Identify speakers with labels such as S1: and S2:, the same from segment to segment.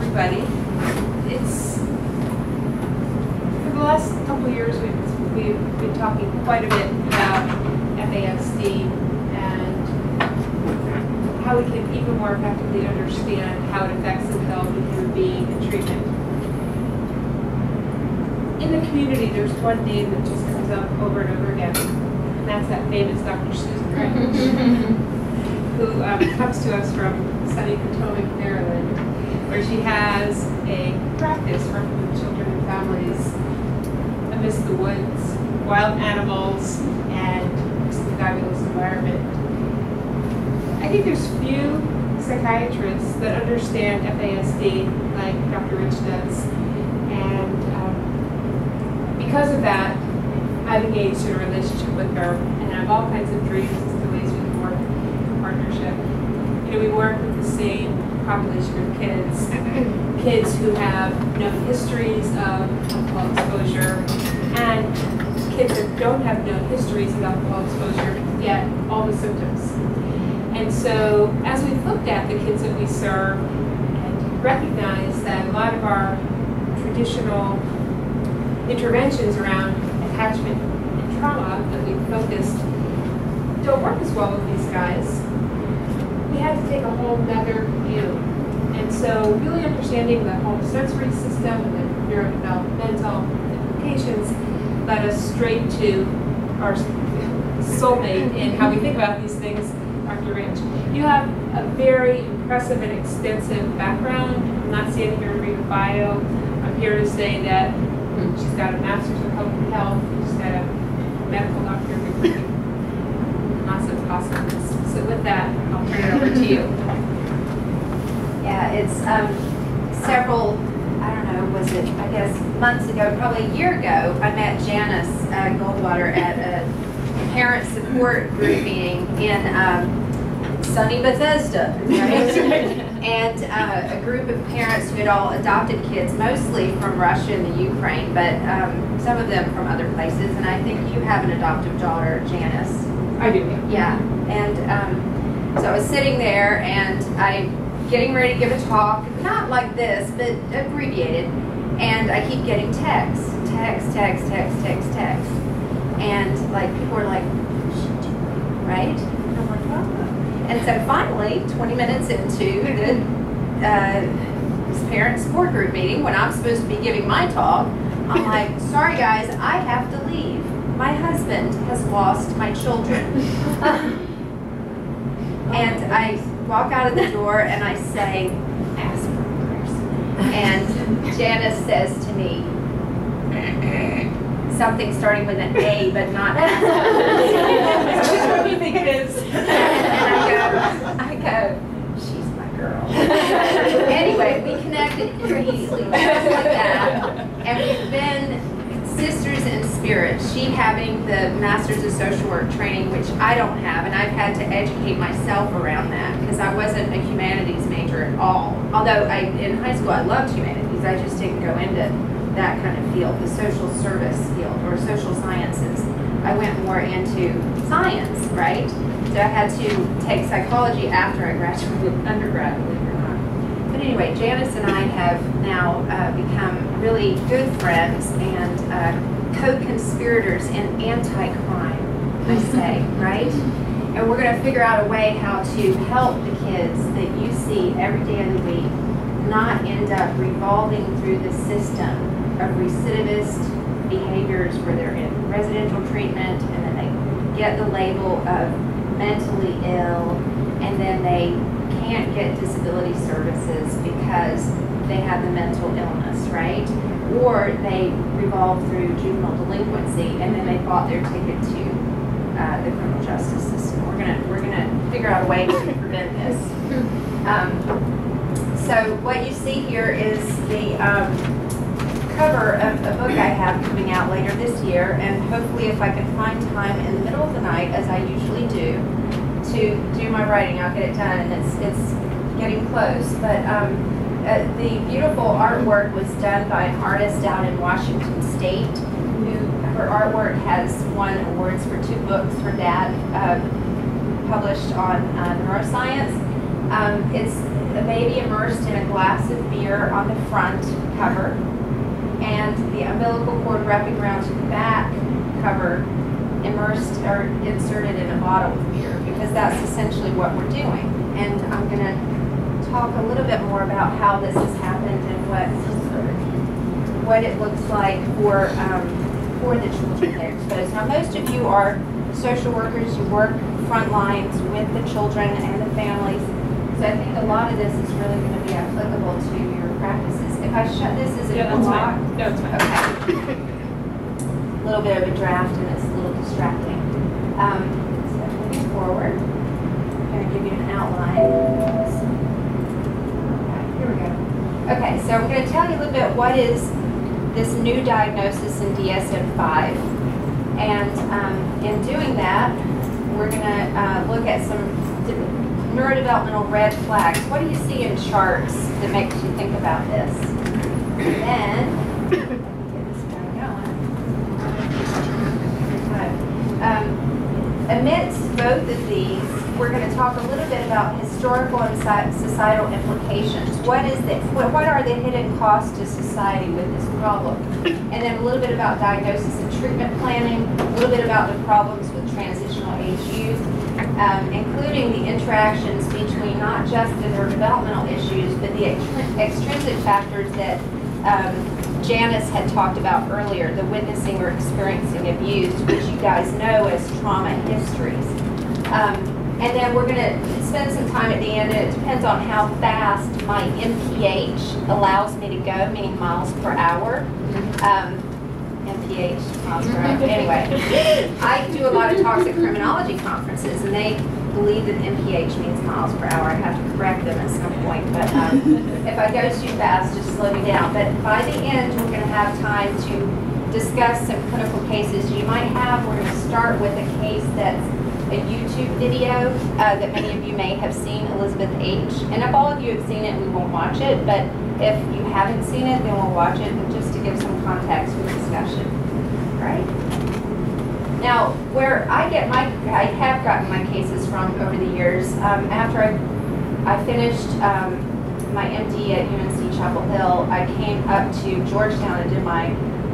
S1: everybody. It's for the last couple of years we've been talking quite a bit about FASD and how we can even more effectively understand how it affects the developing human being and treatment. In the community, there's one name that just comes up over and over again, and that's that famous Dr. Susan Gray, who comes to us from sunny Potomac, Maryland, where she has a practice working with children and families amidst the woods, wild animals, and just a fabulous environment. I think there's few psychiatrists that understand FASD like Dr. Rich does, and because of that, I've engaged in a relationship with her, and I have all kinds of dreams as to ways we can work in partnership. You know, we work with the same population of kids, kids who have known histories of alcohol exposure, and kids that don't have known histories of alcohol exposure, yet all the symptoms. And so, as we've looked at the kids that we serve and recognize that a lot of our traditional interventions around attachment and trauma that we've focused don't work as well with these guys, we had to take a whole nother view. And so really understanding the whole sensory system and the neurodevelopmental implications led us straight to our soulmate in how we think about these things, Dr. Rich. You have a very impressive and extensive background. I'm not standing here to read a bio. I'm here to say that she's got a master's in public health. She's got a medical doctorate degree. Lots of awesomeness. So with that, I'll turn it over to you.
S2: Yeah, it's several, I don't know, was it, I guess, months ago, probably a year ago, I met Janice Goldwater at a parent support group meeting in sunny Bethesda, right? And a group of parents who had all adopted kids, mostly from Russia and the Ukraine, but some of them from other places. And I think you have an adoptive daughter, Janice.
S1: I do.
S2: Yeah. And so I was sitting there and getting ready to give a talk, not like this, but abbreviated. And I keep getting texts. And like people are like, right? And I'm like, oh. And so finally, 20 minutes into the parent support group meeting, when I'm supposed to be giving my talk, I'm like, sorry guys, I have to leave. My husband has lost my children. And I walk out of the door and I say, Asperger's. And Janice says to me, something starting with an A, but not Asperger's.
S1: Which one do you think it is?
S2: And I go, she's my girl. Anyway, we connected immediately, just like that. And we've been sisters in spirit. She having the Masters of Social Work training, which I don't have, and I've had to educate myself around that because I wasn't a humanities major at all. Although in high school I loved humanities, I just didn't go into that kind of field, the social service field or social sciences. I went more into science, right? So I had to take psychology after I graduated undergrad, believe it or not. But anyway, Janice and I have now become really good friends and co-conspirators in anti-crime, I say, right? And we're going to figure out a way how to help the kids that you see every day of the week not end up revolving through the system of recidivist behaviors where they're in residential treatment and then they get the label of mentally ill and then they can't get disability services because they have the mental illness, right? Or they revolve through juvenile delinquency and then they bought their ticket to the criminal justice system. We're gonna figure out a way to prevent this. So what you see here is the cover of a book I have coming out later this year, and hopefully if I can find time in the middle of the night, as I usually do, to do my writing, I'll get it done, and it's getting close. But the beautiful artwork was done by an artist out in Washington State, her artwork has won awards for 2 books her dad published on neuroscience. It's the baby immersed in a glass of beer on the front cover, and the umbilical cord wrapping around to the back cover immersed or inserted in a bottle of beer, because that's essentially what we're doing. And I'm going to talk a little bit more about how this has happened and what it looks like for the children that are exposed. Now, most of you are social workers. You work front lines with the children and the families. So I think a lot of this is really going to be applicable to your practices. If I shut this, is it a block?
S1: No, it's fine.
S2: Okay. A little bit of a draft, and it's a little distracting. So moving forward, I'm going to give you an outline. Okay, here we go. Okay, so I'm going to tell you a little bit what is this new diagnosis in DSM-5. And in doing that, we're going to look at some neurodevelopmental red flags. What do you see in charts that makes you think about this? And then, get this guy going. Amidst both of these, we're going to talk a little bit about historical and societal implications. What are the hidden costs to society with this problem? And then a little bit about diagnosis and treatment planning, a little bit about the problems with transitional age youth, including the interactions between not just the neurodevelopmental issues, but the extrinsic factors that Janice had talked about earlier, the witnessing or experiencing abuse, which you guys know as trauma histories. And then we're going to spend some time at the end, and it depends on how fast my NPH allows me to go, meaning miles per hour. NPH, miles per hour. Anyway, I do a lot of talks at criminology conferences, and they believe that NPH means miles per hour. I have to correct them at some point, but if I go too fast, just slow me down. But by the end, we're going to have time to discuss some clinical cases you might have. We're going to start with a case that's a YouTube video that many of you may have seen, Elizabeth H. And if all of you have seen it, we won't watch it, but if you haven't seen it, then we'll watch it, just to give some context for the discussion. All right? Now, where I have gotten my cases from over the years, after I finished my MD at UNC Chapel Hill, I came up to Georgetown and did my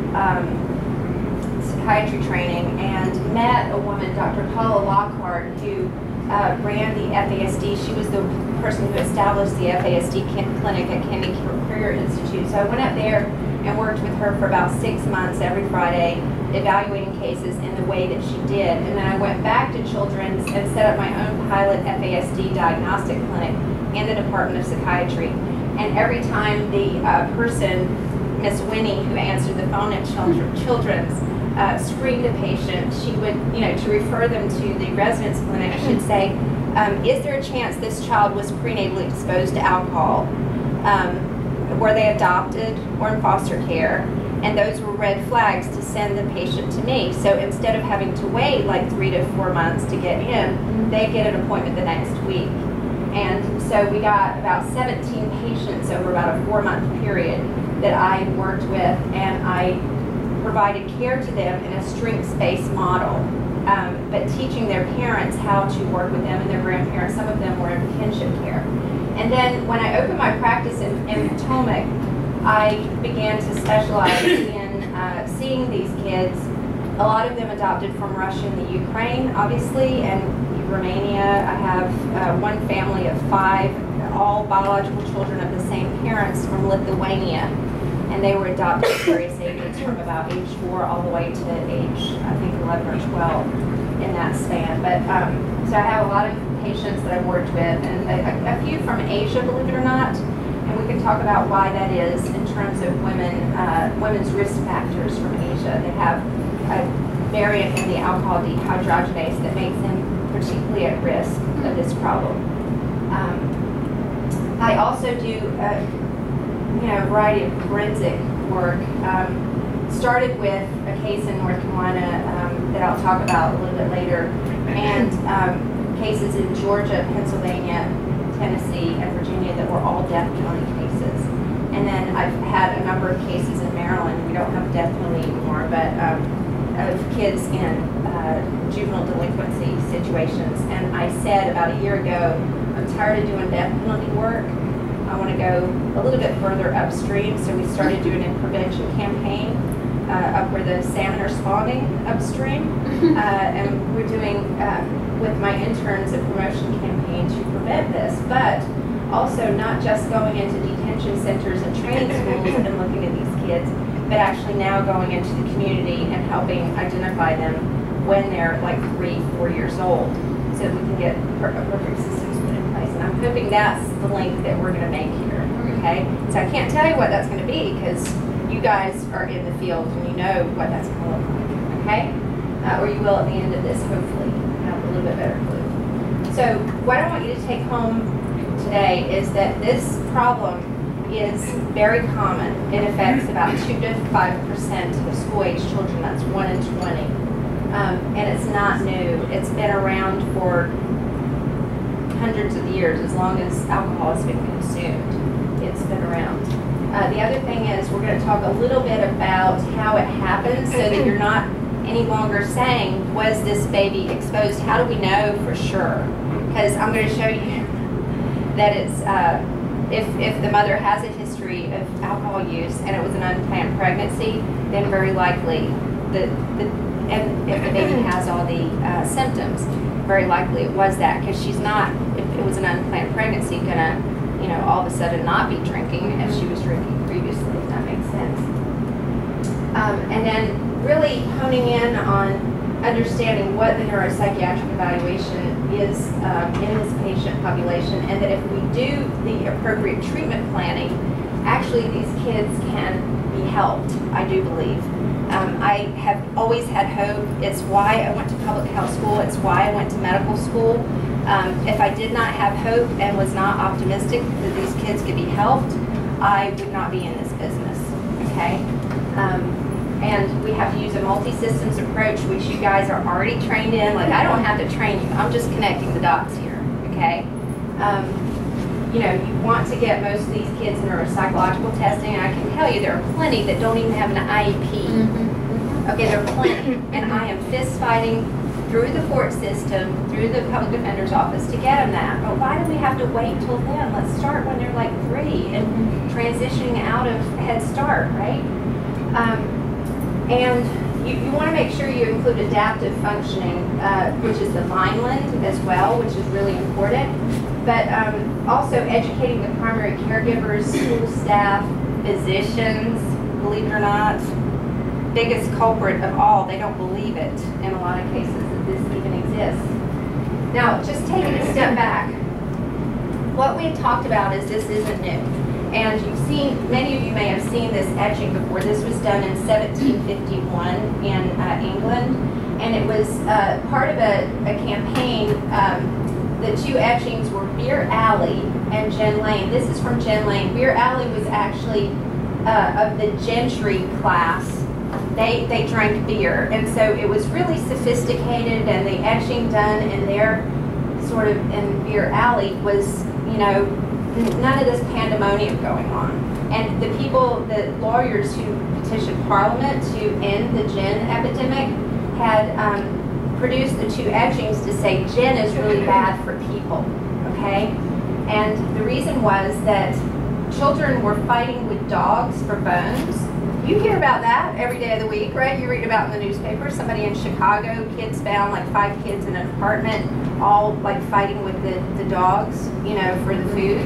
S2: psychiatry training, and met a woman, Dr. Paula Lockhart, who ran the FASD. She was the person who established the FASD clinic at Kennedy Career Institute. So I went up there and worked with her for about 6 months every Friday, evaluating cases in the way that she did. And then I went back to Children's and set up my own pilot FASD diagnostic clinic in the Department of Psychiatry. And every time the person, Miss Winnie, who answered the phone at Children's, screened a patient, she would, to refer them to the residence clinic, she'd say, is there a chance this child was prenatally exposed to alcohol? Were they adopted or in foster care? And those were red flags to send the patient to me. So instead of having to wait like 3 to 4 months to get in, they get an appointment the next week. And so we got about 17 patients over about a 4-month period that I worked with, and I provided care to them in a strengths-based model, but teaching their parents how to work with them and their grandparents. Some of them were in kinship care. And then when I opened my practice in Potomac, I began to specialize in seeing these kids, a lot of them adopted from Russia and the Ukraine, obviously, and Romania. I have one family of 5, all biological children of the same parents from Lithuania. And they were adopted at various ages, from about age 4 all the way to age, I think, 11 or 12 in that span. But so I have a lot of patients that I've worked with, and a few from Asia, believe it or not. And we can talk about why that is in terms of women's risk factors from Asia. They have a variant in the alcohol dehydrogenase that makes them particularly at risk of this problem. I also do a variety of forensic work. Started with a case in North Carolina that I'll talk about a little bit later, and cases in Georgia, Pennsylvania, Tennessee, and Virginia that were all death penalty cases. And then I've had a number of cases in Maryland. We don't have death penalty anymore, but of kids in juvenile delinquency situations. And I said about a year ago, I'm tired of doing death penalty work,
S3: I want to go a little bit further upstream, so we started doing a prevention campaign up where the salmon are spawning upstream, and we're doing with my interns a promotion campaign to prevent this, but also not just going into detention centers and training schools and looking at these kids, but actually now going into the community and helping identify them when they're like 3, 4 years old, so that we can get appropriate systems put in place. And I'm hoping that's the link that we're going to make here. Okay, so I can't tell you what that's going to be because you guys are in the field and you know what that's going to look like. Okay, or you will at the end of this, hopefully have a little bit better clue. So what I want you to take home today is that this problem is very common. It affects about 2 to 5% of school-age children. That's 1 in 20. And it's not new. It's been around for hundreds of years, as long as alcohol has been consumed. It's been around. The other thing is we're going to talk a little bit about how it happens so that you're not any longer saying, was this baby exposed? How do we know for sure? Because I'm going to show you that it's, if the mother has a history of alcohol use and it was an unplanned pregnancy, then very likely, and if the baby has all the symptoms, very likely it was that, because she's not, if it was an unplanned pregnancy, gonna, you know, all of a sudden not be drinking if she was drinking previously, if that makes sense. And then really honing in on understanding what the neuropsychiatric evaluation is in this patient population, and that if we do the appropriate treatment planning, actually these kids can be helped, I do believe. I have always had hope. It's why I went to public health school. It's why I went to medical school. If I did not have hope and was not optimistic that these kids could be helped, I would not be in this business, okay? And we have to use a multi-systems approach, which you guys are already trained in. Like, I don't have to train you. I'm just connecting the dots here, okay? You know, you want to get most of these kids neuropsychological testing, and I can tell you there are plenty that don't even have an IEP. Okay, there are plenty. And I am fist fighting through the court system, through the public defender's office to get them that. But why do we have to wait till then? Let's start when they're like 3 and transitioning out of Head Start, right? And you want to make sure you include adaptive functioning, which is the Vineland as well, which is really important. But also educating the primary caregivers, school staff, physicians, believe it or not, biggest culprit of all, they don't believe it in a lot of cases that this even exists. Now, just taking a step back, what we had talked about is this isn't new. And you've seen, many of you may have seen this etching before. This was done in 1751 in England, and it was part of a campaign. The 2 etchings were Beer Alley and Gin Lane. This is from Gin Lane. Beer Alley was actually of the gentry class. They drank beer, and so it was really sophisticated, and the etching done in their sort of in Beer Alley was, you know, none of this pandemonium going on. And the people, the lawyers who petitioned Parliament to end the gin epidemic had produced the 2 etchings to say gin is really bad for people, okay? And the reason was that children were fighting with dogs for bones. You hear about that every day of the week, right? You read about in the newspaper, somebody in Chicago, kids found, like 5 kids in an apartment, all like fighting with the dogs, you know, for the food.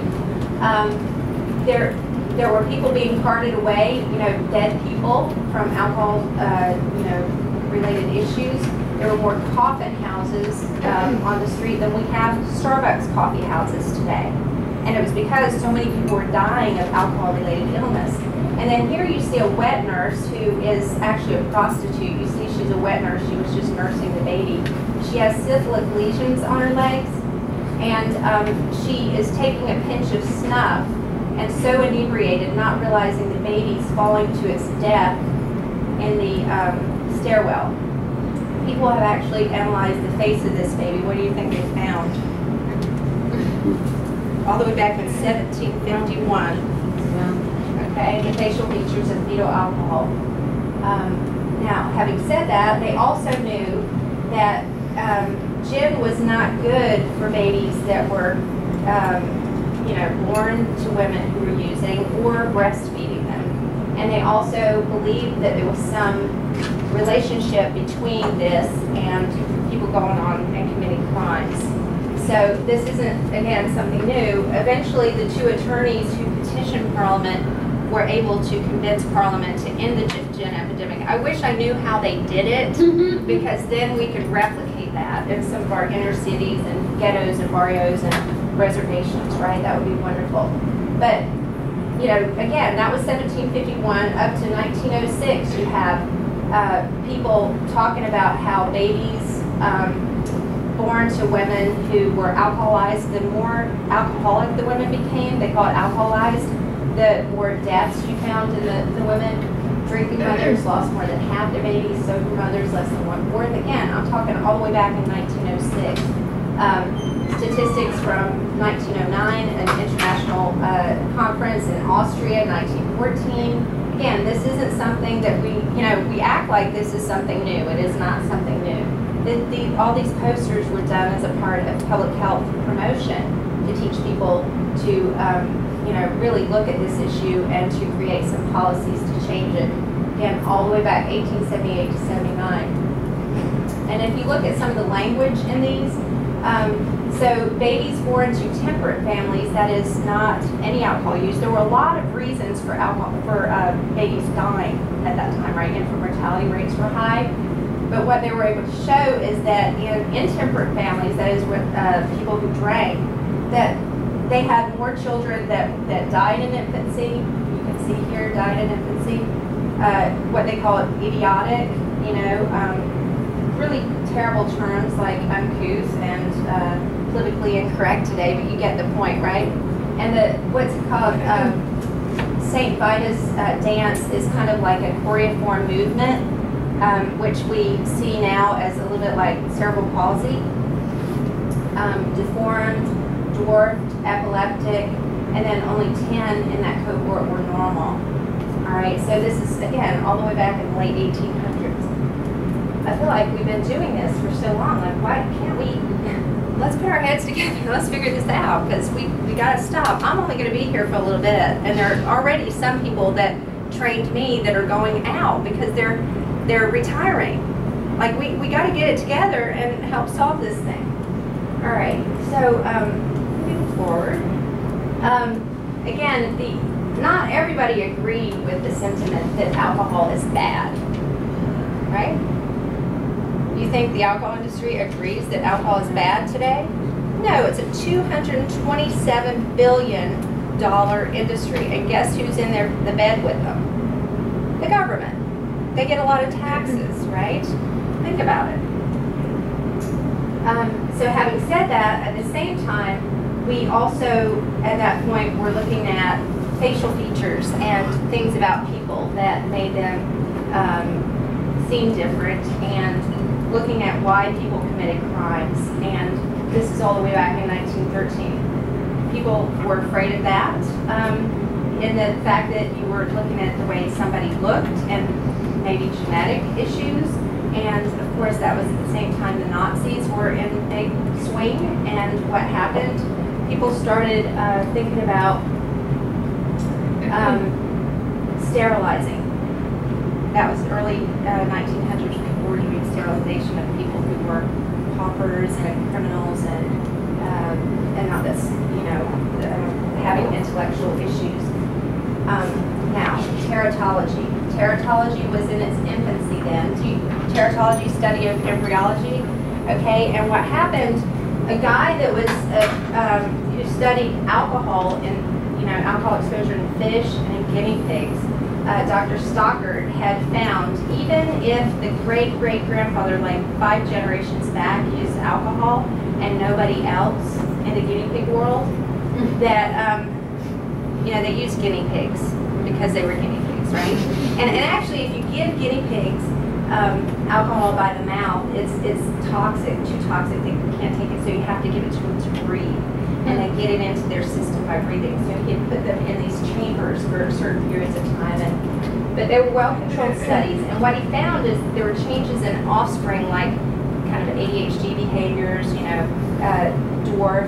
S3: There were people being carted away, you know, dead people from alcohol, you know, related issues. There were more coffin houses on the street than we have Starbucks coffee houses today. And it was because so many people were dying of alcohol-related illness. And then here you see a wet nurse who is actually a prostitute. You see she's a wet nurse. She was just nursing the baby. She has syphilitic lesions on her legs. And she is taking a pinch of snuff and so inebriated, not realizing the baby's falling to its death in the stairwell. People have actually analyzed the face of this baby. What do you think they found? All the way back in 1751. Okay, the facial features of fetal alcohol. Now, having said that, they also knew that gin was not good for babies that were, born to women who were using or breastfeeding them. And they also believed that there was some relationship between this and people going on and committing crimes. So this isn't, again, something new. Eventually, the two attorneys who petitioned Parliament were able to convince Parliament to end the gin epidemic. I wish I knew how they did it, because then we could replicate that in some of our inner cities and ghettos and barrios and reservations, right? That would be wonderful. But, again, that was 1751 up to 1906. You have people talking about how babies born to women who were alcoholized, the more alcoholic the women became, they call it alcoholized, the more deaths you found in the women. Drinking mothers lost more than half their babies, sober mothers less than 1/4. Again, I'm talking all the way back in 1906. Statistics from 1909, an international conference in Austria, 1914. Again, this isn't something that we act like this is something new. It is not something new. All these posters were done as a part of public health promotion to teach people to, really look at this issue and to create some policies to change it. Again, all the way back 1878 to 79. And if you look at some of the language in these, so babies born to temperate families, that is not any alcohol use. There were a lot of reasons for babies dying at that time, right? Infant mortality rates were high. But what they were able to show is that in intemperate families, that is with people who drank, that they had more children that died in infancy. You can see here, died in infancy. What they call it idiotic, really terrible terms like uncouth and politically incorrect today, but you get the point, right? And what's it called? St. Vitus dance is kind of like a choreiform movement, which we see now as a little bit like cerebral palsy. Deformed, dwarfed, epileptic, and then only 10 in that cohort were normal. All right, so this is, again, all the way back in the late 1800s. I feel like we've been doing this for so long. Like, why can't we, let's put our heads together, let's figure this out, because we got to stop. I'm only going to be here for a little bit, and there are already some people that trained me that are going out because they're retiring. Like, we got to get it together and help solve this thing. All right, so moving forward. Again, not everybody agreed with the sentiment that alcohol is bad, right? You think the alcohol industry agrees that alcohol is bad today? No, it's a $227 billion industry, and guess who's in the bed with them? The government. They get a lot of taxes, right? Think about it. So having said that, at the same time, we also, at that point, were looking at facial features and things about people that made them seem different, and looking at why people committed crimes. And this is all the way back in 1913. People were afraid of that, in the fact that you were looking at the way somebody looked and maybe genetic issues. And of course, that was at the same time the Nazis were in a big swing. And what happened? People started thinking about sterilizing. That was early 1900s. People were doing sterilization of people who were paupers and criminals and not this, having intellectual issues. Now, teratology. Teratology was in its infancy then. Teratology, study of embryology. Okay, and what happened? A guy that was who studied alcohol and alcohol exposure in fish and in guinea pigs. Dr. Stockard had found, even if the great-great-grandfather, like 5 generations back, used alcohol and nobody else in the guinea pig world, that they used guinea pigs because they were guinea pigs, right? And actually, if you give guinea pigs alcohol by the mouth, it's toxic, too toxic. They can't take it, so you have to give it to them to breathe. And they get it into their system by breathing. So you can put them in these chambers for certain periods of time. But they were well-controlled studies. And what he found is there were changes in offspring, like kind of ADHD behaviors, dwarfed,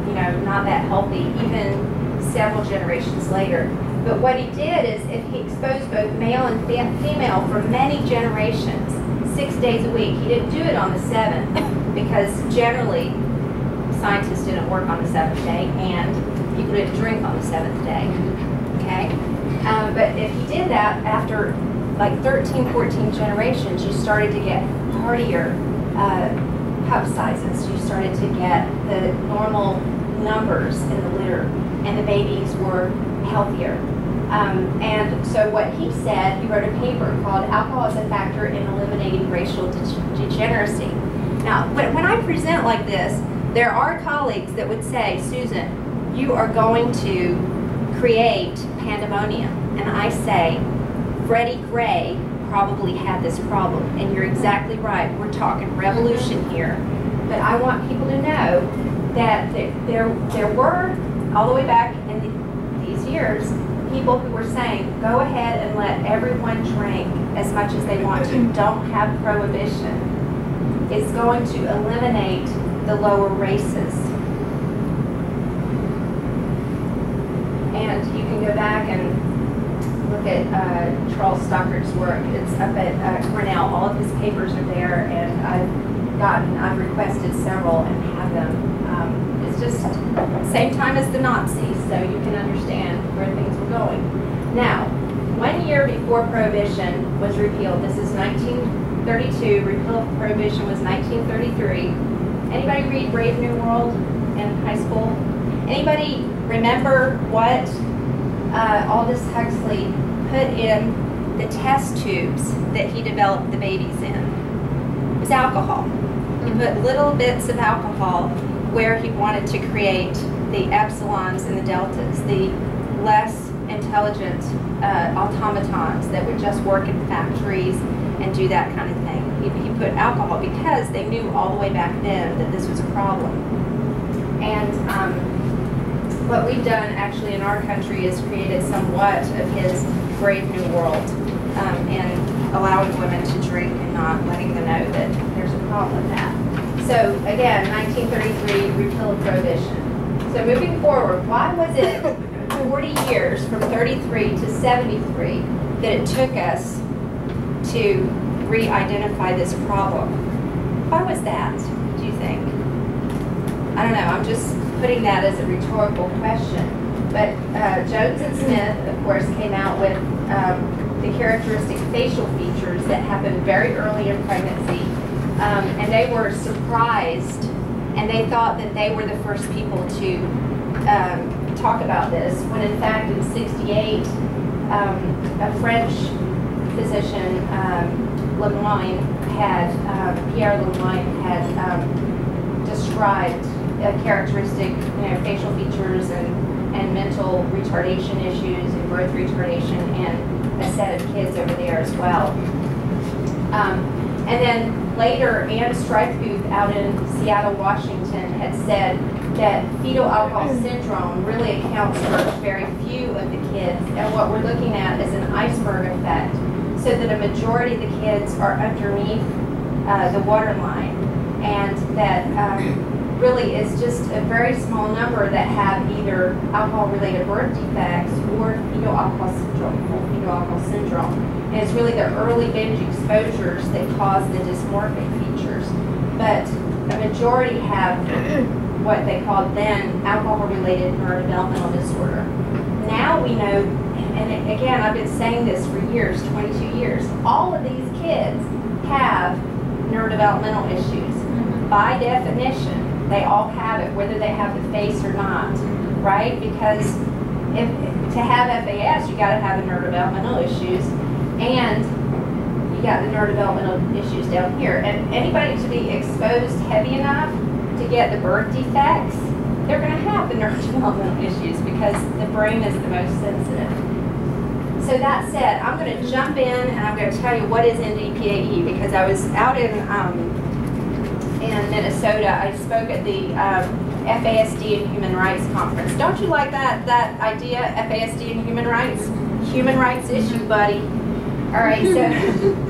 S3: not that healthy, even several generations later. But what he did is if he exposed both male and female for many generations, 6 days a week. He didn't do it on the 7th because generally scientists didn't work on the 7th day and people didn't drink on the 7th day. Okay? But if he did that after like 13, 14 generations, you started to get heartier pup sizes. You started to get the normal numbers in the litter, and the babies were healthier. And so what he said, he wrote a paper called Alcohol as a Factor in Eliminating Racial Degeneracy. Now, when I present like this, there are colleagues that would say, Susan, you are going to create pandemonium. And I say, Freddie Gray probably had this problem. And you're exactly right. We're talking revolution here. But I want people to know that there were, all the way back in these years, people who were saying, go ahead and let everyone drink as much as they want to. Don't have prohibition. It's going to eliminate the lower races. And you can go back and look at Charles Stocker's work. It's up at Cornell. All of his papers are there, and I've requested several and have them. It's just same time as the Nazis, so you can understand where things were going. Now, 1 year before Prohibition was repealed, this is 1932, repeal of Prohibition was 1933. Anybody read Brave New World in high school? Anybody remember what Aldous Huxley put in the test tubes that he developed the babies in? It was alcohol. He put little bits of alcohol where he wanted to create the epsilons and the deltas, the less intelligent automatons that would just work in factories and do that kind of thing. He put alcohol because they knew all the way back then that this was a problem. And what we've done actually in our country is created somewhat of his Brave New World and allowing women to drink and not letting them know that there's a problem with that. So again, 1933, repeal of Prohibition. So moving forward, why was it 40 years from 33 to 73 that it took us to re-identify this problem? Why was that, do you think? I don't know, I'm just putting that as a rhetorical question. But Jones and Smith, of course, came out with the characteristic facial features that happened very early in pregnancy. And they were surprised, and they thought that they were the first people to talk about this, when in fact in '68, a French physician, Pierre Lemoine had described characteristic facial features and mental retardation issues and growth retardation in a set of kids over there as well. And then later, Anne Streifbooth out in Seattle, Washington had said that fetal alcohol syndrome really accounts for very few of the kids, and what we're looking at is an iceberg effect, so that a majority of the kids are underneath the waterline, and that really is just a very small number that have either alcohol-related birth defects or fetal alcohol syndrome, full fetal alcohol syndrome. And it's really the early binge exposures that cause the dysmorphic features. But a majority have what they called then alcohol-related neurodevelopmental disorder. Now we know, and again, I've been saying this for years, 22 years, all of these kids have neurodevelopmental issues. By definition, they all have it, whether they have the face or not, right? Because to have FAS, you got to have the neurodevelopmental issues, and you got the neurodevelopmental issues down here. And anybody to be exposed heavy enough to get the birth defects, they're going to have the neurodevelopmental issues because the brain is the most sensitive. So that said, I'm going to jump in and I'm going to tell you what is ND-PAE, because I was out in Minnesota. I spoke at the FASD and Human Rights Conference. Don't you like that idea, FASD and human rights? Human rights issue, buddy. All right, so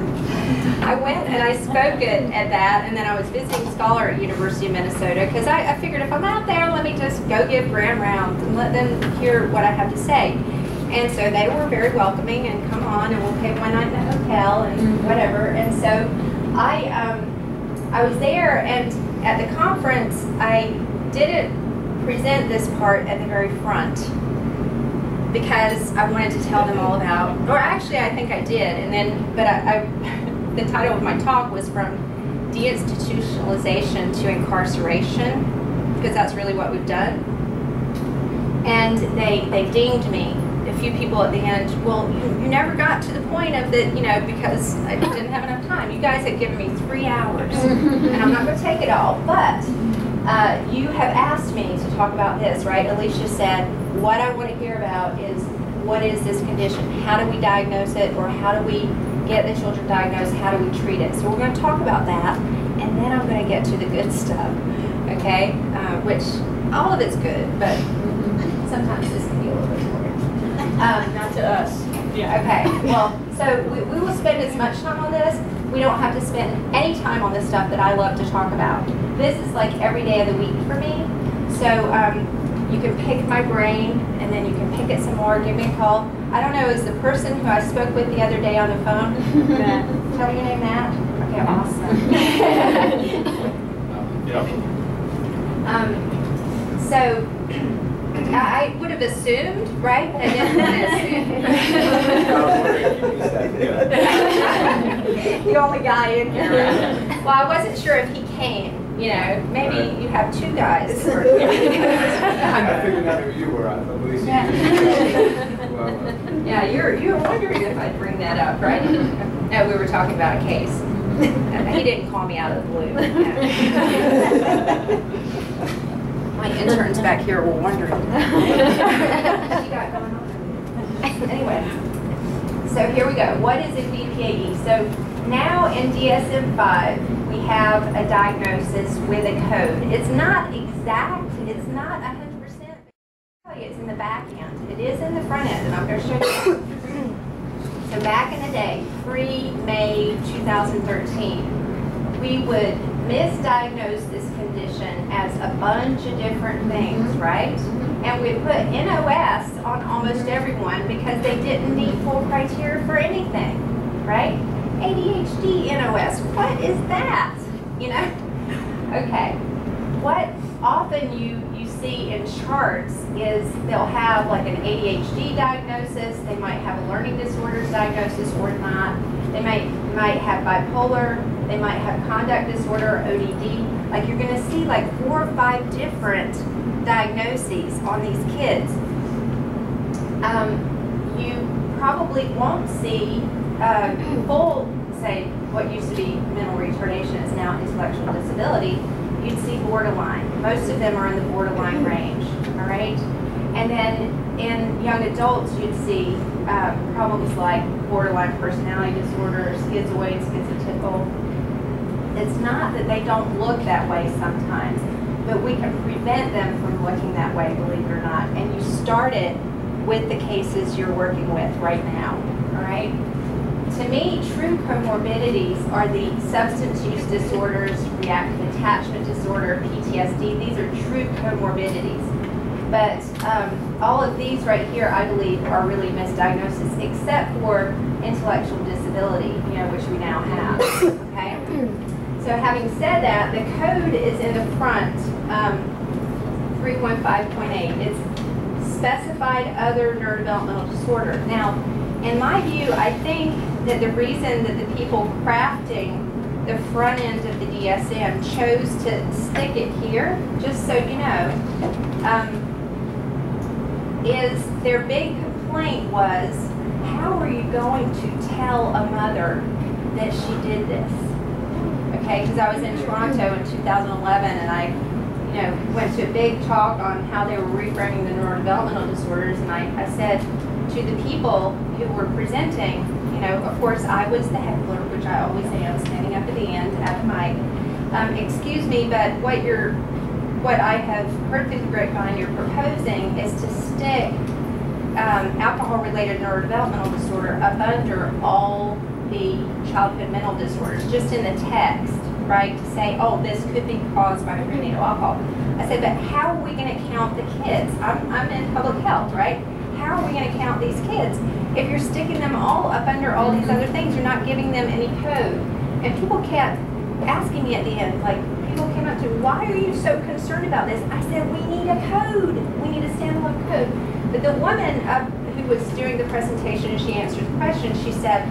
S3: I went and I spoke at that, and then I was visiting scholar at University of Minnesota, because I figured if I'm out there, let me just go give grand rounds and let them hear what I have to say. And so they were very welcoming, and come on, and we'll pay one night in the hotel and whatever. And so I was there, and at the conference, I didn't present this part at the very front, because I wanted to tell them all about, or actually I think I did, and then, but the title of my talk was From Deinstitutionalization to Incarceration, because that's really what we've done. And they dinged me, a few people at the end, well, you never got to the point of the, because I didn't have enough time. You guys had given me 3 hours, and I'm not going to take it all, but you have asked me to talk about this, right? Alicia said, what I want to hear about is, what is this condition? How do we diagnose it, or how do we get the children diagnosed? How do we treat it? So we're going to talk about that, and then I'm going to get to the good stuff, okay? Which, all of it's good, but sometimes this can be a little bit boring.
S4: Not to us.
S3: Yeah. Okay, well, so we will spend as much time on this. We don't have to spend any time on this stuff that I love to talk about. This is like every day of the week for me. So you can pick my brain, and then you can pick it some more, give me a call. I don't know, is the person who I spoke with the other day on the phone? Tell me your name, Matt? Okay, awesome. So I would have assumed, right? I didn't want to assume. The only guy in here. Well, I wasn't sure if he came. Maybe you have 2 guys.
S5: I figured out who you were. I believe you.
S3: Yeah, you're wondering if I'd bring that up, right? No, we were talking about a case. He didn't call me out of the blue. No. My interns back here were wondering. What you got going on? Anyway, so here we go. What is ND-PAE? So now in DSM-5, we have a diagnosis with a code. It's not exact. It's not 100%. I'll tell you, it's in the back end. It is in the front end, and I'm going to show you. So back in the day, pre-May 2013, we would misdiagnose this condition as a bunch of different things, right? And we put NOS on almost everyone because they didn't meet full criteria for anything, right? ADHD NOS, what is that? Okay. What often you see in charts is they'll have like an ADHD diagnosis, they might have a learning disorders diagnosis or not, they might have bipolar, they might have conduct disorder or ODD. Like you're going to see like 4 or 5 different diagnoses on these kids. You probably won't see full, say, what used to be mental retardation is now intellectual disability. You'd see borderline. Most of them are in the borderline range, all right? And then in young adults, you'd see problems like borderline personality disorder, schizoid, schizotypal. It's not that they don't look that way sometimes, but we can prevent them from looking that way, believe it or not. And you start it with the cases you're working with right now, all right? To me, true comorbidities are the substance use disorders, reactive attachment disorder, PTSD. These are true comorbidities. But all of these right here, I believe, are really misdiagnoses, except for intellectual disability, which we now have, okay? So having said that, the code is in the front, 315.8. It's specified other neurodevelopmental disorder. Now, in my view, I think that the reason that the people crafting the front end of the DSM chose to stick it here, just so you know, is their big complaint was, how are you going to tell a mother that she did this? Okay, because I was in Toronto in 2011, and I went to a big talk on how they were reframing the neurodevelopmental disorders, and I said to the people who were presenting, of course I was the heckler, which I always am, standing up at the end at the mic. Excuse me, but what I have heard through the grapevine you're proposing is to stick alcohol-related neurodevelopmental disorder up under all the childhood mental disorders, just in the text, right? To say, oh, this could be caused by prenatal alcohol. I said, but how are we going to count the kids? I'm in public health, right? How are we going to count these kids? If you're sticking them all up under all these other things, you're not giving them any code. And people kept asking me at the end, like, people came up to, why are you so concerned about this? I said, we need a code. We need a standalone code. But the woman who was doing the presentation and she answered the question, she said,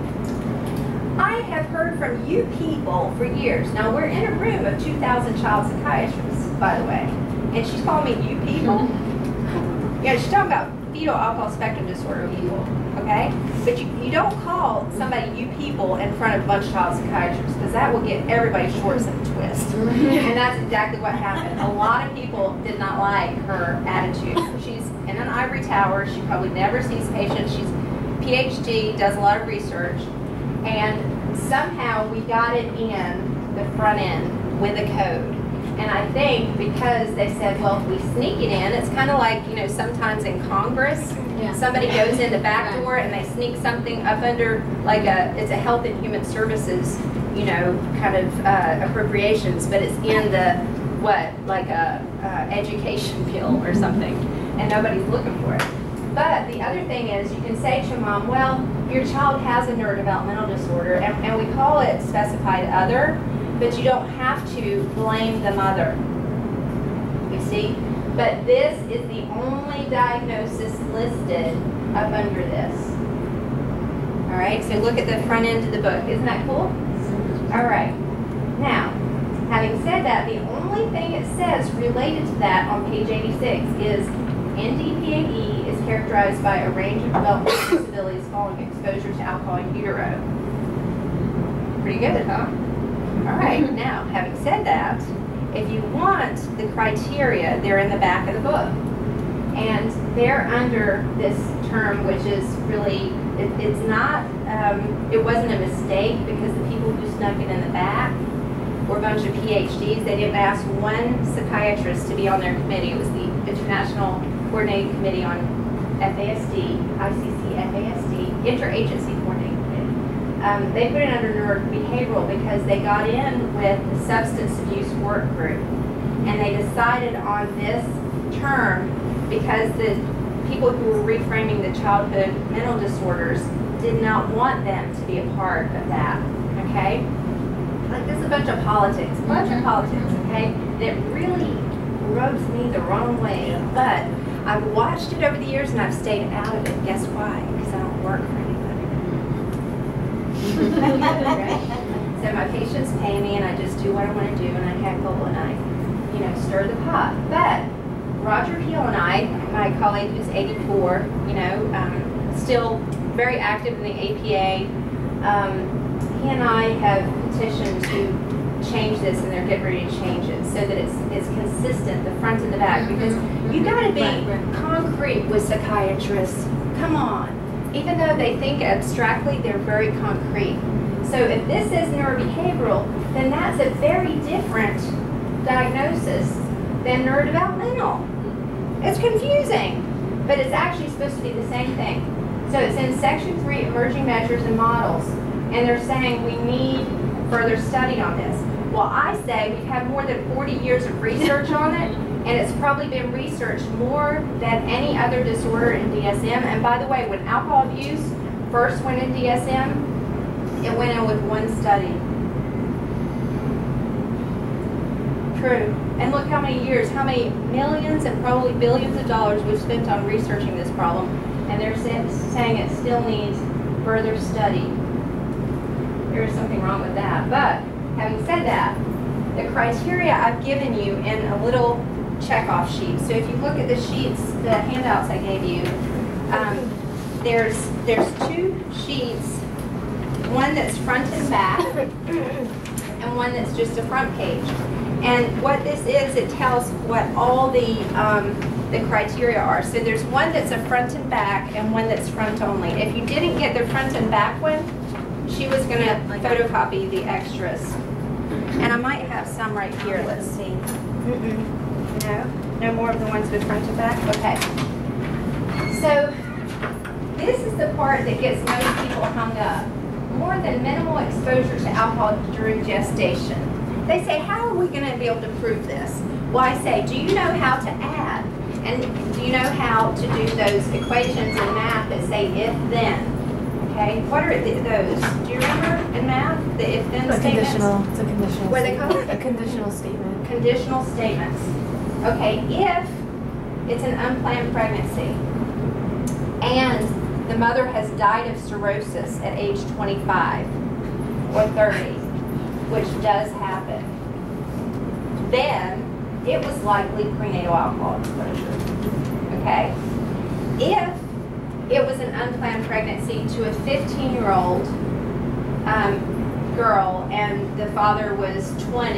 S3: I have heard from you people for years. Now, we're in a room of 2,000 child psychiatrists, by the way. And she's calling me you people? Yeah, she's talking about fetal alcohol spectrum disorder people, okay? But you don't call somebody you people in front of a bunch of child psychiatrists, because that will get everybody's shorts in a twist. And that's exactly what happened. A lot of people did not like her attitude. She's in an ivory tower. She probably never sees patients. She's PhD, does a lot of research. And somehow we got it in the front end with a code. And I think because they said, well, if we sneak it in, it's kind of like, you know, sometimes in Congress, somebody goes in the back door and they sneak something up under, like it's a Health and Human Services, you know, kind of appropriations, but it's in the, what, like a education bill or something, and nobody's looking for it. But the other thing is, you can say to your mom, well, your child has a neurodevelopmental disorder, and we call it specified other, but you don't have to blame the mother, you see? But this is the only diagnosis listed up under this. All right, so look at the front end of the book. Isn't that cool? All right. Now, having said that, the only thing it says related to that on page 86 is ND-PAE is characterized by a range of developmental disabilities following exposure to alcohol in utero. Pretty good, huh? All right, now, having said that, if you want the criteria, they're in the back of the book. And they're under this term, which is really, it's not, it wasn't a mistake, because the people who snuck it in the back were a bunch of PhDs. They didn't ask one psychiatrist to be on their committee. It was the International Coordinating Committee on FASD, ICC-FASD, Interagency Coordinating Committee. They put it under neurobehavioral because they got in with the substance abuse work group, and they decided on this term because the people who were reframing the childhood mental disorders did not want them to be a part of that, okay? Like, this is a bunch of politics, okay? That really rubs me the wrong way, but I've watched it over the years and I've stayed out of it. Guess why? Because I don't work for anybody. Right? So my patients pay me and I just do what I want to do, and I heckle and I, you know, stir the pot. But Roger Hill and I, my colleague who's 84, you know, still very active in the APA, he and I have petitioned to change this, and they're getting ready to change it so that it's consistent, the front and the back, because you got to be concrete with psychiatrists. Come on. Even though they think abstractly, they're very concrete. So if this is neurobehavioral, then that's a very different diagnosis than neurodevelopmental. It's confusing, but it's actually supposed to be the same thing. So it's in Section 3, Emerging Measures and Models, and they're saying we need further study on this. Well, I say we've had more than 40 years of research on it, and it's probably been researched more than any other disorder in DSM. And by the way, when alcohol abuse first went in DSM, it went in with one study. True. And look how many years, how many millions and probably billions of dollars we've spent on researching this problem, and they're saying it still needs further study. There is something wrong with that. But having said that, the criteria I've given you in a little checkoff sheet. So if you look at the sheets, the handouts I gave you, there's two sheets, one that's front and back, and one that's just a front page. And what this is, it tells what all the criteria are. So there's one that's a front and back, and one that's front only. If you didn't get the front and back one, she was going to photocopy the extras. And I might have some right here. Let's see. No more of the ones with front and back? Okay. So this is the part that gets most people hung up.
S2: more than minimal exposure to alcohol during gestation. They say, how are we going to be able to prove this? Well, I say, do you know how to add? And do you know how to do those equations in math that say if-then? Okay, what are those? Do you remember in math, the if-then statements?
S4: It's a conditional
S2: What are they
S4: statement.
S2: called?
S4: A conditional statement.
S2: Conditional statements. Okay, if it's an unplanned pregnancy and the mother has died of cirrhosis at age 25 or 30, which does happen, then it was likely prenatal alcohol exposure. Okay? If it was an unplanned pregnancy to a 15-year-old girl and the father was 20,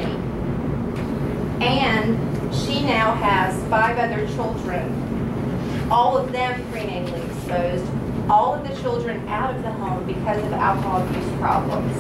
S2: and she now has 5 other children, all of them prenatally exposed, all of the children out of the home because of alcohol abuse problems.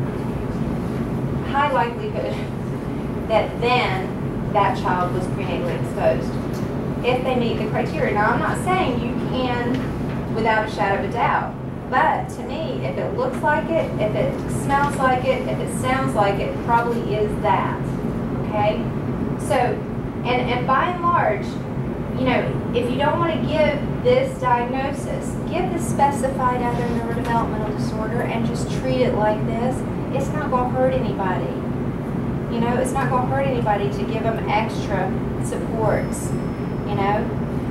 S2: High likelihood that then that child was prenatally exposed if they meet the criteria. Now, I'm not saying you can without a shadow of a doubt, but to me, if it looks like it, if it smells like it, if it sounds like it, probably is that, okay? So, and by and large, you know, if you don't want to give this diagnosis, give the specified other neurodevelopmental disorder and just treat it like this. It's not going to hurt anybody. You know, it's not going to hurt anybody to give them extra supports, you know.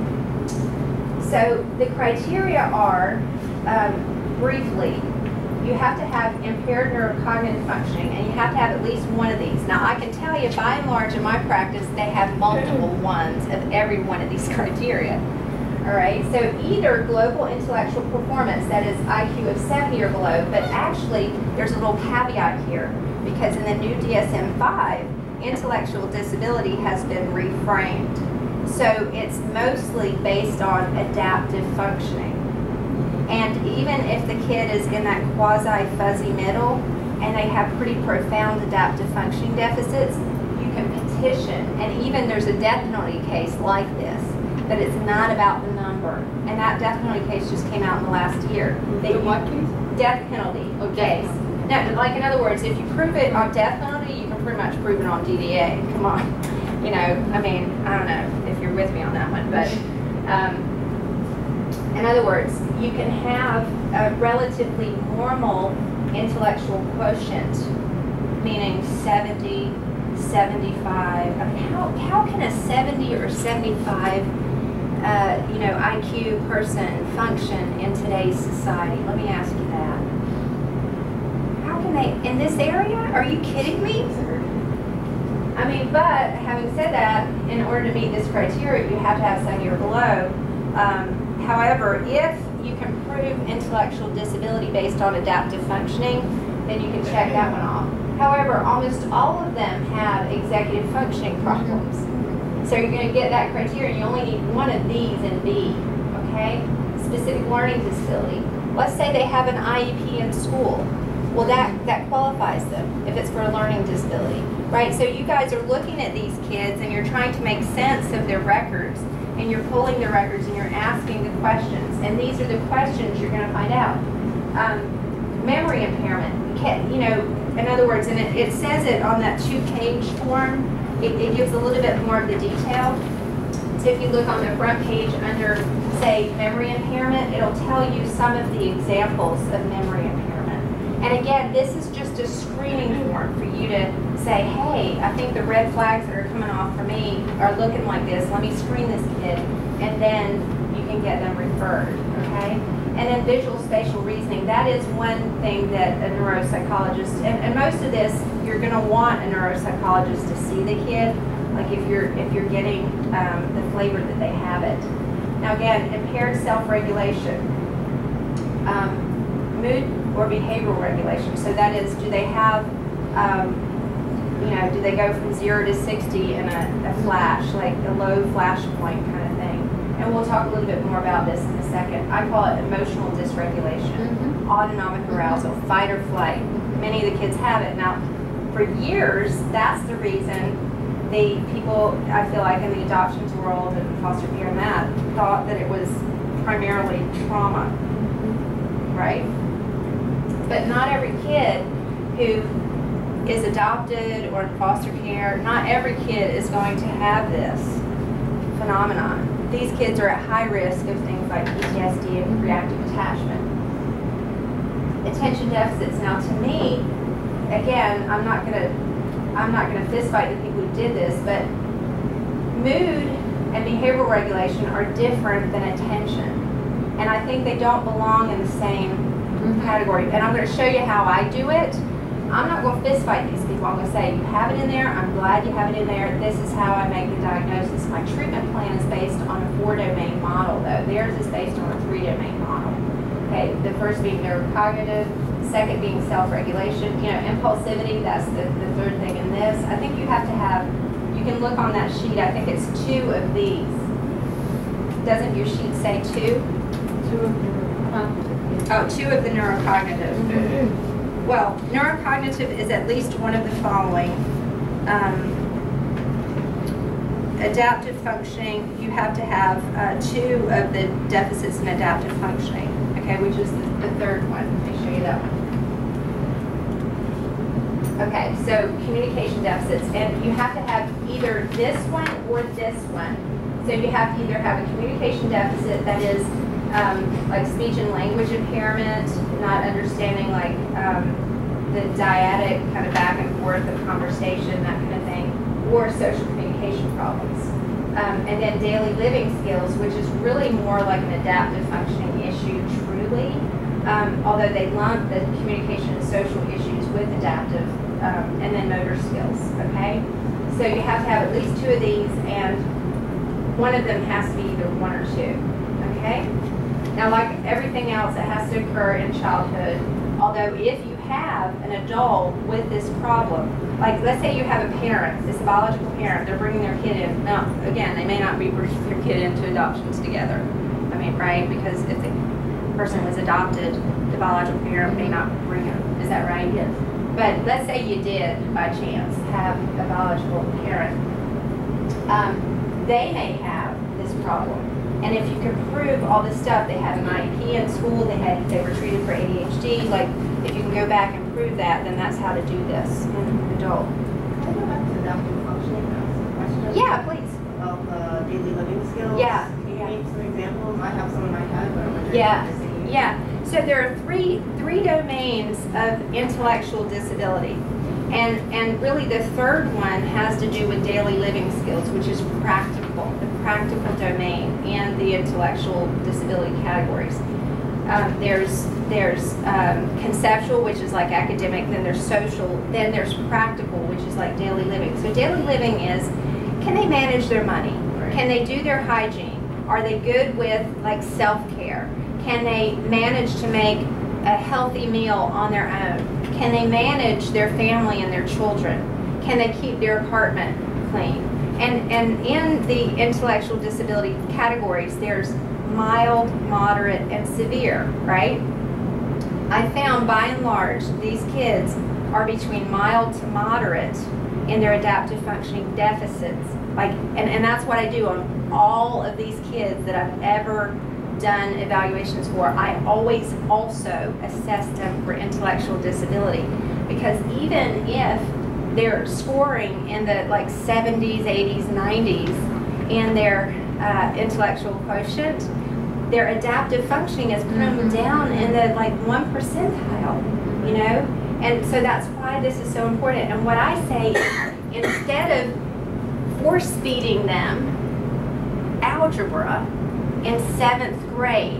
S2: So the criteria are, briefly, you have to have impaired neurocognitive functioning, and you have to have at least one of these. Now, I can tell you, by and large, in my practice, they have multiple ones of every one of these criteria. All right, so either global intellectual performance, that is IQ of 70 or below, but actually, there's a little caveat here, because in the new DSM-5, intellectual disability has been reframed. So it's mostly based on adaptive functioning. And even if the kid is in that quasi-fuzzy middle and they have pretty profound adaptive functioning deficits, you can petition, and even there's a death penalty case like this, but it's not about the number. And that death penalty case just came out in the last year.
S1: The what case?
S2: Death penalty case. No, like in other words, if you prove it on death penalty, you can pretty much prove it on DDA. Come on. You know, I mean, I don't know if you're with me on that one, but in other words, you can have a relatively normal intellectual quotient, meaning 70, 75. I mean, how can a 70 or 75 you know, IQ person function in today's society? Let me ask you that. How can they, in this area? Are you kidding me? I mean, but having said that, in order to meet this criteria, you have to have 70 or below. However, if you can prove intellectual disability based on adaptive functioning, then you can check that one off. However, almost all of them have executive functioning problems. So you're going to get that criteria, and you only need one of these in B, okay? Specific learning disability. Let's say they have an IEP in school. Well, that qualifies them if it's for a learning disability, right? So you guys are looking at these kids and you're trying to make sense of their records, and you're pulling the records and you're asking the questions, and these are the questions you're going to find out. Memory impairment, you know, in other words, and it says it on that 2-page form, it gives a little bit more of the detail. So if you look on the front page under, say, memory impairment, it'll tell you some of the examples of memory impairment. And again, this is just a screening form for you to say, hey, I think the red flags that are coming off for me are looking like this. Let me screen this kid, and then you can get them referred, okay? And then visual spatial reasoning, that is one thing that a neuropsychologist, and most of this, you're gonna want a neuropsychologist to see the kid, like if you're getting the flavor that they have it. Now again, impaired self-regulation, mood or behavioral regulation. So that is, do they have, you know, do they go from 0 to 60 in a flash, like a low flash point kind of thing? And we'll talk a little bit more about this in a second. I call it emotional dysregulation, autonomic arousal, fight or flight. Many of the kids have it. Now, for years, that's the reason the people, I feel like, in the adoptions world and foster care and that, thought that it was primarily trauma, right?
S3: But not every kid who is adopted or in foster care, not every kid is going to have this phenomenon. These kids are at high risk of things like PTSD and reactive attachment. Attention deficits. Now, to me, again, I'm not gonna fist fight the people who did this, but mood and behavioral regulation are different than attention, and I think they don't belong in the same category. And I'm going to show you how I do it. I'm not going to fist fight these people. I'm going to say, you have it in there. I'm glad you have it in there. This is how I make the diagnosis. My treatment plan is based on a 4-domain model, though. Theirs is based on a 3-domain model. Okay, the first being neurocognitive, second being self-regulation. You know, impulsivity, that's the third thing in this. I think you have to have, you can look on that sheet, I think it's 2 of these. Doesn't your sheet say 2? 2 of the, oh, 2 of the neurocognitive. Well, neurocognitive is at least one of the following. Adaptive functioning, you have to have 2 of the deficits in adaptive functioning, okay, which is the third one. Let me show you that one. Okay, so communication deficits, and you have to have either this one or this one. So you have to either have a communication deficit that is like speech and language impairment, not understanding like the dyadic kind of back and forth of conversation, that kind of thing, or social communication problems. And then daily living skills, which is really more like an adaptive functioning issue, truly, although they lump the communication and social issues with adaptive, and then motor skills, okay? So you have to have at least 2 of these, and one of them has to be either 1 or 2, okay? Now, like everything else, it has to occur in childhood, although if you have an adult with this problem, like let's say you have a parent, this biological parent, they're bringing their kid in. Now, again, they may not be bringing their kid into adoptions together. I mean, right? Because if the person was adopted, the biological parent may not bring them. Is that right? Yes. But let's say you did, by chance, have a biological parent. They may have this problem. And if you can prove all this stuff, they had an IEP in school, they were treated for ADHD, like if you can go back and prove that, then that's how to do this in adult.
S6: Can I go back to adaptive functioning and ask a question?
S3: Yeah, please.
S6: About the daily living skills.
S3: Yeah.
S6: Can you make some examples? I have some in my head, but I'm wondering
S3: Yeah.
S6: if you're
S3: Yeah. So there are three domains of intellectual disability. And really the third one has to do with daily living skills, which is practical, the practical domain and the intellectual disability categories. There's conceptual, which is like academic, then there's social, then there's practical, which is like daily living. So daily living is, can they manage their money? Can they do their hygiene? Are they good with like self-care? Can they manage to make a healthy meal on their own? Can they manage their family and their children? Can they keep their apartment clean? And in the intellectual disability categories, there's mild, moderate, and severe, right? I found by and large, these kids are between mild to moderate in their adaptive functioning deficits. Like, and that's what I do on all of these kids that I've ever done evaluations for. I always also assess them for intellectual disability, because even if they're scoring in the like 70s, 80s, 90s in their intellectual quotient, their adaptive functioning has come down in the like 1 percentile, you know? And so that's why this is so important. And what I say is, instead of force feeding them algebra in 7th grade,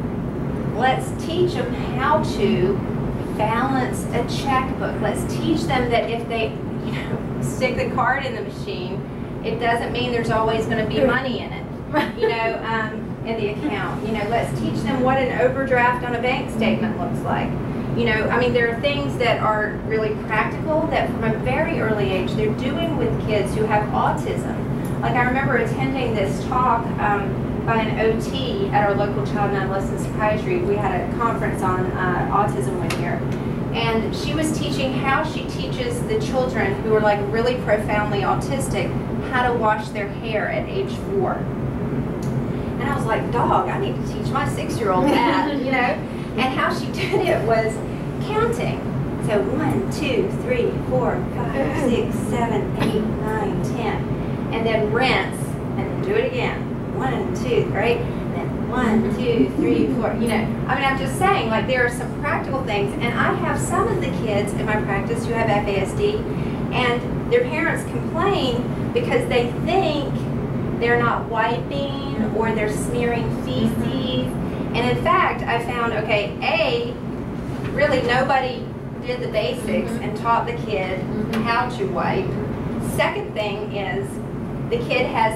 S3: let's teach them how to balance a checkbook. Let's teach them that if they, you know, stick the card in the machine, it doesn't mean there's always going to be money in it, you know, in the account. You know, let's teach them what an overdraft on a bank statement looks like. You know, I mean, there are things that are really practical that from a very early age they're doing with kids who have autism. Like I remember attending this talk by an OT at our local child and adolescent psychiatry. We had a conference on autism one year. And she was teaching how she teaches the children who are like really profoundly autistic how to wash their hair at age 4. And I was like, dog, I need to teach my 6-year-old that, you know? And how she did it was, counting. So 1, 2, 3, 4, 5, 6, 7, 8, 9, 10. And then rinse, and then do it again. 1, 2, right? And then 1, 2, 3, 4. You know, I mean, I'm just saying, like, there are some practical things. And I have some of the kids in my practice who have FASD, and their parents complain because they think they're not wiping or they're smearing feces. And in fact, I found, okay, really nobody did the basics and taught the kid how to wipe. Second thing is the kid has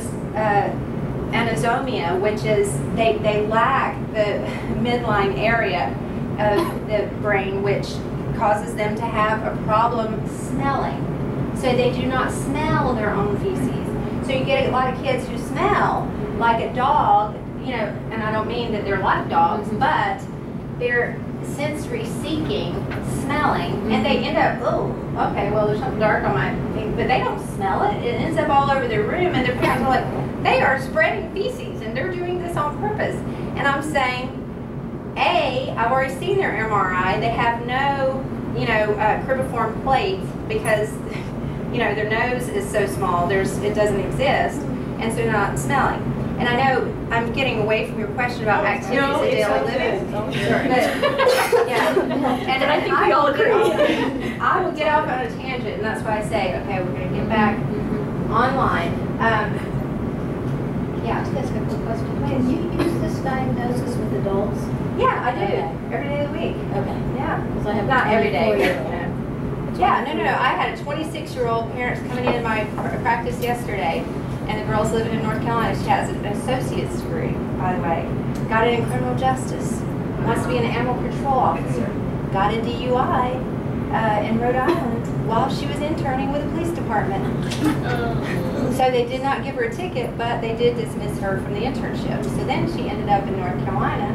S3: anosmia, which is they lack the midline area of the brain, which causes them to have a problem smelling. So they do not smell their own feces. So you get a lot of kids who smell like a dog, you know, and I don't mean that they're like dogs, but they're sensory seeking, smelling, and they end up, oh, okay, well, there's something dark on my thing, but they don't smell it. It ends up all over their room, and their parents are like, they are spreading feces, and they're doing this on purpose. And I'm saying, I've already seen their MRI. They have no, you know, cribriform plates because, you know, their nose is so small, it doesn't exist, and so they're not smelling. And I know I'm getting away from your question about activities of daily living. But, yeah. And I think we all agree. I will get off on a tangent, and that's why I say, okay, we're going to get back online. Yeah.
S6: Just ask a quick question. Can you use this diagnosis with adults?
S3: Yeah, I do. Every day of the week.
S6: Okay.
S3: Yeah.
S6: Because I have
S3: Not every day.
S6: 24-year-old.
S3: Yeah, no. I had a 26-year-old parents coming in my practice yesterday. And the girl's living in North Carolina. She has an associate's degree, by the way. Got it in criminal justice. Wants to be an animal control officer. Got a DUI in Rhode Island while she was interning with the police department. So they did not give her a ticket, but they did dismiss her from the internship. So then she ended up in North Carolina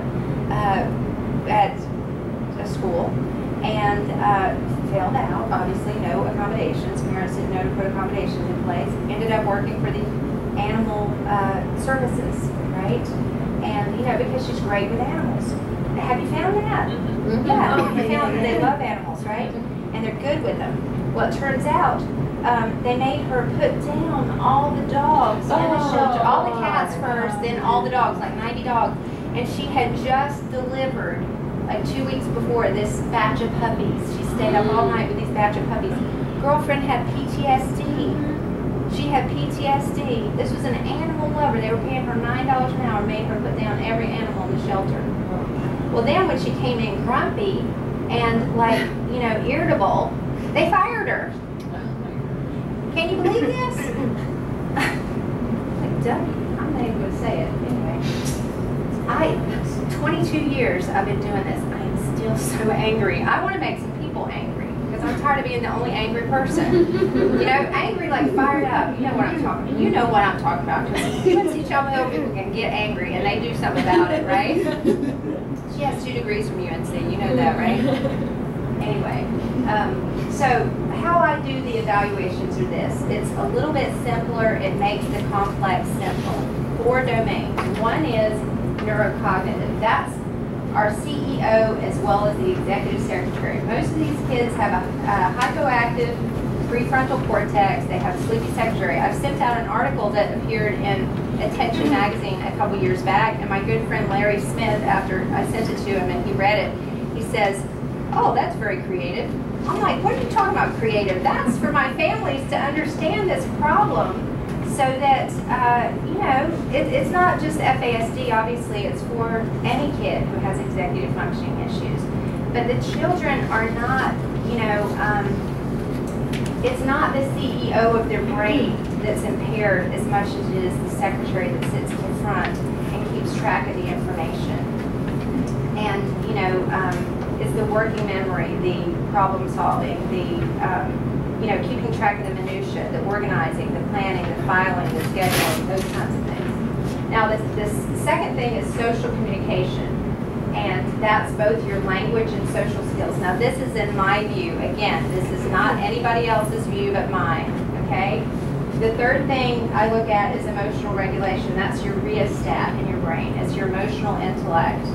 S3: at a school and failed out. Obviously, no accommodations. Parents didn't know to put accommodations in place. Ended up working for the animal services, right? And, you know, because she's great with animals. Have you found that? Yeah, you found that they love animals, right? And they're good with them. Well, it turns out they made her put down all the dogs in the shelter, all the cats first, then all the dogs, like 90 dogs. And she had just delivered, like 2 weeks before, this batch of puppies. She stayed up all night with these batch of puppies. Girlfriend had PTSD. She had PTSD. This was an animal lover. They were paying her $9 an hour, made her put down every animal in the shelter. Well, then when she came in grumpy and, like, you know, irritable, they fired her. Can you believe this? Like, I'm not even going to say it. Anyway, 22 years I've been doing this. I am still so angry. I want to make some people angry because I'm tired of being the only angry person. You know, angry, like fired up. You know what I'm talking about. You know what I'm talking about. Once each other people can get angry and they do something about it, right? She has 2 degrees from UNC. You know that, right? Anyway, so how I do the evaluations are this. It's a little bit simpler. It makes the complex simple. 4 domains. One is neurocognitive. That's our CEO as well as the executive secretary. Most of these kids have a hypoactive prefrontal cortex. They have a sleepy secretary. I've sent out an article that appeared in Attention magazine a couple years back, and my good friend Larry Smith, after I sent it to him and he read it, he says, "Oh, that's very creative." I'm like, "What are you talking about creative? That's for my families to understand this problem so that, you know, it's not just FASD, obviously, it's for any kid who has executive functioning issues. But the children are not, you know, it's not the CEO of their brain that's impaired as much as it is the secretary that sits in the front and keeps track of the information. And, you know, it's the working memory, the problem solving, the, you know, keeping track of the minutia, the organizing, the planning, the filing, the scheduling, those kinds of things. Now, this second thing is social communication. And that's both your language and social skills. Now, this is in my view. Again, this is not anybody else's view but mine, okay? The third thing I look at is emotional regulation. That's your rheostat in your brain. It's your emotional intellect.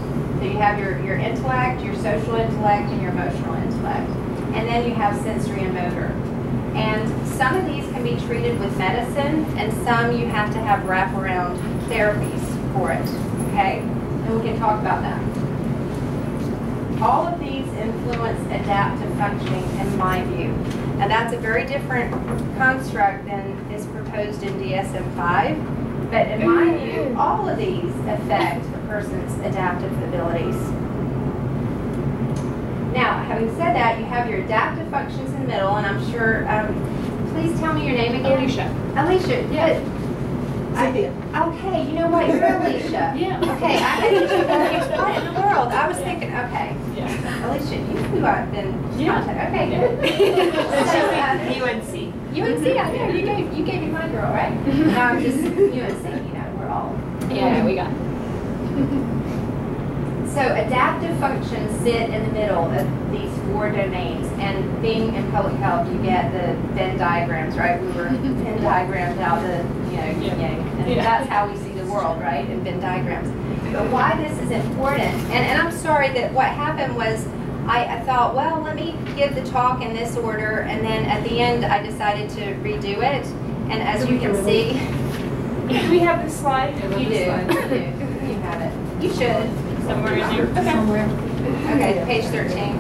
S3: So you have your intellect, your social intellect, and your emotional intellect. And then you have sensory and motor. And some of these can be treated with medicine, and some you have to have wraparound therapies for it, okay? And we can talk about that. All of these influence adaptive functioning in my view. Now that's a very different construct than is proposed in DSM-5, but in my view, all of these affect a person's adaptive abilities. Now, having said that, you have your adaptive functions in the middle, and I'm sure, please tell me your name again.
S1: Alicia.
S3: Alicia, yeah. Okay, you know what, you're Alicia.
S1: Yeah.
S3: Okay, I had you confused. What in the world? I was thinking, okay.
S1: Yeah.
S3: Alicia, you who I've been contacting. Okay, good.
S1: UNC.
S3: UNC, I know, you gave me my girl, right? No, I'm just UNC, you know, we're all.
S1: Yeah, we got it.
S3: So adaptive functions sit in the middle of these 4 domains, and being in public health, you get the Venn diagrams, right? We were Venn diagrams out the, yin yang, and that's how we see the world, right? In Venn diagrams. But why this is important, and I'm sorry that what happened was I thought, well, let me give the talk in this order, and then at the end I decided to redo it, and as you can see,
S1: Do we have this slide?
S3: you do, you have it. You should.
S1: Somewhere in here.
S3: Okay, page 13.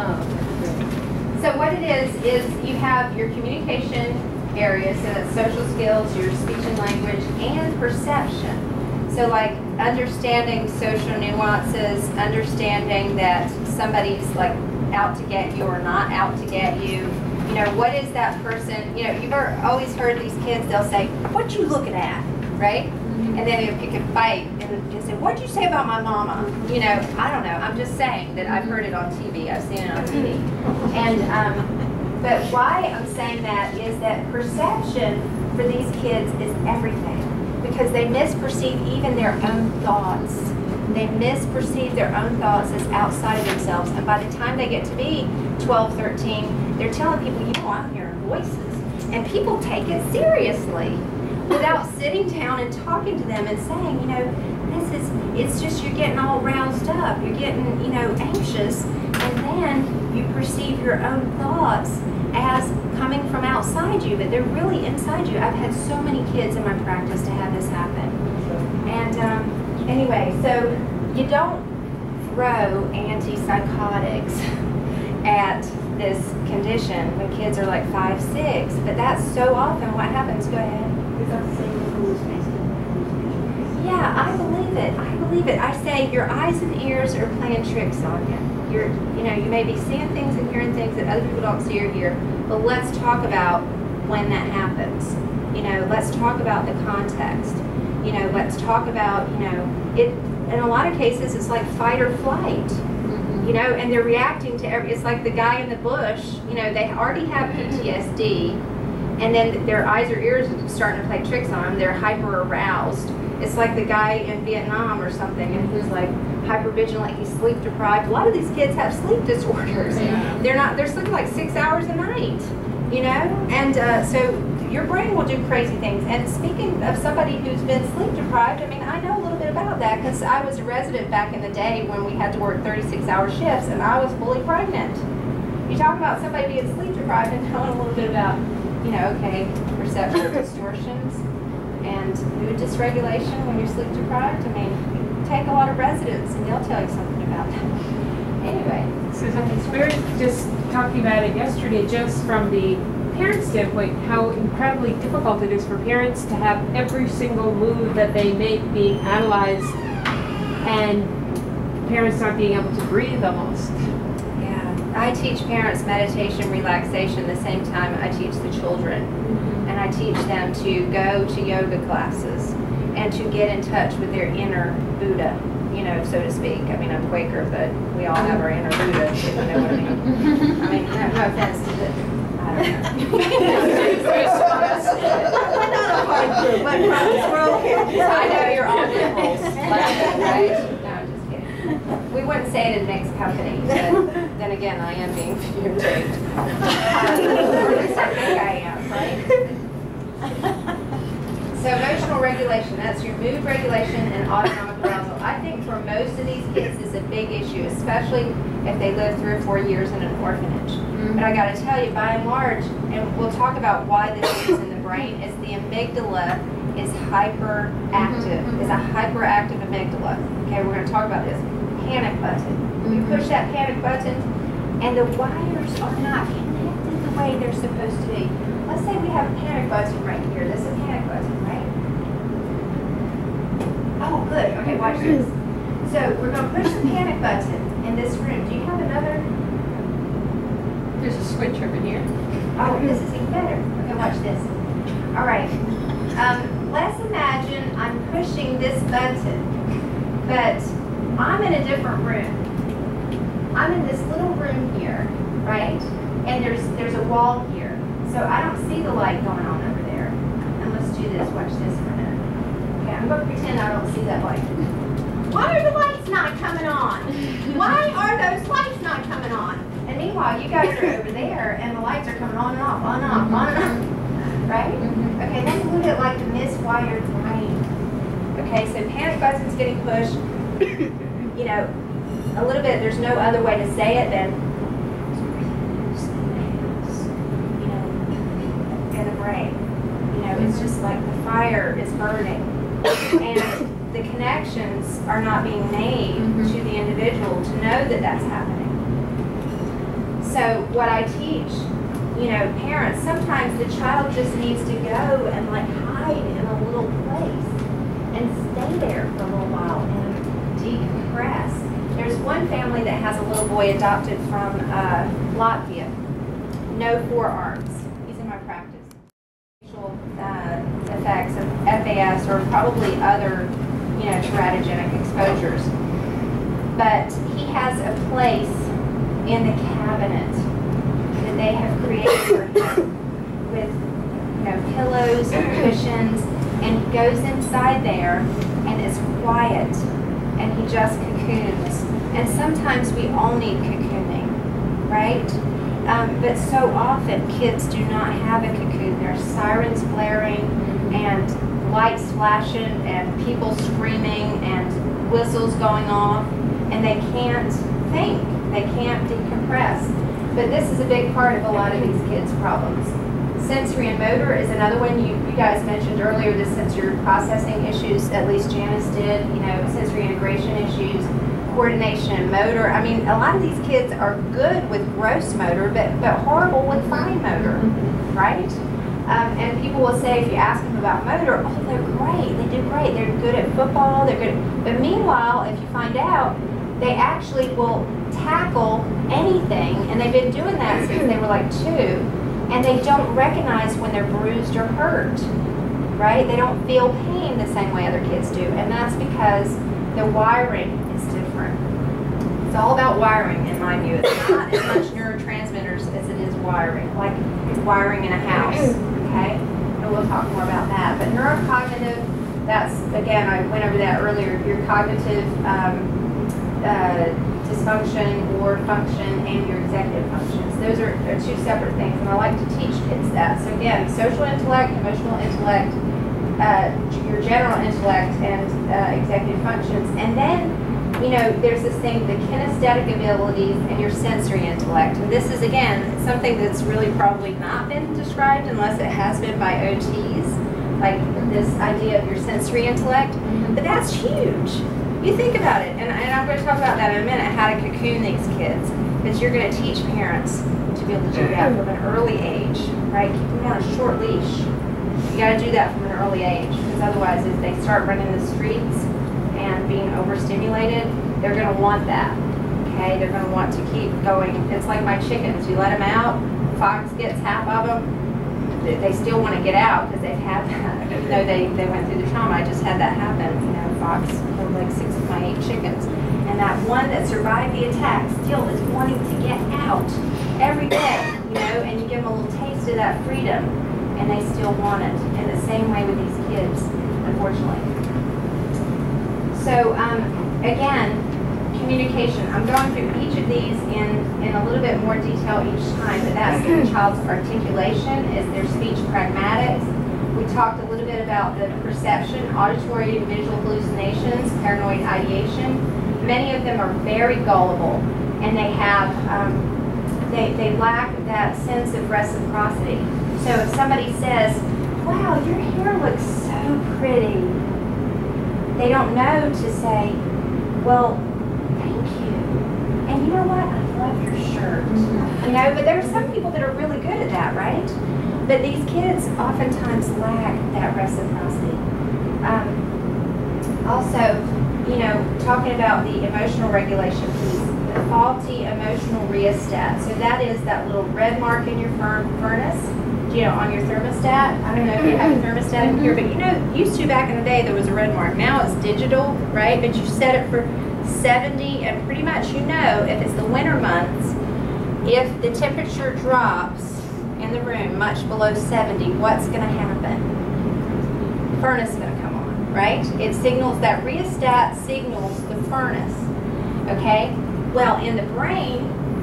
S3: So what it is you have your communication areas, so that's social skills, your speech and language, and perception. So like understanding social nuances, understanding that somebody's like out to get you or not out to get you. You know, what is that person, you know, you've always heard these kids, they'll say, what you looking at, right? And then they'll pick a fight and just say, what'd you say about my mama? You know, I don't know. I'm just saying that I've heard it on TV. I've seen it on TV. And, but why I'm saying that is that perception for these kids is everything. Because they misperceive even their own thoughts. They misperceive their own thoughts as outside of themselves. And by the time they get to be 12, 13, they're telling people, you know, I'm hearing voices. And people take it seriously, without sitting down and talking to them and saying, you know, it's just you're getting all roused up, you're getting, you know, anxious, and then you perceive your own thoughts as coming from outside you, but they're really inside you. I've had so many kids in my practice to have this happen. And anyway, so you don't throw antipsychotics at this condition when kids are like 5, 6, but that's so often what happens. Go ahead.
S6: Is that the same with hallucination?
S3: Yeah, I believe it. I believe it. I say your eyes and ears are playing tricks on you. You know, you may be seeing things and hearing things that other people don't see or hear, but let's talk about when that happens. You know, let's talk about the context. You know, let's talk about, you know, it. In a lot of cases, it's like fight or flight. You know, and they're reacting to it's like the guy in the bush. You know, they already have PTSD. And then their eyes or ears are starting to play tricks on them. They're hyper aroused. It's like the guy in Vietnam or something, and he's like hyper vigilant. He's sleep deprived. A lot of these kids have sleep disorders. Yeah. They're sleeping like 6 hours a night. You know, and so your brain will do crazy things. And speaking of somebody who's been sleep deprived, I mean, I know a little bit about that because I was a resident back in the day when we had to work 36-hour shifts, and I was fully pregnant. You talk about somebody being sleep deprived and knowing a little bit about, you know, okay, perceptual distortions and mood dysregulation when you're sleep deprived. I mean, take a lot of residents and they'll tell you something about that. Anyway.
S1: So we were just talking about it yesterday, just from the parent standpoint, how incredibly difficult it is for parents to have every single move that they make being analyzed, and parents not being able to breathe almost.
S3: I teach parents meditation, relaxation the same time I teach the children. And I teach them to go to yoga classes and to get in touch with their inner Buddha, you know, so to speak. I mean, I'm Quaker, but we all have our inner Buddha, if you know what I mean. I mean, no offense to the, I don't know. I know you're all liberals, right? No, I'm just kidding. We wouldn't say it in mixed company, but then again, I am being videotaped. Or at least I think I am, right? So emotional regulation. regulation. That's your mood regulation and autonomic arousal. I think for most of these kids it's a big issue, especially if they live 3 or 4 years in an orphanage. But I got to tell you, by and large, and we'll talk about why this is in the brain, is the amygdala is hyperactive. Is a hyperactive amygdala. Okay, we're going to talk about this. Panic button. You push that panic button, and the wires are not connected the way they're supposed to be. Let's say we have a panic button right here. This is a panic button, right? Oh, good. Okay, watch this. So we're going to push the panic button in this room. Do you have another?
S1: There's a switch over here.
S3: Oh, this is even better. Okay, watch this. All right. Let's imagine I'm pushing this button, but I'm in a different room. I'm in this little room here, right? And there's a wall here. So I don't see the light going on over there. And let's do this. Watch this for a minute. Okay, I'm going to pretend I don't see that light. Why are the lights not coming on? Why are those lights not coming on? And meanwhile, you guys are over there, and the lights are coming on and off, on and off, on and off. Right? Okay, that's a little bit like the miswired brain. Okay, so panic button's getting pushed. You know, a little bit, there's no other way to say it than, you know, in the brain. You know, it's just like the fire is burning. And the connections are not being made to the individual to know that that's happening. So what I teach, you know, parents, sometimes the child just needs to go and like hide in a little place and stay there for a little while and decompress. There's one family that has a little boy adopted from Latvia. No forearms. He's in my practice. Effects of FAS or probably other, you know, teratogenic exposures. But he has a place in the cabinet that they have created for him with, you know, pillows and cushions, and he goes inside there and it's quiet and he just cocoons. And sometimes we all need cocooning, right? But so often kids do not have a cocoon. There's sirens blaring and lights flashing and people screaming and whistles going off, and they can't think. They can't decompress. But this is a big part of a lot of these kids' problems. Sensory and motor is another one. You guys mentioned earlier the sensory processing issues, at least Janice did, you know, sensory integration issues, coordination and motor. I mean, a lot of these kids are good with gross motor, but horrible with fine motor, right? And people will say, if you ask them about motor, oh, they're great, they do great, they're good at football, they're good. But meanwhile, if you find out, they actually will tackle anything, and they've been doing that since they were like 2, and they don't recognize when they're bruised or hurt, right? They don't feel pain the same way other kids do, and that's because the wiring is different. It's all about wiring, in my view. It's not as much neurotransmitters as it is wiring, like wiring in a house, okay? And we'll talk more about that. But neurocognitive, that's, again, I went over that earlier, your cognitive dysfunction or function and your executive functions. Those are 2 separate things, and I like to teach kids that. So again, social intellect, emotional intellect, your general intellect, and executive functions. And then, you know, there's this thing, the kinesthetic abilities and your sensory intellect. And this is, again, something that's really probably not been described unless it has been by OTs, like this idea of your sensory intellect. But that's huge. You think about it, and I'm going to talk about that in a minute, how to cocoon these kids. But you're going to teach parents to be able to do that from an early age, right? Keep them on a short leash. You got to do that from an early age, because otherwise if they start running the streets and being overstimulated, they're going to want that, okay? They're going to want to keep going. It's like my chickens. You let them out, fox gets half of them, they still want to get out because they've had that. Even though they went through the trauma, I just had that happen. You know, fox killed like 6 of my 8 chickens. And that one that survived the attack still is wanting to get out every day, you know, and you give them a little taste of that freedom, and they still want it. And the same way with these kids, unfortunately. So, again, communication. I'm going through each of these in a little bit more detail each time, but that's the child's articulation, is their speech pragmatics. We talked a little bit about the perception, auditory and visual hallucinations, paranoid ideation. Many of them are very gullible, and they have they lack that sense of reciprocity. So if somebody says, "Wow, your hair looks so pretty," they don't know to say, "Well, thank you. And you know what? I love your shirt." You know, but there are some people that are really good at that, right? But these kids oftentimes lack that reciprocity. Also, you know, talking about the emotional regulation piece, the faulty emotional rheostat. So that is that little red mark in your furnace, you know, on your thermostat. I don't know if you have a thermostat in here, but you know, used to back in the day there was a red mark. Now it's digital, right? But you set it for 70, and pretty much you know if it's the winter months, if the temperature drops in the room much below 70, what's going to happen? Furnace is going to come on, right? It signals, that rheostat signals the furnace, okay? Well, in the brain,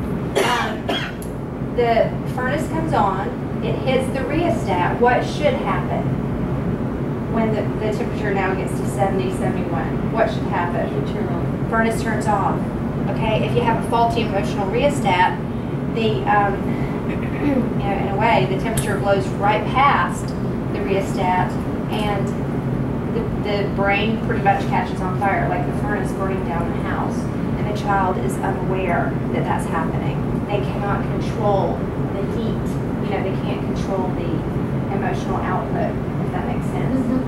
S3: the furnace comes on, it hits the rheostat. What should happen when the temperature now gets to 70, 71? What should happen? Furnace turns off, okay? If you have a faulty emotional rheostat, the you know, in a way, the temperature blows right past the rheostat, and the brain pretty much catches on fire, like the furnace burning down the house, and the child is unaware that that's happening. They cannot control the heat. You know, they can't control the emotional output, if that makes sense.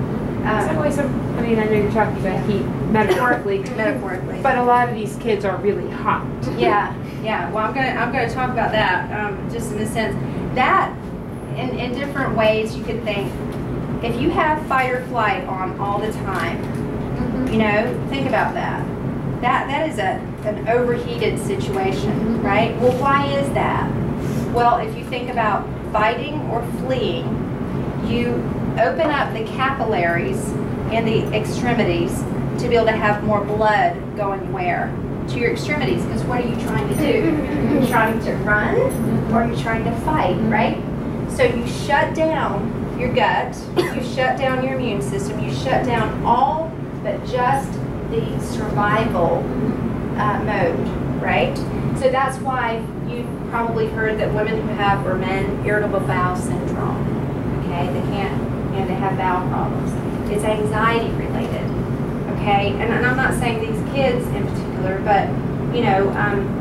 S1: I mean, I know you're talking about heat metaphorically, but a lot of these kids are really hot.
S3: Yeah. Well, I'm gonna talk about that just in a sense. That in different ways you could think. If you have fight or flight on all the time, you know, think about that. That is an overheated situation, right? Well, why is that? Well, if you think about fighting or fleeing, you open up the capillaries and the extremities to be able to have more blood going where? To your extremities, because what are you trying to do? You're trying to run, or you're trying to fight, right? So you shut down your gut, you shut down your immune system, you shut down all but just the survival mode, right? So that's why you've probably heard that women who have, or men, irritable bowel syndrome, okay? They can't, you know, they have bowel problems. It's anxiety related, okay? And I'm not saying these kids in particular, but, you know,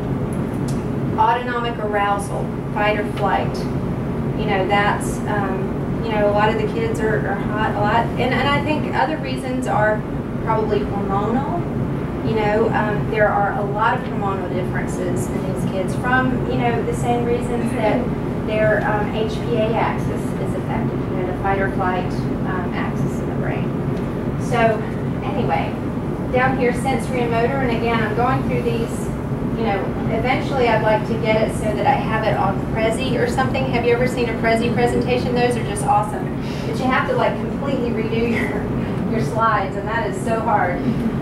S3: autonomic arousal, fight or flight, you know, that's, you know, a lot of the kids are hot a lot. And I think other reasons are probably hormonal. You know, there are a lot of hormonal differences in these kids from, you know, the same reasons that their HPA axis is affected, you know, the fight or flight axis in the brain. So anyway, down here, sensory and motor, and again, I'm going through these, you know, eventually I'd like to get it so that I have it on Prezi or something. Have you ever seen a Prezi presentation? Those are just awesome. But you have to like completely redo your slides, and that is so hard.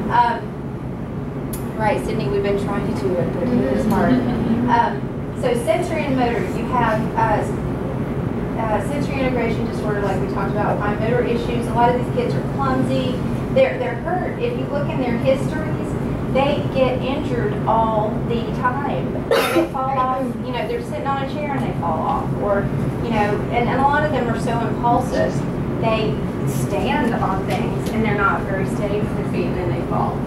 S3: Right, Sydney, we've been trying to do it, but it is hard. So sensory and motor, you have sensory integration disorder, like we talked about, fine motor issues. A lot of these kids are clumsy. They're hurt. If you look in their histories, they get injured all the time. They fall off, you know, they're sitting on a chair and they fall off. Or, you know, and a lot of them are so impulsive. They stand on things and they're not very steady with their feet, and then they fall.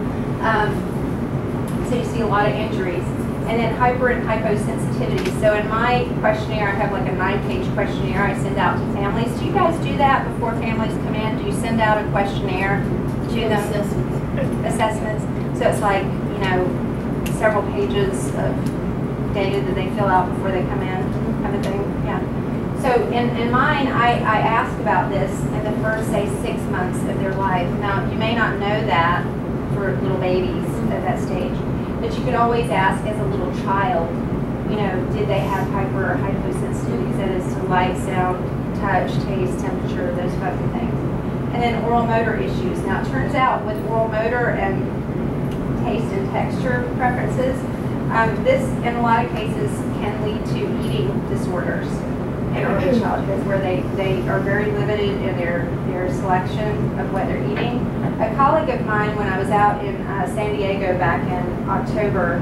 S3: So you see a lot of injuries. And then hyper and hyposensitivity. So in my questionnaire, I have like a 9-page questionnaire I send out to families. Do you guys do that before families come in? Do you send out a questionnaire to them? Assessments. So it's like, you know, several pages of data that they fill out before they come in, kind of thing. Yeah. So in mine, I ask about this in the first, say, 6 months of their life. Now, you may not know that for little babies at that stage. But you could always ask as a little child, you know, did they have hyper or hyposensitivity? That is to light, sound, touch, taste, temperature, those kinds of things. And then oral motor issues. Now it turns out with oral motor and taste and texture preferences, this in a lot of cases can lead to eating disorders. in early childhood, where they are very limited in their selection of what they're eating. A colleague of mine, when I was out in San Diego back in October,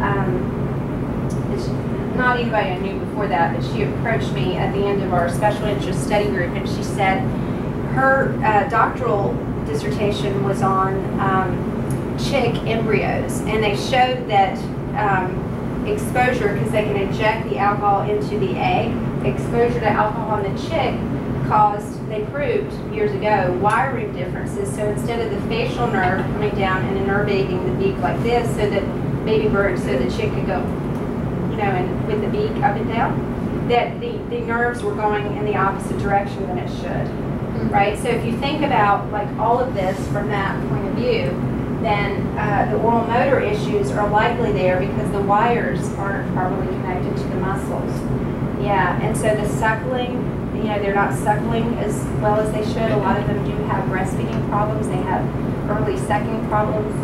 S3: not anybody I knew before that, but she approached me at the end of our special interest study group, and she said her doctoral dissertation was on chick embryos, and they showed that exposure, because they can inject the alcohol into the egg, exposure to alcohol in the chick caused, they proved years ago, wiring differences. So instead of the facial nerve coming down and innervating the beak like this, so that baby bird, so the chick could go, you know, and with the beak up and down, that the nerves were going in the opposite direction than it should, right? So if you think about like all of this from that point of view, then the oral motor issues are likely there because the wires aren't properly connected to the muscles. Yeah, and so the suckling, you know, they're not suckling as well as they should. A lot of them do have breastfeeding problems. They have early sucking problems.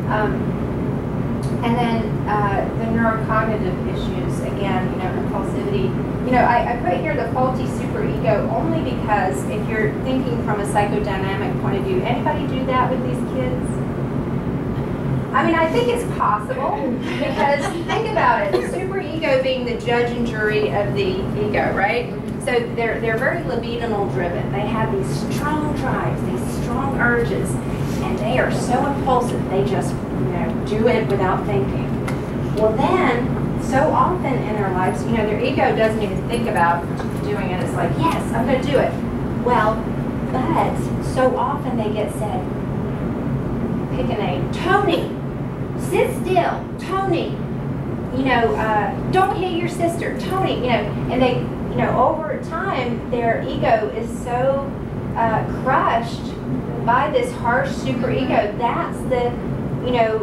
S3: And then the neurocognitive issues, again, you know, impulsivity. You know, I put here the faulty superego only because if you're thinking from a psychodynamic point of view, anybody do that with these kids? I mean, I think it's possible because think about it, the superego being the judge and jury of the ego, right? So they're very libidinal driven. They have these strong drives, these strong urges, and they are so impulsive. They just, you know, do it without thinking. Well then, so often in their lives, you know, their ego doesn't even think about doing it. It's like, yes, I'm going to do it. Well, but so often they get said, pick a name, Tony. Sit still, Tony. You know, don't hit your sister, Tony. You know, and they, you know, over time, their ego is so crushed by this harsh superego. That's the, you know,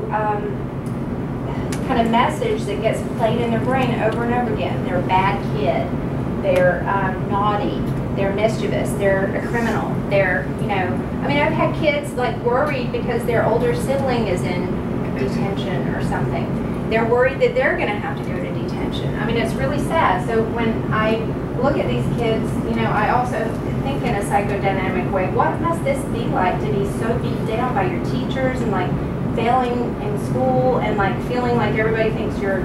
S3: kind of message that gets played in their brain over and over again. They're a bad kid. They're naughty. They're mischievous. They're a criminal. They're, you know, I mean, I've had kids like worried because their older sibling is in detention or something. They're worried that they're going to have to go to detention. I mean, it's really sad. So when I look at these kids, you know, I also think in a psychodynamic way, what must this be like to be so beat down by your teachers and like failing in school and like feeling like everybody thinks you're,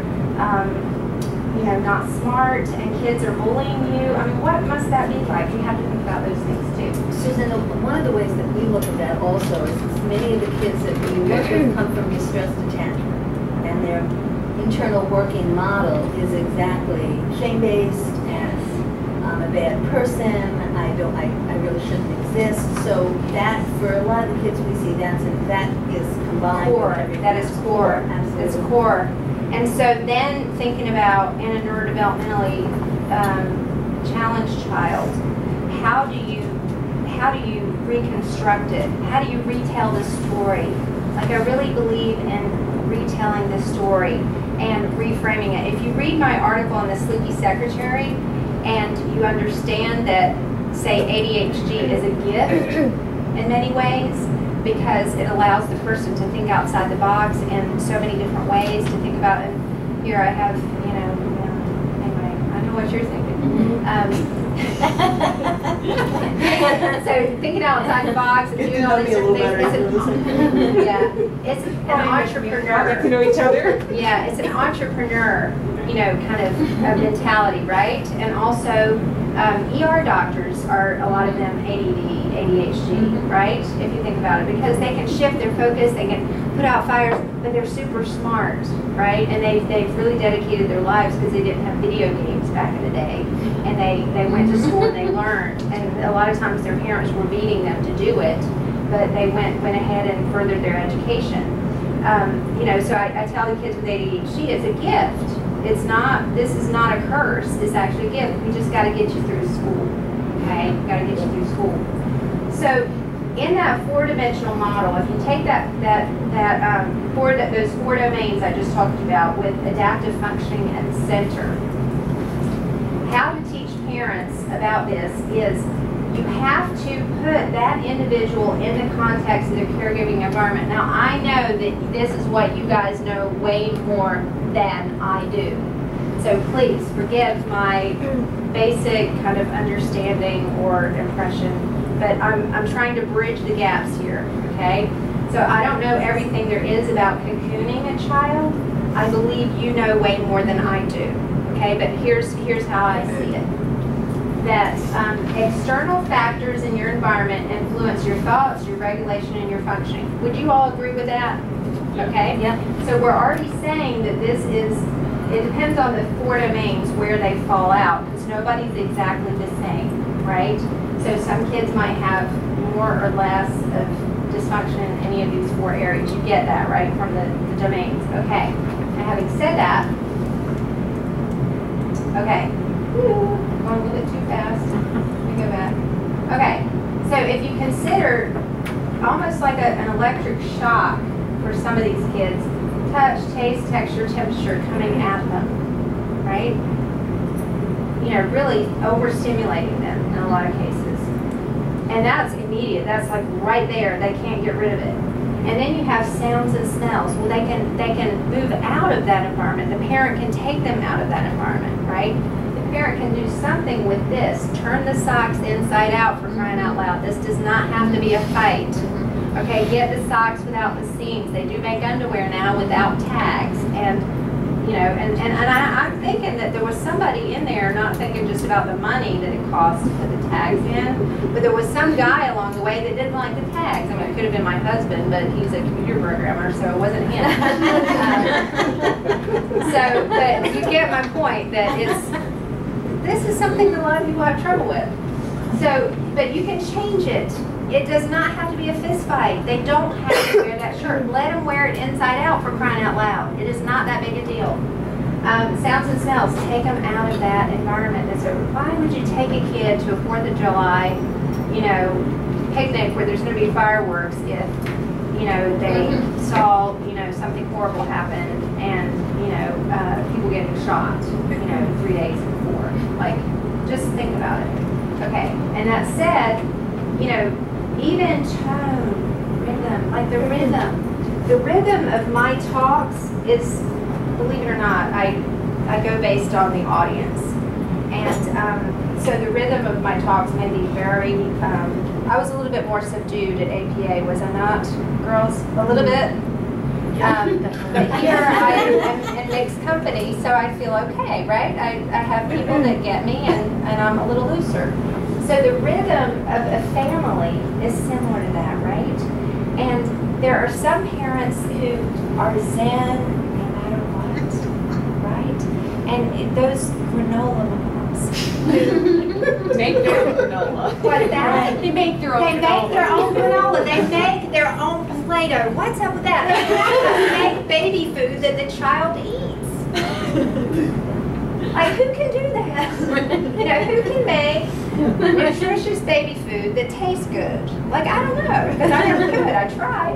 S3: you know, not smart and kids are bullying you. I mean, what must that be like? You have to think about those things too.
S7: Susan, one of the ways that we look at that also is many of the kids that we work with come from distressed attachment, and their internal working model is exactly shame-based and I'm a bad person, I really shouldn't exist. So that, for a lot of the kids we see, that is combined.
S3: Core. That is core.
S7: Absolutely.
S3: It's core. And so then thinking about in a neurodevelopmentally challenged child, how do you reconstruct it? How do you retell the story? Like, I really believe in retelling the story and reframing it. If you read my article on the Sleepy Secretary and you understand that, say, ADHD is a gift in many ways because it allows the person to think outside the box in so many different ways, to think about, and here I have, you know, anyway, I know what you're thinking. So thinking outside the box and doing all these different things. It's an entrepreneur.
S1: Get to know each other.
S3: Yeah, it's an entrepreneur, you know, kind of mentality, right? And also, ER doctors are, a lot of them, ADD, ADHD, right? If you think about it, because they can shift their focus, they can put out fires, but they're super smart, right? And they've really dedicated their lives because they didn't have video games back in the day. And they went to school and they learned. And a lot of times their parents were beating them to do it, but they went ahead and furthered their education. You know, so I tell the kids with ADHD, it's a gift. It's not, this is not a curse, it's actually a gift. We just got to get you through school, okay? Got to get you through school. So in that four-dimensional model, if you take those four domains I just talked about with adaptive functioning and center, how to teach parents about this is you have to put that individual in the context of their caregiving environment. Now, I know that this is what you guys know way more than I do. So please forgive my basic kind of understanding or impression, but I'm trying to bridge the gaps here, okay? So I don't know everything there is about cocooning a child. I believe you know way more than I do, okay? But here's how I see it. That external factors in your environment influence your thoughts, your regulation, and your functioning. Would you all agree with that? Okay?
S7: Yeah.
S3: So we're already saying that this is, it depends on the 4 domains where they fall out, because nobody's exactly the same, right? So some kids might have more or less of dysfunction in any of these 4 areas. You get that, right, from the domains. Okay. Now having said that, okay. Going a little bit too fast. Let me go back. Okay, so if you consider almost like an electric shock for some of these kids, touch, taste, texture, temperature coming at them, right? You know, really overstimulating them in a lot of cases. And that's immediate. That's like right there. They can't get rid of it. And then you have sounds and smells. Well, they can move out of that environment. The parent can take them out of that environment, right? Parent can do something with this. Turn the socks inside out, for crying out loud. This does not have to be a fight. Okay, get the socks without the seams. They do make underwear now without tags. And, you know, I'm thinking that there was somebody in there, not thinking just about the money that it cost to put the tags in, but there was some guy along the way that didn't like the tags. I mean, it could have been my husband, but he's a computer programmer, so it wasn't him. But you get my point that this is something that a lot of people have trouble with. So, but you can change it. It does not have to be a fist fight. They don't have to wear that shirt. Let them wear it inside out, for crying out loud. It is not that big a deal. Sounds and smells, take them out of that environment. And so why would you take a kid to a 4th of July, you know, picnic where there's going to be fireworks if, you know, they saw, you know, something horrible happen and, you know, people getting shot, you know, 3 days before. Like, just think about it. Okay, and that said, you know, even tone, rhythm, like the rhythm of my talks is, believe it or not, I go based on the audience. And so the rhythm of my talks may be very, I was a little bit more subdued at APA, was I not, girls? A little bit? But here I am in mixed company, so I feel okay, right? I have people that get me, and I'm a little looser. So the rhythm of a family is similar to that, right? And there are some parents who are zen no matter what, right? And those granola moms who
S1: Make their own granola.
S3: What's that?
S1: They make their own
S3: They make their own granola. They make their own Play-Doh. What's up with that? They make baby food that the child eats. Like, who can do that? You know, who can make nutritious baby food that tastes good? Like, I don't know, because I never could. I tried.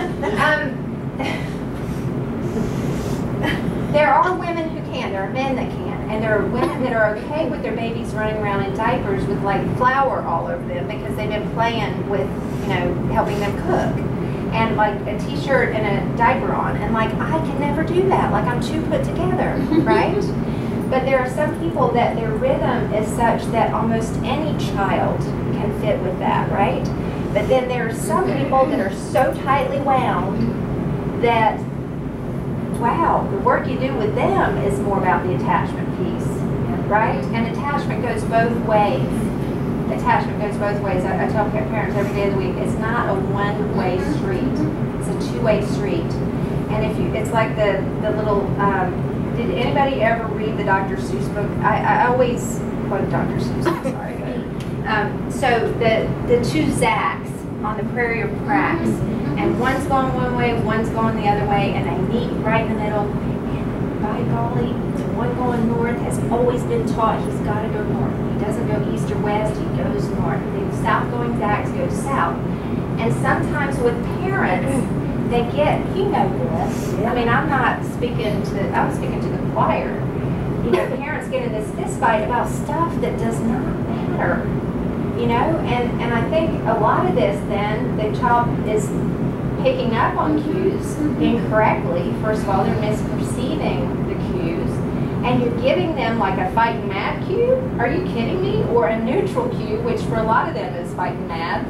S3: There are women who can. There are men that can. And there are women that are okay with their babies running around in diapers with, like, flour all over them because they've been playing with, you know, helping them cook. And, like, a t-shirt and a diaper on. And, like, I can never do that. Like, I'm too put together, right? But there are some people that their rhythm is such that almost any child can fit with that, right? But then there are some people that are so tightly wound that, wow, the work you do with them is more about the attachment piece, right? And attachment goes both ways. Attachment goes both ways. I tell parents every day of the week, it's not a one-way street. It's a two-way street. And if you, it's like the little, did anybody ever read the Dr. Seuss book? I always quote Dr. Seuss, I'm sorry. So the two Zacks on the Prairie of Cracks, and one's going one way, one's going the other way, and they meet right in the middle. And by golly, the one going north has always been taught he's got to go north. He doesn't go east or west, he goes north. The south-going Zacks go south. And sometimes with parents, they get, you know this. I mean, I'm speaking to the choir. You know, parents get in this fist fight about stuff that does not matter. You know, and I think a lot of this then, the child is picking up on cues incorrectly. First of all, they're misperceiving the cues. and you're giving them like a fighting mad cue, are you kidding me? Or a neutral cue, which for a lot of them is fighting mad.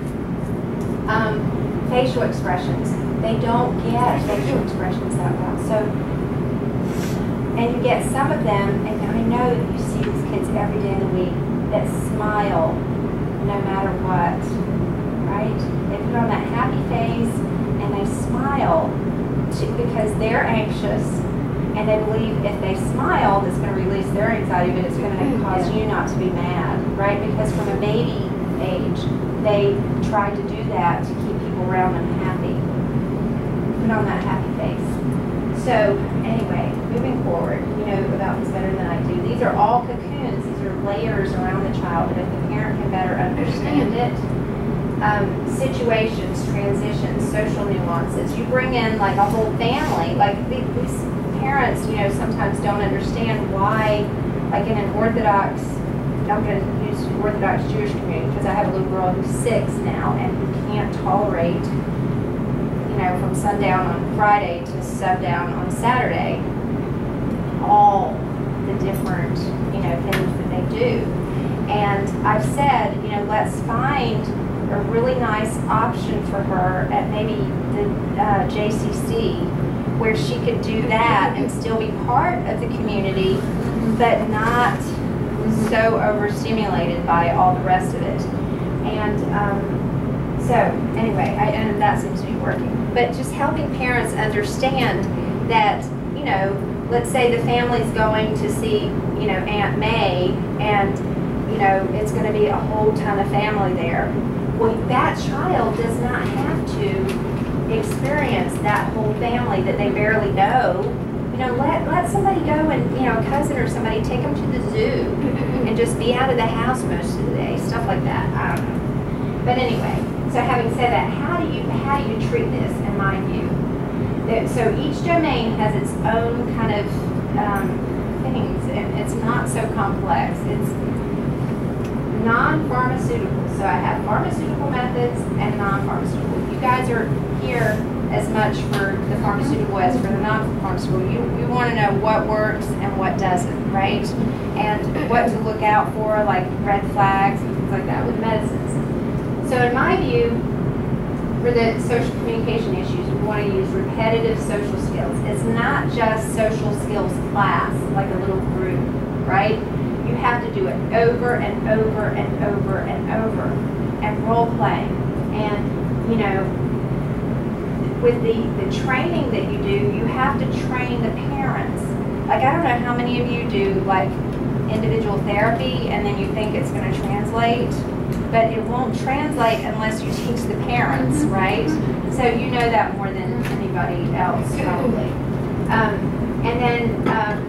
S3: Facial expressions. They don't get facial expressions that well. So, and you get some of them, and I know that you see these kids every day of the week that smile no matter what, right? They put on that happy face and they smile because they're anxious and they believe if they smile, that's going to release their anxiety, but it's going to cause you not to be mad, right? Because from a baby age, they try to do that to keep people around them happy. Put on that happy face. So anyway, moving forward, you know about this better than I do. These are all cocoons. These are layers around the child, but if the parent can better understand it, situations, transitions, social nuances. You bring in like a whole family. Like these parents, you know, sometimes don't understand why, like in an Orthodox, I'm going to use Orthodox Jewish community because I have a little girl who's 6 now and who can't tolerate, you know, from sundown on Friday to sundown on Saturday, all the different, you know, things that they do. And I've said, you know, let's find a really nice option for her at maybe the JCC where she could do that and still be part of the community, but not so overstimulated by all the rest of it. And so anyway, and that seems to be working. But just helping parents understand that, you know, let's say the family's going to see, you know, Aunt May, and, you know, it's going to be a whole ton of family there. Well, that child does not have to experience that whole family that they barely know. You know, let somebody go and, you know, a cousin or somebody, take them to the zoo and just be out of the house most of the day, stuff like that. I don't know. But anyway, so having said that, how do you treat this, in my view? So each domain has its own kind of things, and it's not so complex. It's non-pharmaceutical. So I have pharmaceutical methods and non-pharmaceutical. You guys are here as much for the pharmaceutical as for the non-pharmaceutical. You want to know what works and what doesn't, right? And what to look out for, like red flags and things like that with medicines. So in my view, for the social communication issues, we want to use repetitive social skills. It's not just social skills class, like a little group, right? You have to do it over and over and over and over, and role play. And, you know, with the training that you do, you have to train the parents. Like, I don't know how many of you do, like, individual therapy, and then you think it's going to translate, but it won't translate unless you teach the parents, right? So you know that more than anybody else, probably. And then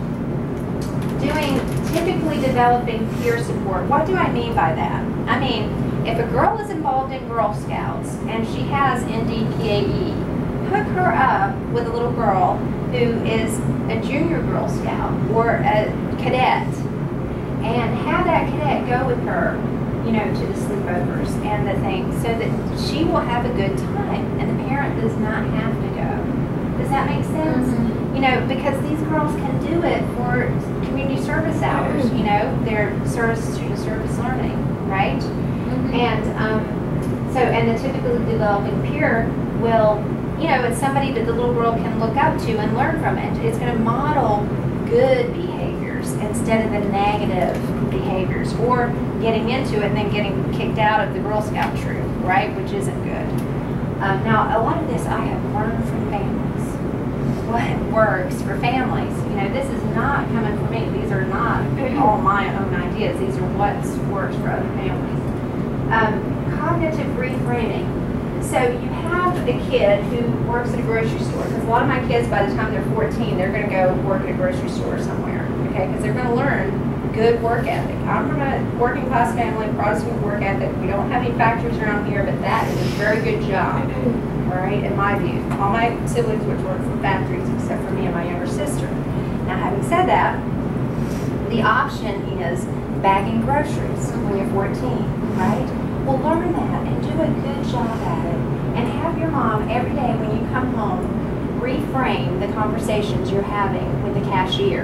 S3: typically developing peer support. What do I mean by that? I mean, if a girl is involved in Girl Scouts and she has ND-PAE, hook her up with a little girl who is a junior Girl Scout or a cadet, and have that cadet go with her, you know, to the sleepovers and the things, so that she will have a good time and the parent does not have to go. Does that make sense? You know, because these girls can do it for community service hours, you know, their student service learning, right? And and the typically developing peer will, you know, it's somebody that the little girl can look up to and learn from it. It's going to model good behaviors instead of the negative behaviors, or getting into it and then getting kicked out of the Girl Scout troop, right, which isn't good. Now, a lot of this I have learned from families. What works for families? You know, this is not coming from me. These are not all my own ideas. These are what works for other families. Cognitive reframing. So you have a kid who works at a grocery store, because a lot of my kids, by the time they're 14, they're going to go work at a grocery store somewhere, okay, because they're going to learn good work ethic. I'm from a working class family, Protestant work ethic. We don't have any factories around here, but that is a very good job, all right, in my view. All my siblings would work for factories except for me and my younger sister. Now, having said that, the option is bagging groceries when you're 14, right? Well, learn that and do a good job at it. And have your mom every day when you come home reframe the conversations you're having with the cashier.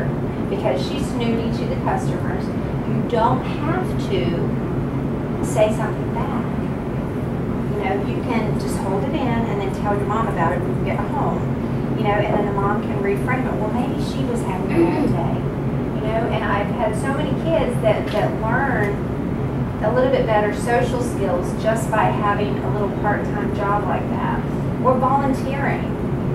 S3: because she's snooty to the customers. You don't have to say something back. You know, you can just hold it in and then tell your mom about it when you get home. You know, and then the mom can reframe it. Well, maybe she was having a bad day. You know, and I've had so many kids that learn a little bit better social skills just by having a little part-time job like that, or volunteering.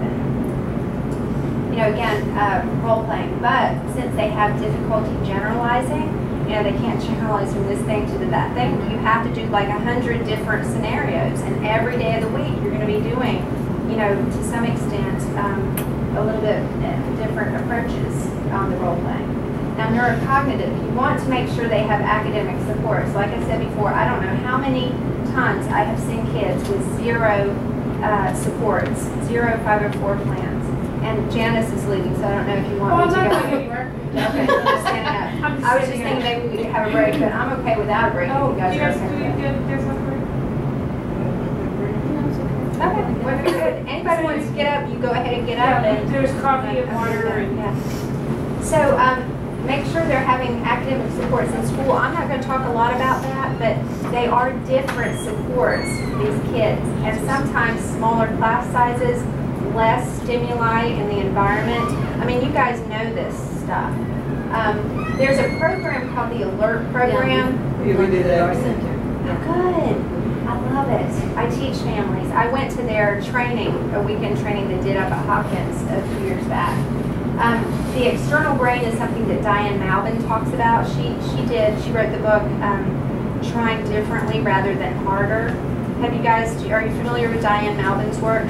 S3: You know, again, role playing. But since they have difficulty generalizing, you know, they can't generalize from this thing to that thing. You have to do like 100 different scenarios, and every day of the week you're going to be doing, you know, to some extent, a little bit different approaches on the role playing. Now, neurocognitive, you want to make sure they have academic support. So like I said before, I don't know how many times I have seen kids with zero supports, 0 504 plans. And Janice is leaving, so I don't know if you want me to go.
S1: I'm not going anywhere.
S3: Okay, just standing up. I was just thinking maybe we could have a break, but I'm okay without a break.
S1: Oh,
S3: if you guys
S1: you
S3: are
S1: guys,
S3: okay
S1: do
S3: with
S1: you
S3: it.
S1: guys want a break?
S3: Okay, well, very good. Anybody wants to get up, you go ahead and get up.
S1: Yeah,
S3: And
S1: there's coffee and water and.
S3: Yeah. So make sure they're having academic supports in school. I'm not going to talk a lot about that, but they are different supports, these kids. And sometimes smaller class sizes, less stimuli in the environment. I mean, you guys know this stuff. There's a program called the ALERT program.
S7: We did that.
S3: Good. I love it. I teach families. I went to their training, a weekend training they did up at Hopkins a few years back. The external brain is something that Diane Malvin talks about. She wrote the book Trying Differently Rather Than Harder. Have you guys, are you familiar with Diane Malvin's work?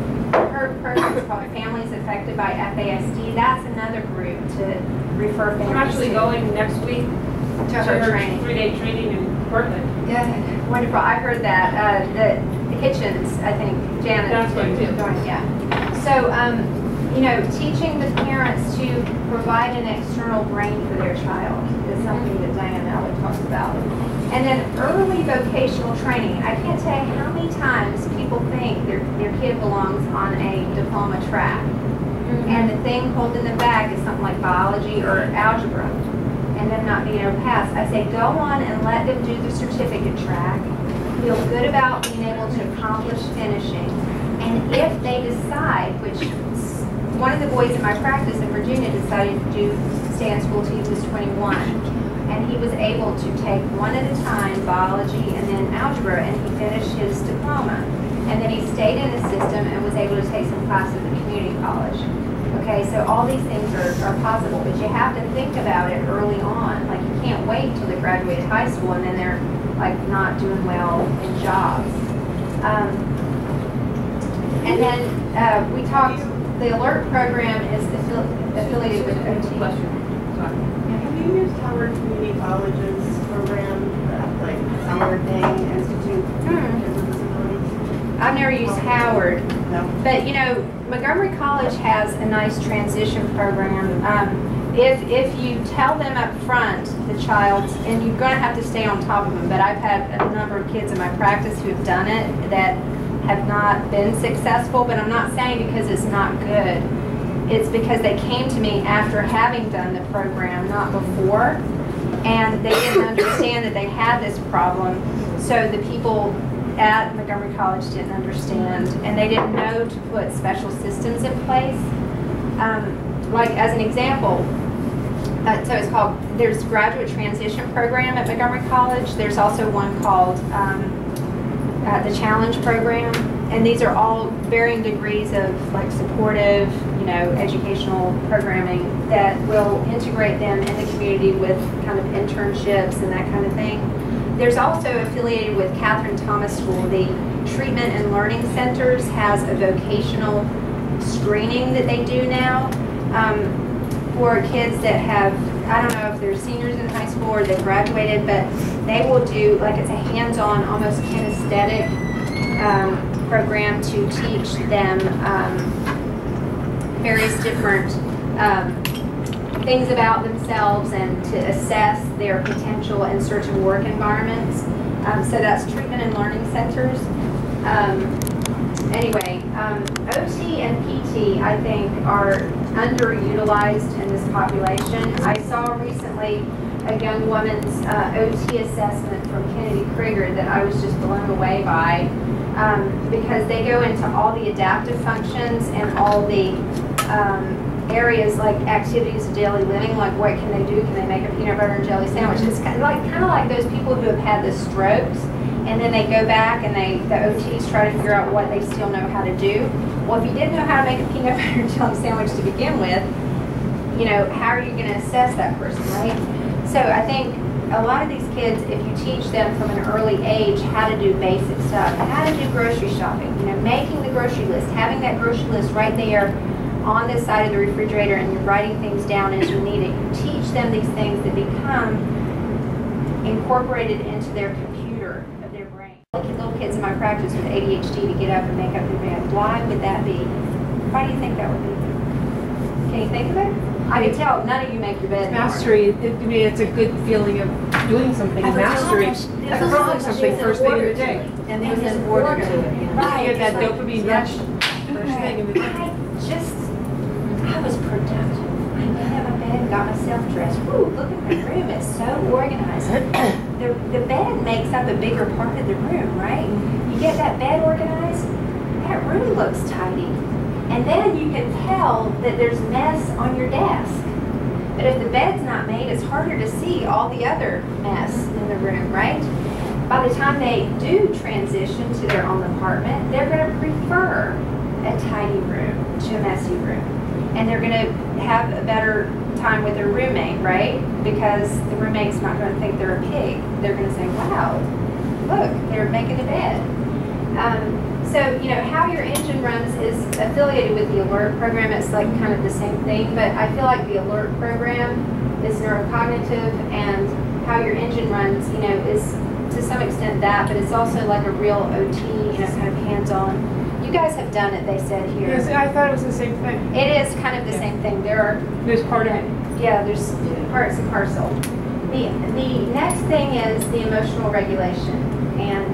S3: Her program is called Families Affected by FASD. That's another group to refer families
S1: I'm actually
S3: to.
S1: going next week
S3: To her training.
S1: 3-day training in Portland.
S3: Good. Wonderful. I heard that. The Hitchens, I think, Janet.
S1: That's going too.
S3: Yeah. So, you know, teaching the parents to provide an external brain for their child is something that Diane Malvin talks about. And then early vocational training. I can't tell you how many times people think their kid belongs on a diploma track. And the thing holding them back is something like biology or algebra, and them not being able to pass. I say go on and let them do the certificate track. Feel good about being able to accomplish finishing. And if they decide, which one of the boys in my practice in Virginia decided to stay in school till he was 21. And he was able to take one at a time, biology and then algebra, and he finished his diploma. And then he stayed in the system and was able to take some classes at community college. Okay, so all these things are possible, but you have to think about it early on. Like, you can't wait till they graduate high school and then they're like not doing well in jobs. And then we talked, the ALERT program is affiliated with OT.
S6: Have you used Howard Community College's program, like Summer Day Institute for Kids with Disabilities?
S3: I've never used Howard,
S6: No.
S3: but you know, Montgomery College has a nice transition program. If you tell them up front, the child, and you're going to have to stay on top of them, but I've had a number of kids in my practice who have done it that have not been successful, but I'm not saying because it's not good. It's because they came to me after having done the program, not before, and they didn't understand that they had this problem. So the people at Montgomery College didn't understand, and they didn't know to put special systems in place. Like as an example, so it's called, there's graduate transition program at Montgomery College. There's also one called the Challenge program, and these are all varying degrees of like supportive, you know, educational programming that will integrate them in the community with kind of internships and that kind of thing. There's also affiliated with Catherine Thomas School, the Treatment and Learning Centers has a vocational screening that they do now for kids that have, I don't know if they're seniors in high school or they've graduated, but they will do, like it's a hands-on, almost kinesthetic program to teach them various different things about themselves and to assess their potential in certain work environments. So that's Treatment and Learning Centers.
S2: Anyway, OT and PT, I think, are underutilized in this population. I saw recently a young woman's OT assessment from Kennedy Krieger that I was just blown away by, because they go into all the adaptive functions and all the areas like activities of daily living, like what can they do? Can they make a peanut butter and jelly sandwich? It's kind of like those people who have had the strokes, and then they go back and the OTs try to figure out what they still know how to do. Well, if you didn't know how to make a peanut butter and jelly sandwich to begin with, you know, how are you going to assess that person, right? So I think a lot of these kids, if you teach them from an early age how to do basic stuff, how to do grocery shopping, you know, making the grocery list, having that grocery list right there on the side of the refrigerator, and you're writing things down as you need it. You teach them these things that become incorporated into their computer of their brain. Little kids in my practice with ADHD to get up and make up their bed. Why would that be? Why do you think that would be? Can you think of it? I can tell none of you make your bed.
S1: Mastery, I mean, it's a good feeling of doing something, mastery, accomplishing something first thing of the day.
S7: And there's an order to it. You know?
S2: Right.
S1: You get that
S2: It's like,
S1: dopamine
S2: yeah.
S1: rush first thing of the day.
S2: I was productive. I made up my bed and got myself dressed. Woo, look at my room, it's so organized. The bed makes up a bigger part of the room, right? You get that bed organized, that room looks tidy. And then you can tell that there's mess on your desk. But if the bed's not made, it's harder to see all the other mess in the room, right? By the time they do transition to their own apartment, they're going to prefer a tidy room to a messy room. And they're going to have a better time with their roommate, right? Because the roommate's not going to think they're a pig. They're going to say, wow, look, they're making a bed. So, you know, how your engine runs is affiliated with the ALERT program. It's like kind of the same thing, but I feel like the ALERT program is neurocognitive, and how your engine runs, you know, is to some extent that, but it's also like a real OT, you know, kind of hands-on. You guys have done it, they said here.
S1: Yes, I thought it was the same thing.
S2: It is kind of the same thing. There are,
S1: There's part of it.
S2: yeah, there's parts and parcel. The next thing is the emotional regulation. And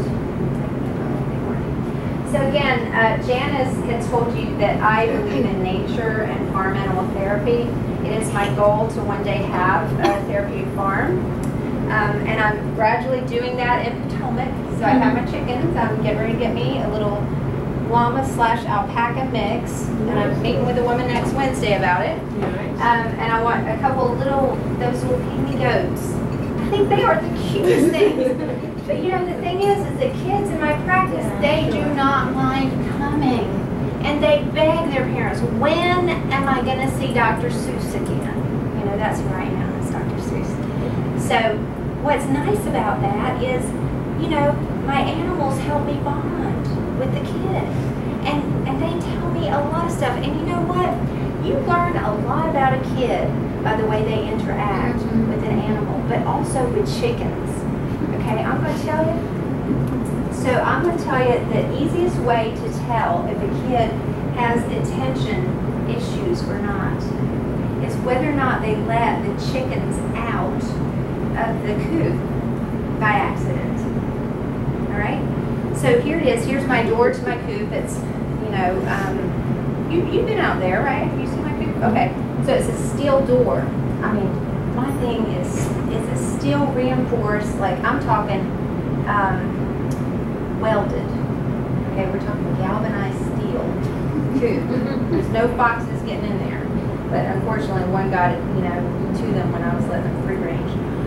S2: so again, Janice had told you that I believe in nature and farm animal therapy. It is my goal to one day have a therapeutic farm. And I'm gradually doing that in Potomac. So I have my chickens. I'm getting ready to get me a little llama/alpaca mix, and I'm meeting with a woman next Wednesday about it. And I want a couple those little pygmy goats. I think they are the cutest things. But you know, the thing is the kids in my practice, they do not mind coming. And they beg their parents, when am I going to see Dr. Seuss again? You know, that's who I am, it's Dr. Seuss. So what's nice about that is, you know, my animals help me bond with the kid. And they tell me a lot of stuff. And you know what? You learn a lot about a kid by the way they interact with an animal, but also with chickens. Okay, I'm going to tell you. So I'm going to tell you the easiest way to tell if a kid has attention issues or not is whether or not they let the chickens out of the coop by accident. All right? So here it is. Here's my door to my coop. It's, you know, you've been out there, right? Have you seen my coop? Okay. So it's a steel door. I mean, my thing is a steel reinforced, like I'm talking welded. Okay, we're talking galvanized steel coop. There's no foxes getting in there. But unfortunately, one got, you know, to them when I was letting them free range.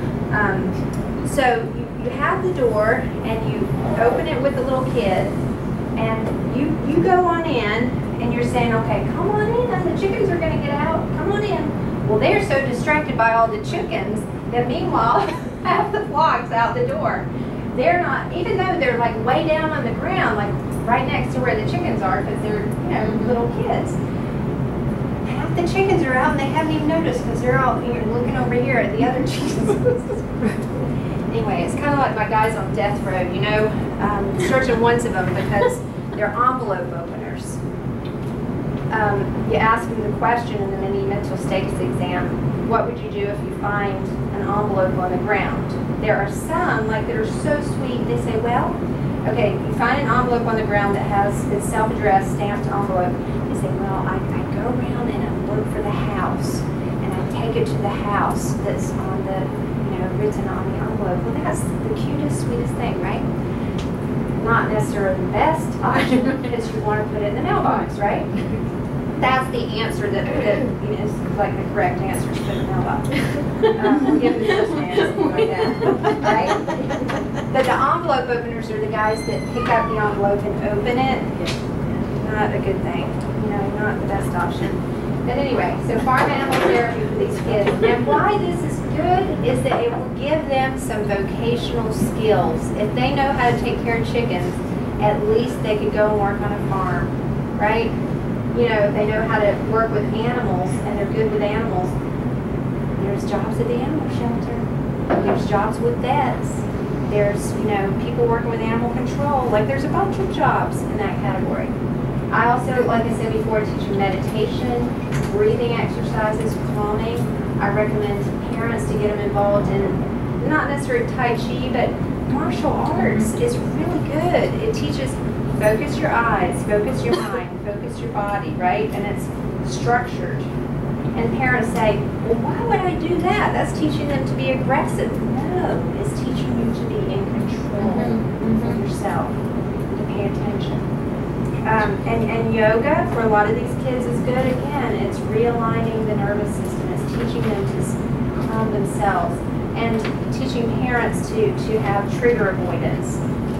S2: So you have the door, and you open it with a little kid, and you go on in, and you're saying, okay, come on in, the chickens are going to get out, come on in. Well, they're so distracted by all the chickens that meanwhile, half the flock's out the door. They're not, even though they're like way down on the ground, like right next to where the chickens are, because they're, you know, little kids. Half the chickens are out and they haven't even noticed because they're all, you know, looking over here at the other chickens. Anyway, it's kind of like my guys on death row, you know, searching ones of them because they're envelope openers. You ask them the question in the mini mental status exam, what would you do if you find an envelope on the ground? There are some, like, that are so sweet, they say, well,
S3: Okay, you find an envelope on the ground that has it's self-addressed, stamped envelope. You say, well, I go around and I look for the house, and I take it to the house that's on the, written on the envelope. Well, that's the cutest, sweetest thing, right? Not necessarily the best option because you want to put it in the mailbox, right? That's the answer that is like the correct answer to put in the mailbox. We'll give the postman something like that, right? But the envelope openers are the guys that pick up the envelope and open it. Not a good thing, not the best option. But anyway, so farm animal therapy for these kids. And why this is good is that it will give them some vocational skills. If they know how to take care of chickens, at least they could go and work on a farm, right? If they know how to work with animals and they're good with animals, there's jobs at the animal shelter. There's jobs with vets. There's, people working with animal control. Like, there's a bunch of jobs in that category. I also, like I said before, teach meditation, breathing exercises, calming. I recommend parents to get them involved in not necessarily Tai Chi, but martial arts is really good. It teaches focus your eyes, focus your mind, focus your body, right? And it's structured. And parents say, well, why would I do that? That's teaching them to be aggressive. No, it's teaching you to be in control of yourself, to pay attention. And yoga for a lot of these kids is good. Again, it's realigning the nervous system. It's teaching them to calm themselves and teaching parents to have trigger avoidance.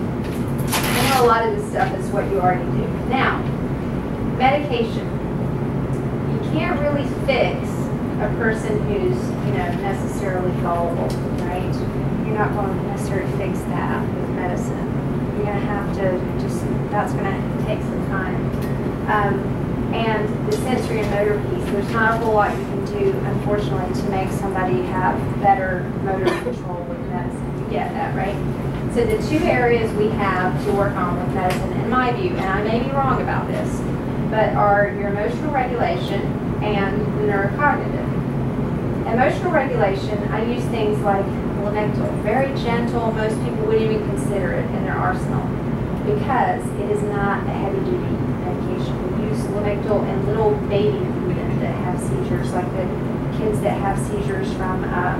S3: I know a lot of this stuff is what you already do. Now, medication. You can't really fix a person who's, necessarily fallible, right? You're not going to necessarily fix that with medicine. You're going to have to that's going to take some time. And the sensory and motor piece, there's not a whole lot you can do, unfortunately, to make somebody have better motor control with medicine. You get that, right? So the two areas we have to work on with medicine, in my view, and I may be wrong about this, but are your emotional regulation and the neurocognitive. Emotional regulation, I use things like Lamictal, very gentle. Most people wouldn't even consider it in their arsenal because it is not a heavy-duty medication. We use Lamictal in little baby women that have seizures, like the kids that have seizures from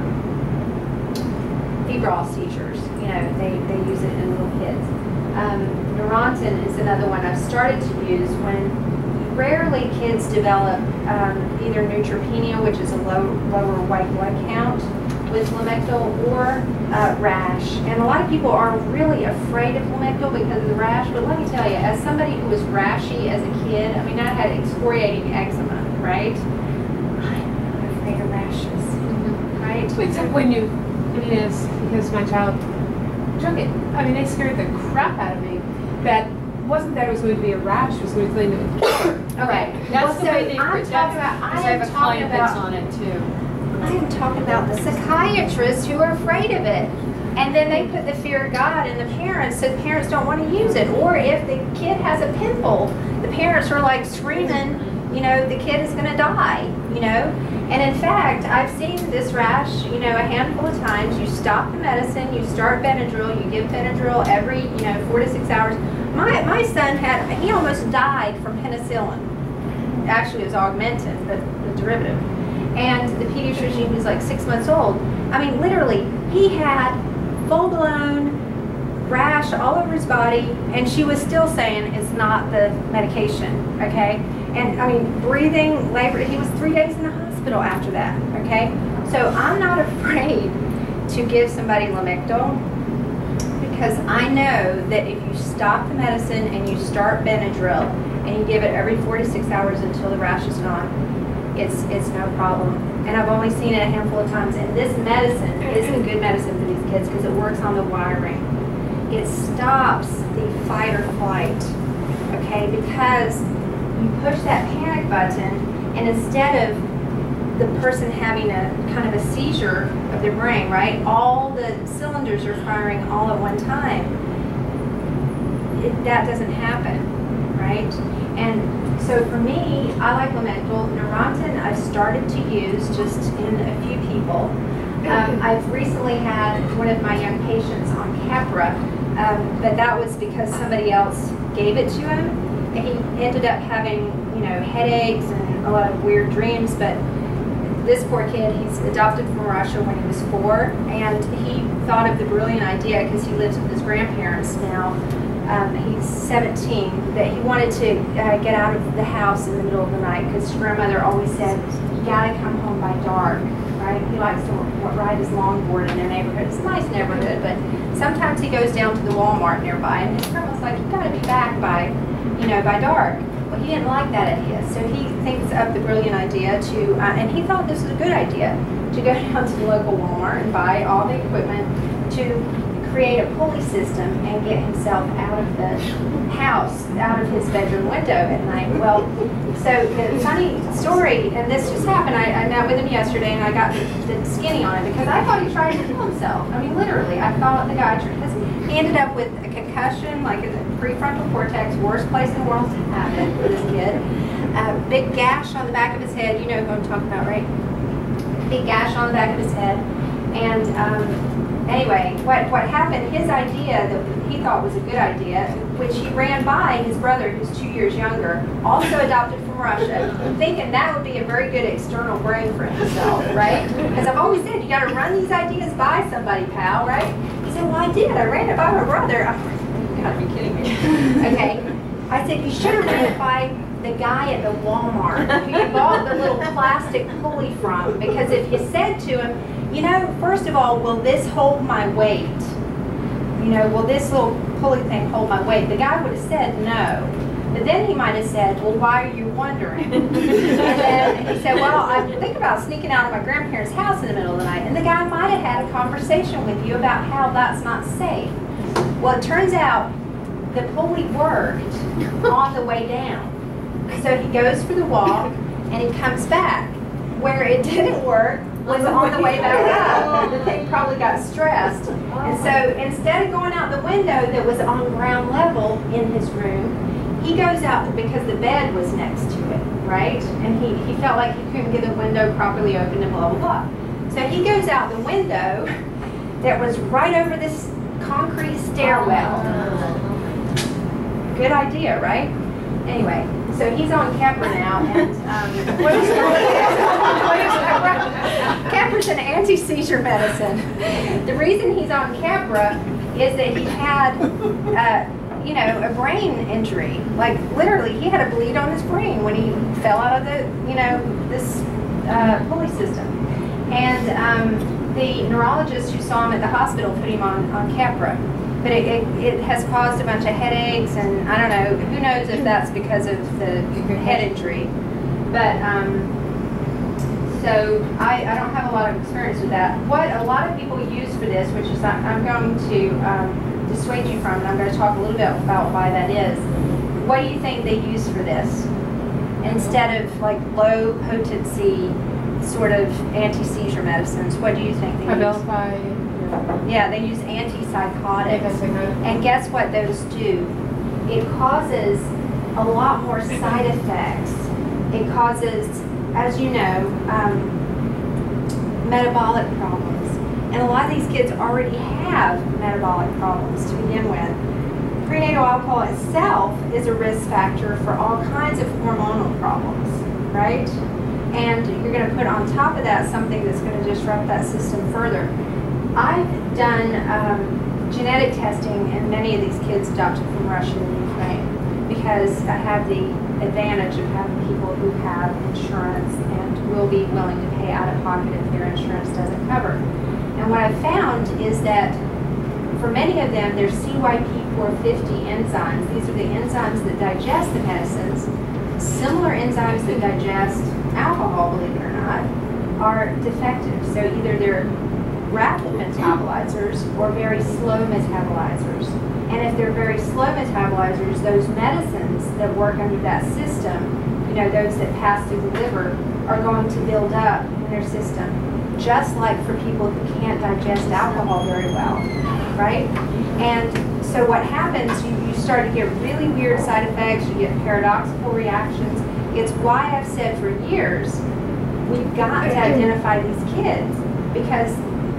S3: febrile seizures. They use it in little kids. Neurontin is another one I've started to use when rarely kids develop either neutropenia, which is a lower white blood count with Lamictal, or rash. And a lot of people are really afraid of Lamictal because of the rash, but let me tell you, as somebody who was rashy as a kid, I mean, I had excoriating eczema, right? I'm not afraid of rashes, right?
S1: Except when because my child took it. I mean, they scared the crap out of me. That wasn't that it was going to be a rash, it was going to be a killer.
S3: Okay.
S1: That's the way they
S3: I'm talking about,
S1: I have a client that's on it too.
S3: I am talking about the psychiatrists who are afraid of it. And then they put the fear of God in the parents so the parents don't want to use it. Or if the kid has a pimple, the parents are like screaming, the kid is going to die, And in fact, I've seen this rash, a handful of times. You stop the medicine, you start Benadryl, you give Benadryl every, 4 to 6 hours. My son he almost died from penicillin. Actually, it was augmentin, but the derivative. And the pediatrician, who's like 6 months old, I mean, literally, he had full-blown rash all over his body, and she was still saying it's not the medication, okay? And, I mean, breathing, labor, he was 3 days in the hospital after that, okay? So I'm not afraid to give somebody Lamictal because I know that if you stop the medicine and you start Benadryl and you give it every 4 to 6 hours until the rash is gone, it's no problem. And I've only seen it a handful of times. And this medicine is a good medicine for these kids because it works on the wiring. It stops the fight or flight, okay? Because you push that panic button, and instead of the person having a kind of a seizure of their brain, right? All the cylinders are firing all at one time. That doesn't happen, right? And so for me, I like Lamictal. Neurontin I've started to use just in a few people. I've recently had one of my young patients on Capra but that was because somebody else gave it to him. And he ended up having, headaches and a lot of weird dreams, but this poor kid, he's adopted from Russia when he was 4, and he thought of the brilliant idea, because he lives with his grandparents now, he's 17, that he wanted to get out of the house in the middle of the night, because his grandmother always said, you gotta come home by dark, right? He likes to ride his longboard in their neighborhood. It's a nice neighborhood, but sometimes he goes down to the Walmart nearby, and his grandma's like, you gotta be back by, by dark. Well, he didn't like that idea, so he thinks of the brilliant idea to, and he thought this was a good idea, to go down to the local Walmart and buy all the equipment to create a pulley system and get himself out of the house, out of his bedroom window at night. Well, so the funny story, and this just happened, I met with him yesterday and I got the skinny on him because I thought he tried to kill himself. I mean, literally, I thought the guy tried, because he ended up with a concussion, like the prefrontal cortex, worst place in the world to have it for this kid. Big gash on the back of his head, you know who I'm talking about, right? Big gash on the back of his head. And anyway, what happened, his idea that he thought was a good idea, which he ran by his brother, who's 2 years younger, also adopted from Russia, thinking that would be a very good external brain for himself, right? Because I've always said, you got to run these ideas by somebody, pal, right? He said, well, I did. I ran it by my brother. I'm like, you got to be kidding me. Okay. I said, you should have ran it by the guy at the Walmart who you bought the little plastic pulley from, because if you said to him, first of all, will this hold my weight? Will this little pulley thing hold my weight? The guy would have said no. But then he might have said, well, why are you wondering? And then he said, well, I think about sneaking out of my grandparents' house in the middle of the night. And the guy might have had a conversation with you about how that's not safe. Well, it turns out the pulley worked on the way down. So he goes for the walk and he comes back. Where it didn't work was on the way back up. The thing probably got stressed. And so instead of going out the window that was on ground level in his room, he goes out because the bed was next to it, right? And he felt like he couldn't get the window properly open and blah, blah, blah. So he goes out the window that was right over this concrete stairwell. Good idea, right? Anyway, so he's on Keppra now, and what is Keppra? Kepra's an anti-seizure medicine. The reason he's on Keppra is that he had, a brain injury. Like literally, he had a bleed on his brain when he fell out of the, this pulley system. And the neurologist who saw him at the hospital put him on Keppra. But it has caused a bunch of headaches, and I don't know, who knows if that's because of the head injury. But, so I don't have a lot of experience with that. What a lot of people use for this, which is I'm going to dissuade you from, and I'm going to talk a little bit about why that is. What do you think they use for this? Instead of like low potency sort of anti-seizure medicines, what do you think they use? Yeah, they use antipsychotics. And guess what those do? It causes a lot more side effects. It causes, as you know, metabolic problems. And a lot of these kids already have metabolic problems to begin with. Prenatal alcohol itself is a risk factor for all kinds of hormonal problems, right? And you're going to put on top of that something that's going to disrupt that system further. I've done genetic testing in many of these kids adopted from Russia and Ukraine because I have the advantage of having people who have insurance and will be willing to pay out of pocket if their insurance doesn't cover. And what I've found is that for many of them, their CYP450 enzymes, these are the enzymes that digest the medicines, similar enzymes that digest alcohol, believe it or not, are defective. So either they're rapid metabolizers or very slow metabolizers. And if they're very slow metabolizers, those medicines that work under that system, those that pass through the liver, are going to build up in their system, just like for people who can't digest alcohol very well, right? And so what happens, you start to get really weird side effects, you get paradoxical reactions. It's why I've said for years, we've got to identify these kids, because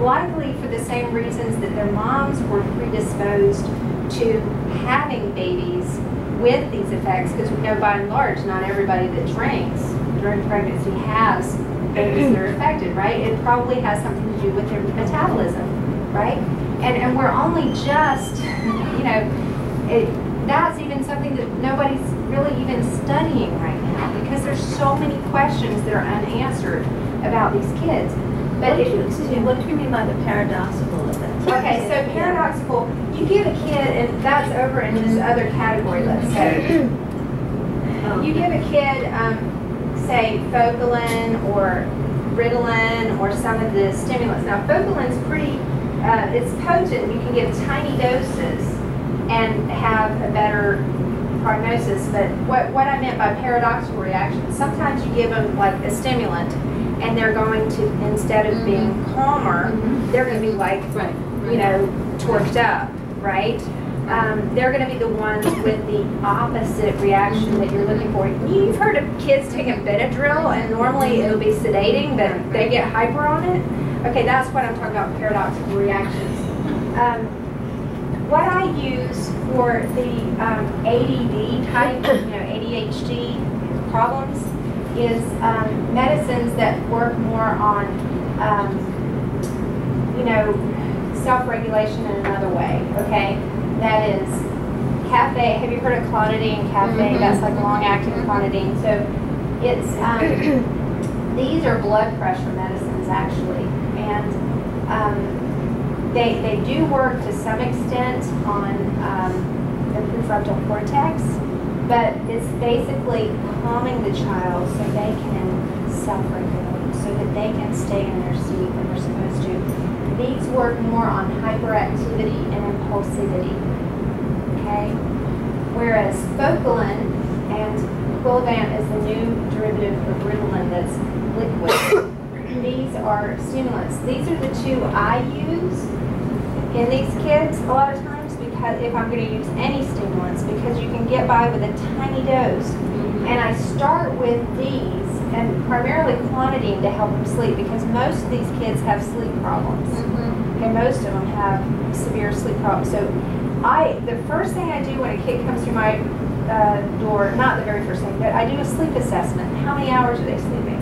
S3: likely for the same reasons that their moms were predisposed to having babies with these effects, because we know by and large not everybody that drinks during pregnancy has babies that are affected, right? It probably has something to do with their metabolism, right? And we're only just, you know, that's even something that nobody's really even studying right now, because there's so many questions that are unanswered about these kids. But
S7: What do you mean by the paradoxical effect?
S3: okay, so paradoxical, you give a kid, and that's over in this other category, let's say. You give a kid, say, Focalin or Ritalin or some of the stimulants. Now, Focalin's pretty, it's potent. You can give tiny doses and have a better prognosis. But what I meant by paradoxical reaction, sometimes you give them like a stimulant, and they're going to, instead of being calmer, they're going to be like, you know, torqued up, right? They're going to be the ones with the opposite reaction that you're looking for. You've heard of kids taking Benadryl, and normally it'll be sedating, but they get hyper on it. Okay, that's what I'm talking about, paradoxical reactions. What I use for the ADD type, you know, ADHD problems is medicines that work more on, you know, self-regulation in another way, okay? That is caffeine. Have you heard of clonidine? Caffeine, that's like long-acting clonidine. So it's, these are blood pressure medicines actually. And they do work to some extent on the prefrontal cortex, but it's basically calming the child so they can self-regulate, so that they can stay in their seat when they're supposed to. These work more on hyperactivity and impulsivity, okay? Whereas Focalin and Quilvant is the new derivative of Ritalin that's liquid. These are stimulants. These are the two I use in these kids a lot of times, because if I'm going to use any stimulants, because you can get by with a tiny dose. And I start with these, and primarily clonidine to help them sleep, because most of these kids have sleep problems. Okay, most of them have severe sleep problems. So the first thing I do when a kid comes through my door, not the very first thing, but I do a sleep assessment. How many hours are they sleeping?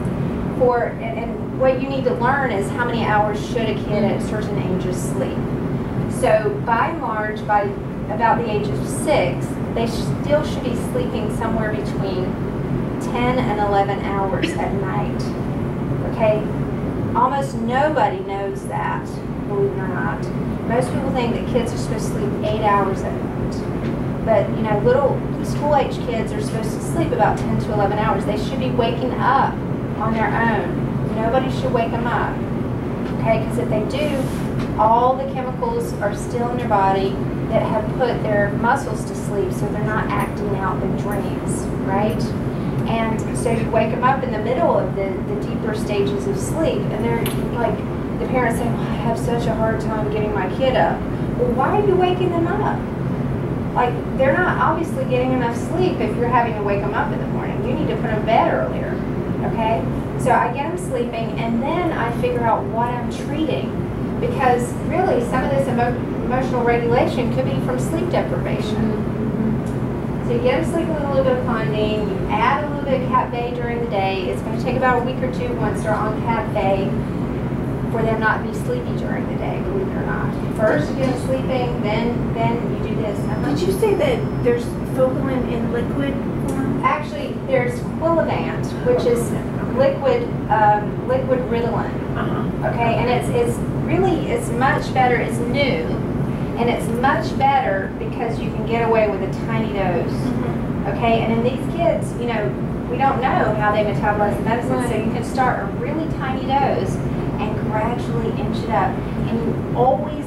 S3: And what you need to learn is how many hours should a kid at certain ages sleep. So by and large, by about the age of 6, they still should be sleeping somewhere between 10 and 11 hours at night. Okay? Almost nobody knows that, believe it or not. Most people think that kids are supposed to sleep 8 hours at night. But, you know, little school-age kids are supposed to sleep about 10 to 11 hours. They should be waking up on their own. Nobody should wake them up. Okay? Because if they do, all the chemicals are still in their body that have put their muscles to sleep, so they're not acting out in dreams, right? And so you wake them up in the middle of the deeper stages of sleep, and they're like, the parents say, well, I have such a hard time getting my kid up. Well, why are you waking them up? Like, they're not obviously getting enough sleep if you're having to wake them up in the morning. You need to put them to bed earlier, okay? So I get them sleeping, and then I figure out what I'm treating, because really some of this emotional regulation could be from sleep deprivation. So you get them sleeping with a little bit of clonidine, you add a little bit of Cat Bay during the day. It's going to take about a week or two once they're on Cat Bay for them not to be sleepy during the day, believe it or not. First you get them sleeping, then you do this.
S6: Did you say that there's Focalin in liquid form?
S3: Actually, there's Quilvant, which is liquid Ritalin. Okay, and it's much better. It's new, and it's much better because you can get away with a tiny dose. Okay, and in these kids, you know, we don't know how they metabolize the medicine, so you can start a really tiny dose and gradually inch it up. And you always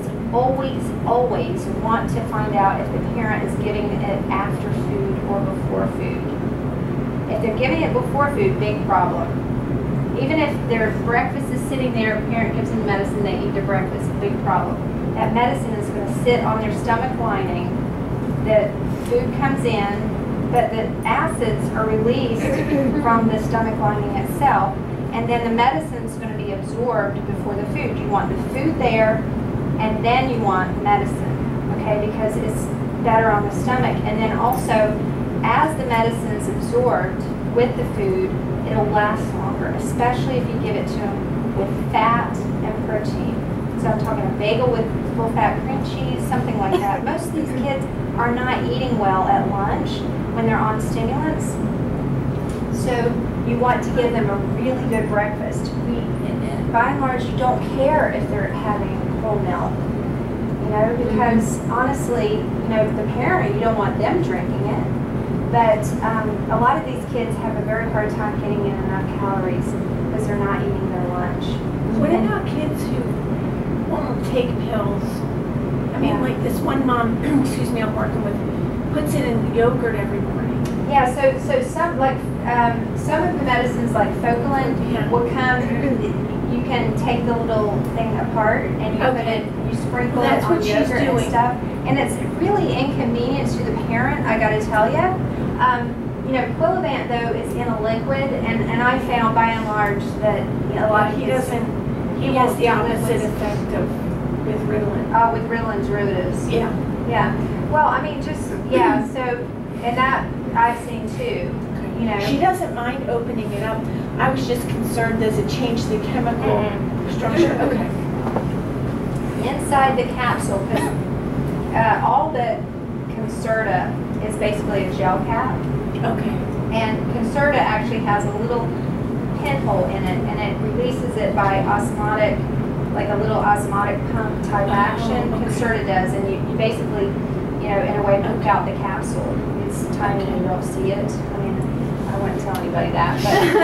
S3: want to find out if the parent is giving it after food or before food. If they're giving it before food, big problem. Even if their breakfast is sitting there, a parent gives them the medicine, they eat their breakfast, big problem. That medicine is going to sit on their stomach lining, the food comes in, but the acids are released from the stomach lining itself, and then the medicine's going to be absorbed before the food. You want the food there, and then you want medicine, okay, because it's better on the stomach. And then also, as the medicine's absorbed with the food, it'll last longer, especially if you give it to them with fat and protein. So I'm talking a bagel with full-fat cream cheese, something like that. Most of these kids are not eating well at lunch when they're on stimulants. So you want to give them a really good breakfast. By and large, you don't care if they're having whole milk, you know, because honestly, you know, the parent, you don't want them drinking it. But a lot of these kids have a very hard time getting in enough calories because they're not eating their lunch.
S8: What about kids who won't take pills? I mean, like this one mom, excuse me, I'm working with, puts it in yogurt every morning.
S3: Yeah, so some like some of the medicines like Focalin will come. You can take the little thing apart and you put it, you sprinkle it on yogurt and stuff, and it's really inconvenient to the parent. I got to tell you. You know, Quilivant though is in a liquid, and I found by and large that a lot of kids
S8: he has the opposite effect of with Ritalin.
S3: Oh, with Ritalin derivatives.
S8: Yeah.
S3: Yeah. Well, I mean, just yeah. So, and that I've seen too. You know,
S8: she doesn't mind opening it up. I was just concerned, does it change the chemical structure? Okay.
S3: Inside the capsule, because all but Concerta is basically a gel cap.
S8: Okay.
S3: And Concerta actually has a little pinhole in it, and it releases it by osmotic, like a little osmotic pump type action. Okay. Concerta does, and you basically, you know, in a way, poke out the capsule. It's tiny and you don't see it. I mean, I wouldn't tell anybody that,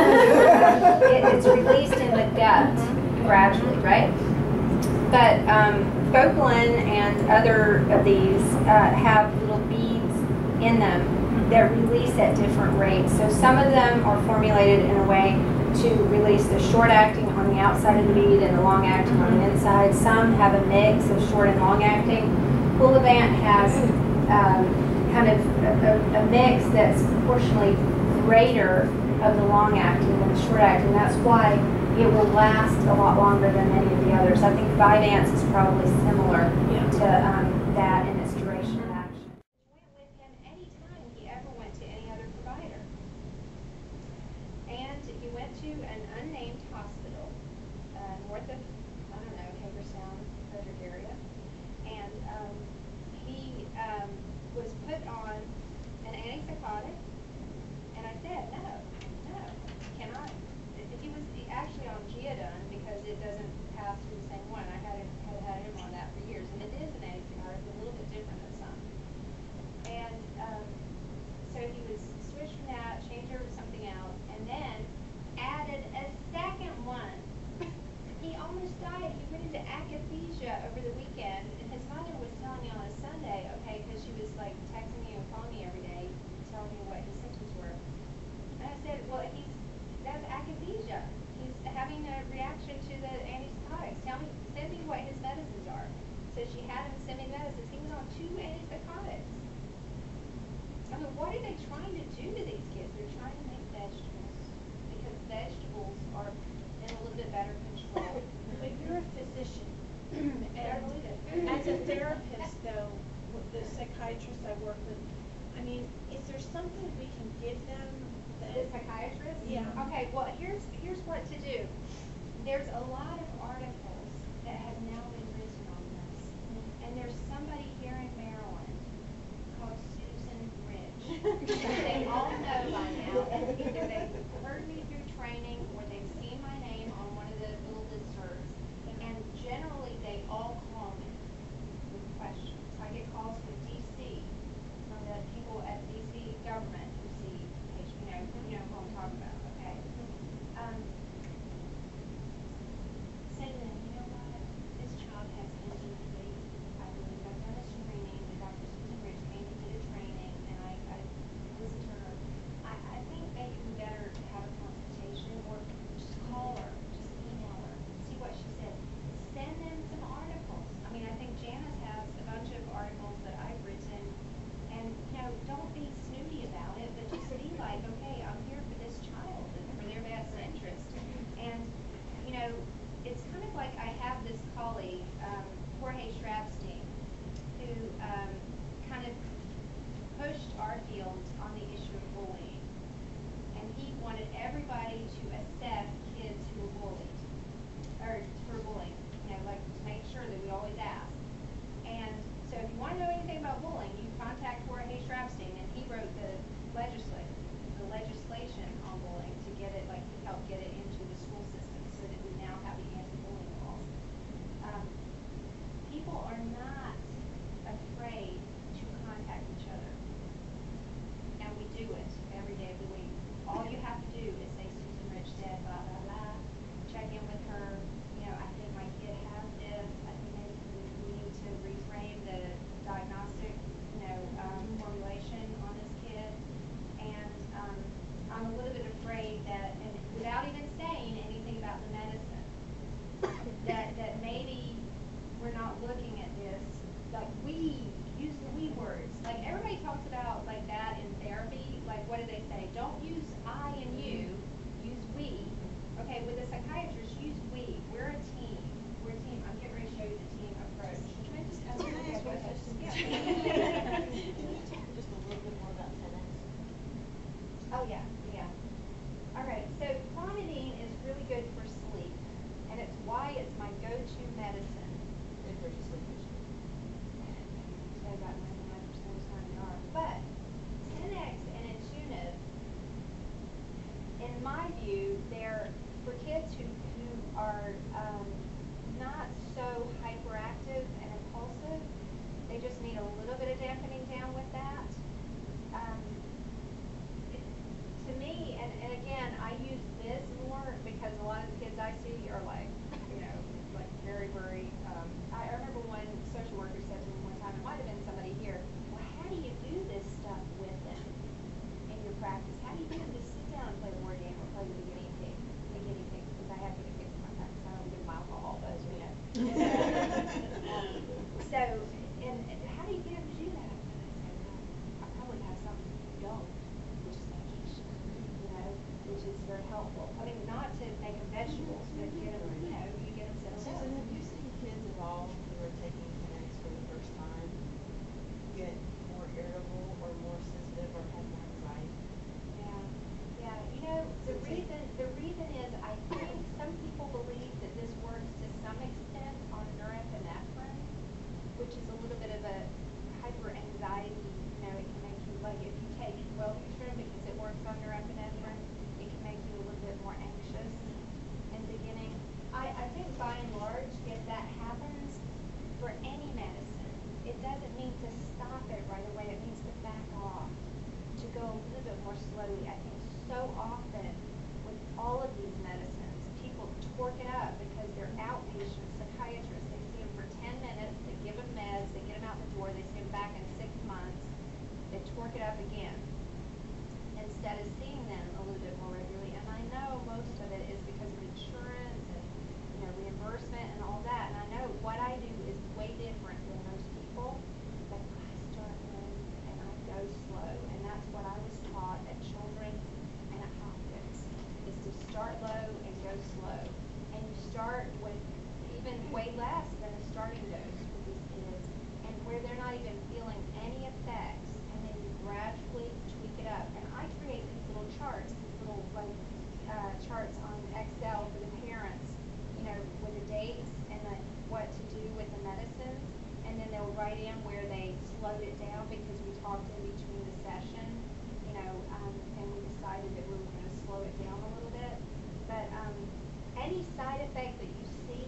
S3: but it's released in the gut gradually, right? But Focalin and other of these have little beads in them that release at different rates. So some of them are formulated in a way to release the short-acting on the outside of the bead and the long-acting on the inside. Some have a mix of short and long-acting. Quilivant has kind of a mix that's proportionally greater of the long-acting than the short-acting. That's why it will last a lot longer than many of the others. I think Vyvanse is probably similar to that in its duration of action. Went with him anytime he ever went to any other provider. And he went to an unnamed hospital north of, I don't know, Hagerstown, Frederick area. And he was put on an antipsychotic. And I said, no, cannot. He was actually on Geodone because it doesn't pass through the same one. I had him on that for years, and it is an antipsychotic, a little bit different than some. And so he was switched from that, changed over to something else, and then added a second one. He almost died. He went into akathisia over the weekend, and his mother was telling me on a Sunday, okay, because she was like texting me and calling me every day, telling me what his symptoms were. And I said, well, that's akathisia. He's having a reaction to the antipsychotics. Send me what his medicines are. So she had him send me medicines. He was on 2 antipsychotics. I mean, what are they trying to do to these kids? They're trying to make vegetables because vegetables are in a little bit better control.
S9: But you're a physician. And as a therapist, though, the psychiatrist I work with, I mean, is there something we can give them?
S3: The psychiatrist?
S9: Yeah.
S3: Okay, well, here's what to do. There's a lot of articles that have now been written on this. And there's somebody here in Maryland called Susan Rich. They all know by now. Either they've heard me through training or they've seen my name on one of the little listservs. And generally, they all call me with questions. I get calls from D.C., from the people at D.C. government who see you know who I'm talking about, okay? Say to them, you know what? This child has ND-PAE. I believe I've done a screening. The Dr. Susan Rich came and did a training, and I listened to her
S10: on the issue of bullying. And he wanted everybody to assess kids who were bullied, or for bullying, you know, like to make sure that we always ask. And so if you want to know anything about bullying, you contact Jorge Strapstein, and he wrote the legislation on bullying to get it, like, he helped get it into the school system so that we now have the anti-bullying laws. People are not afraid to contact each other, and we do it every day of the week. All you have to do is say, Susan Rich said, blah, blah, blah, check in with her, you know, I think my kid has this, I think maybe we need to reframe the diagnostic, you know, formulation on this kid. And I'm a little bit afraid that, and without even saying anything about the medicine, that maybe we're not looking at this, like use the we words. Like everybody talks about like that in therapy, like what do they say? Don't use I and you, use we. Okay, with a psychiatrist, use we. We're a team. We're a team. I'm getting ready to show you the team approach. Can I just ask a question?
S9: Can you talk just a little bit more about 10X?
S10: Oh yeah. All right, so clonidine is really good for sleep, and it's why it's my go-to medicine.
S9: And for your sleep issue.
S10: They got 99% of the time they are. But 10X and Intuitive, in my view, they're for kids who are not so hyperactive and impulsive. They just need a little bit of dampening down with that. To me, and again, I use this more because a lot of the kids I see are like, you know, like very, very, I remember one social worker said to me one time, it might have been somebody here, well, how do you do this stuff with them in your practice? How do you get them to sit down and play a board game or play with a guinea pig? Because I have guinea pigs in my practice. I don't give them alcohol, but you know. So, and how do you get them to do that? And I said, I probably have something you don't, which is medication, you know, which is very helpful. I mean, not to make them vegetables, but get them, you know, you get them settled down.
S9: Susan, have you seen kids at all who are taking 10X for the first time get more irritable or more sensitive or have more anxiety?
S10: Yeah. You know, the reason is I think some people believe that this works to some extent on norepinephrine, which is a little bit of a hyper anxiety. You know, it can make you, like, if you take Wellbutrin because it works on norepinephrine, it can make you a little bit more anxious in the beginning. I think by and large, if that happens for any medicine, it doesn't mean to stop it right away. It means to back off, to go a little bit more slowly. I think so often with all of these medicines, people torque it up because they're outpatient psychiatrists. They see them for 10 minutes, they give them meds, they get them out the door, they see them back in 6 months, they torque it up again instead of seeing them a little bit more regularly. And I know most of it is because of insurance and, you know, reimbursement and all that. And I know what I do is way different than most people, but I start low and I go slow. And that's what I was taught at Children's and at Hopkins, is to start low and go slow. And you start with even way less than a starting dose for these kids, and where they're not even feeling any effects, and then you gradually tweak it up. And I create these little charts, charts on Excel for the parents, you know, with the dates and what to do with the medicines, and then they'll write in where they slowed it down because we talked in between the session, you know, and we decided that we were going to slow it down a little bit. But any side effect that you see,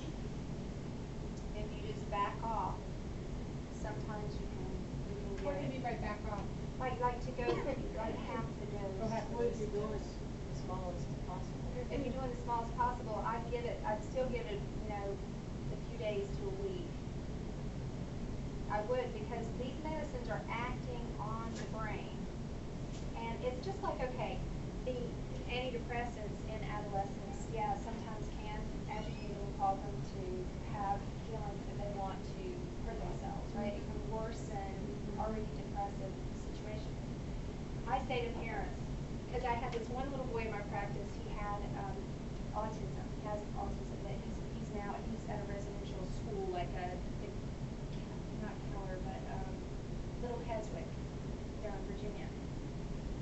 S10: if you just back off, sometimes you can get
S1: What do you
S10: it.
S1: mean by back off?
S10: Like to go like half the dose.
S9: What if you're doing as small as possible?
S10: If you're doing as small as possible, I'd still give it, you know, a few days to a week. I would, because these medicines are acting on the brain. And it's just like, okay, the antidepressants in adolescents, yeah, sometimes can agitate and cause them to have feelings that they want to hurt themselves, right? It can worsen already depressive situation. I say to parents, because I had this one little boy in my practice, he had autism. He has autism, but he's at a residential school, like not Keller, but Little Keswick, there in Virginia.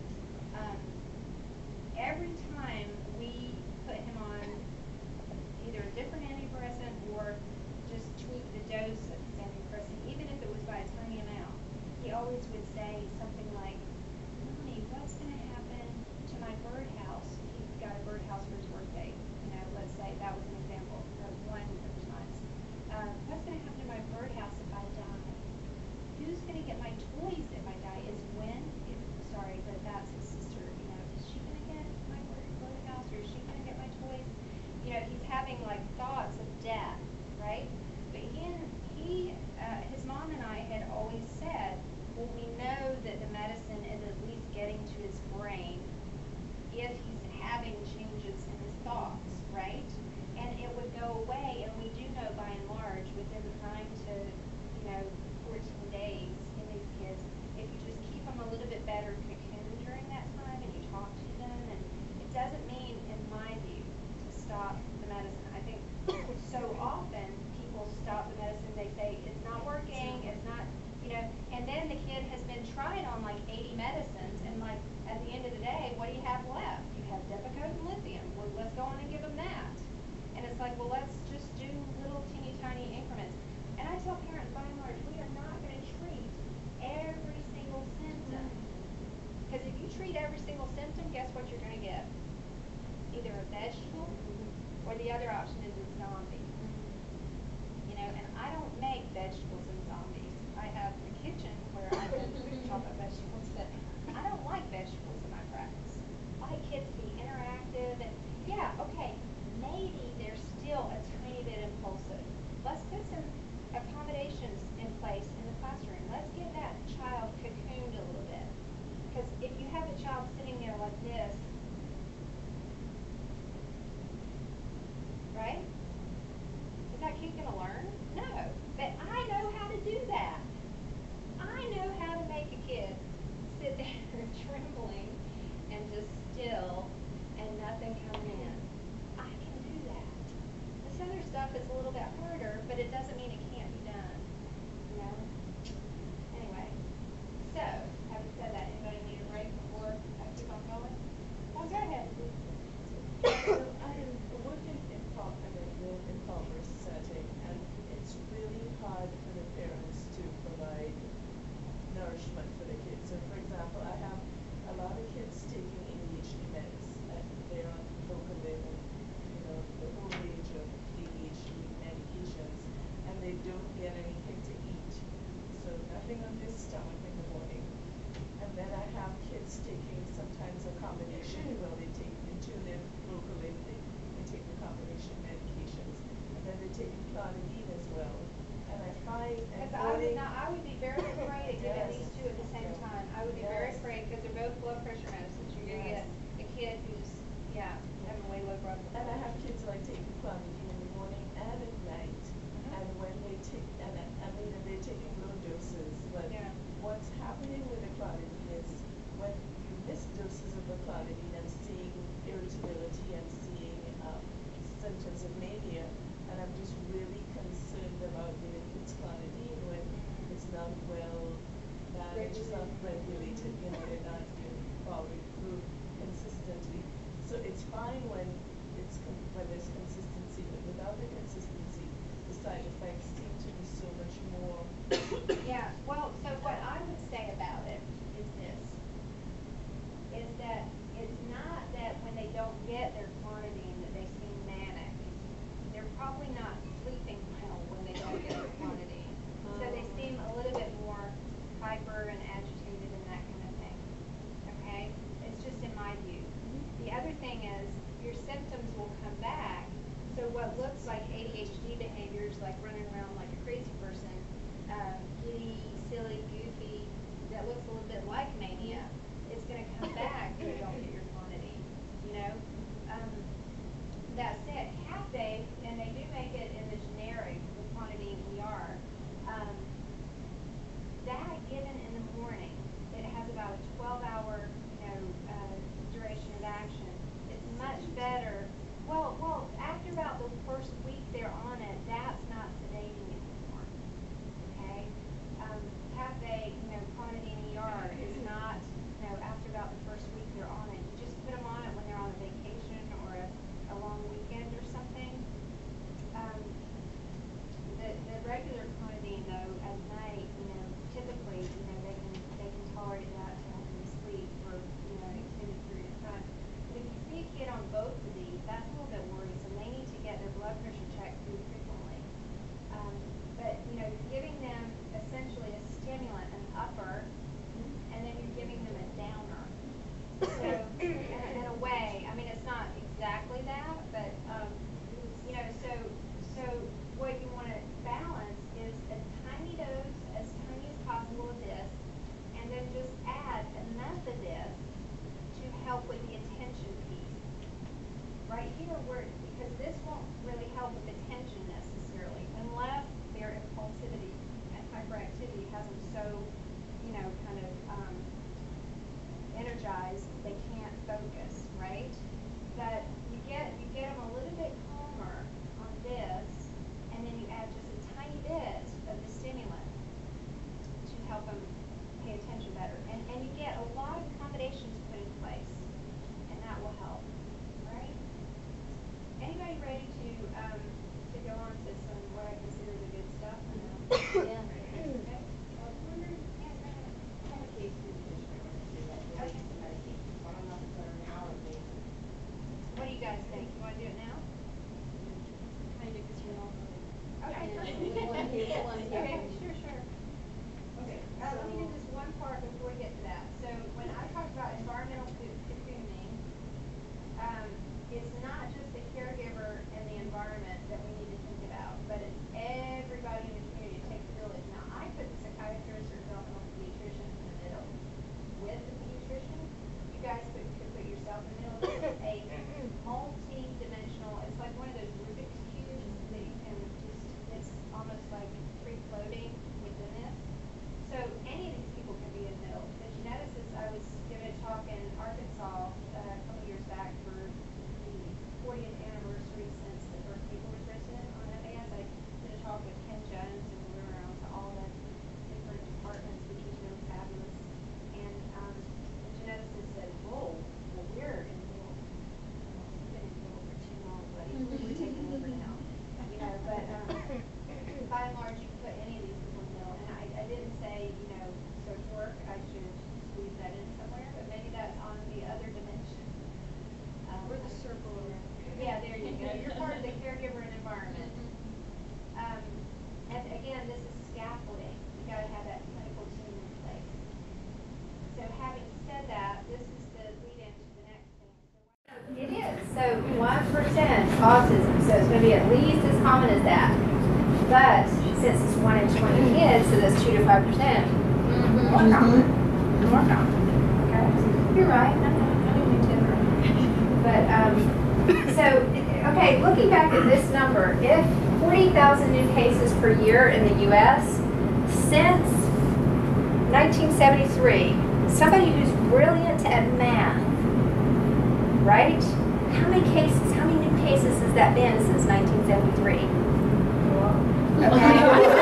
S10: every single symptom, guess what you're going to get? Either a vegetable or the other option is a zombie. You know, and I don't make vegetables and zombies. I have a kitchen where I can chop up vegetables, but I don't like vegetables in my practice. I like kids to be interactive and, yeah, okay, maybe they're still a tiny bit impulsive. Let's put some accommodations in place in the classroom. Let's get that child cocooned a little bit. Because if you have a child sitting there like this, right? Is that kid going to learn? No. But I know how to do that. I know how to make a kid sit there trembling and just still and nothing coming in. I can do that. This other stuff is a little bit harder, but it doesn't mean it can't be done. You know? Anyway, so, having said that, anybody need a break before I keep on going? Oh, go ahead.
S11: I am working in impoverished setting, and it's really hard for the parents to provide nourishment for the kids. So, for example, I have a lot of kids taking ADHD meds, and they're on Vocalin and, you know, the whole range of ADHD medications, and they don't get anything to eat. So nothing on their stomach in the morning. And then I have kids taking sometimes a combination, well, they take into their Vocalin, they take the combination medications, and then they're taking clonidine as well. And I find, and
S10: I would be very afraid of giving these two at the same time. I would be very afraid because they're both blood pressure medicines. You're going to get a kid who's, having way low blood pressure.
S11: And I have kids like taking clonidine in the morning and at night. And when they take, and they're taking low doses, but what's happening with the clonidine is when you miss doses of the clonidine and seeing irritability and seeing symptoms of mania, and I'm just really concerned about giving kids clonidine when it's not well managed, it's not regulated, you know, they're not being followed through consistently. So it's fine when there's consistency, but without the consistency, the side effects seem to be so much more.
S10: Yeah, well, so what I would say about it is this, is that it's not that when they don't get their clonidine that they seem manic. They're probably not sleeping well when they don't get their clonidine. So they seem a little bit more hyper and agitated and that kind of thing. Okay? It's just in my view. The other thing is your symptoms will come back. So what looks like ADHD behaviors, like running around like a crazy person, giddy, silly, goofy, that looks a little bit like mania, it's going to come back if you don't get your clonidine. You know? That said, cafe, and they do make it in the generic with clonidine ER, that given in the morning, it has about a 12-hour, duration of action. It's much better. Well, after about the first week they're on it, that's not sedating anymore. Okay? Cafe
S2: autism, so it's going to be at least as common as that. But since it's 1 in 20 kids, so that's 2 to 5%. More common. More common. Okay. You're right. I didn't mean to interrupt. But so, okay, looking back at this number, if 40,000 new cases per year in the U.S. since 1973, somebody who's brilliant at math, right? How many new cases has that been since 1973? Okay.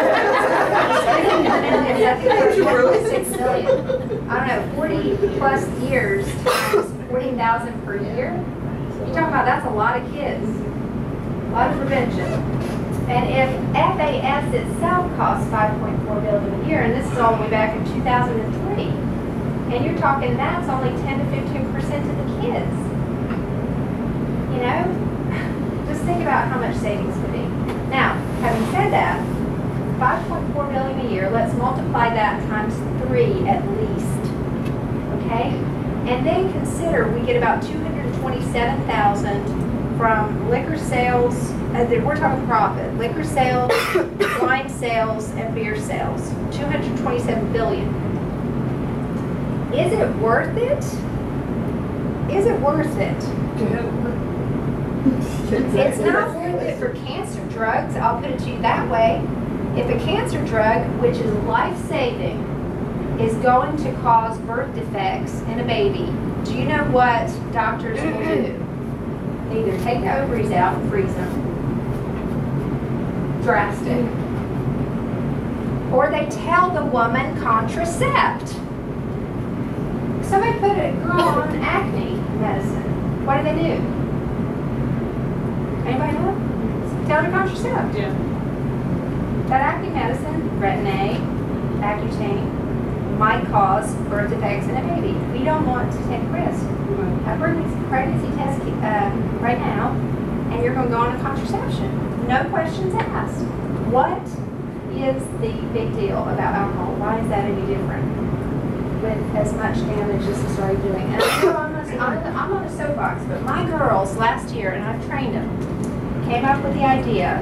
S2: 6 million. I don't know, 40 plus years times 40,000 per year. You're talking about, that's a lot of kids. A lot of prevention. And if FAS itself costs $5.4 billion a year, and this is all the way back in 2003, and you're talking that's only 10 to 15% of the kids. You know, just think about how much savings could be. Now, having said that, 5.4 billion a year, let's multiply that times 3 at least, okay? And then consider we get about 227,000 from liquor sales, we're talking profit, liquor sales, wine sales, and beer sales, 227 billion. Is it worth it? Is it worth it? It's not worth it for cancer drugs, I'll put it to you that way. If a cancer drug, which is life-saving, is going to cause birth defects in a baby, do you know what doctors will do? They either take the ovaries out and freeze them. Drastic. Or they tell the woman contracept. Somebody put a girl on acne medicine. What do? Anybody know? Tell her contracept.
S1: Yeah.
S2: That acne medicine, Retin-A, Accutane, might cause birth defects in a baby. We don't want to take risks. A pregnancy test right now, and you're going to go on a contraception. No questions asked. What is the big deal about alcohol? Why is that any different with as much damage as it's already doing? And I'm on a soapbox, but my girls last year, and I've trained them, came up with the idea.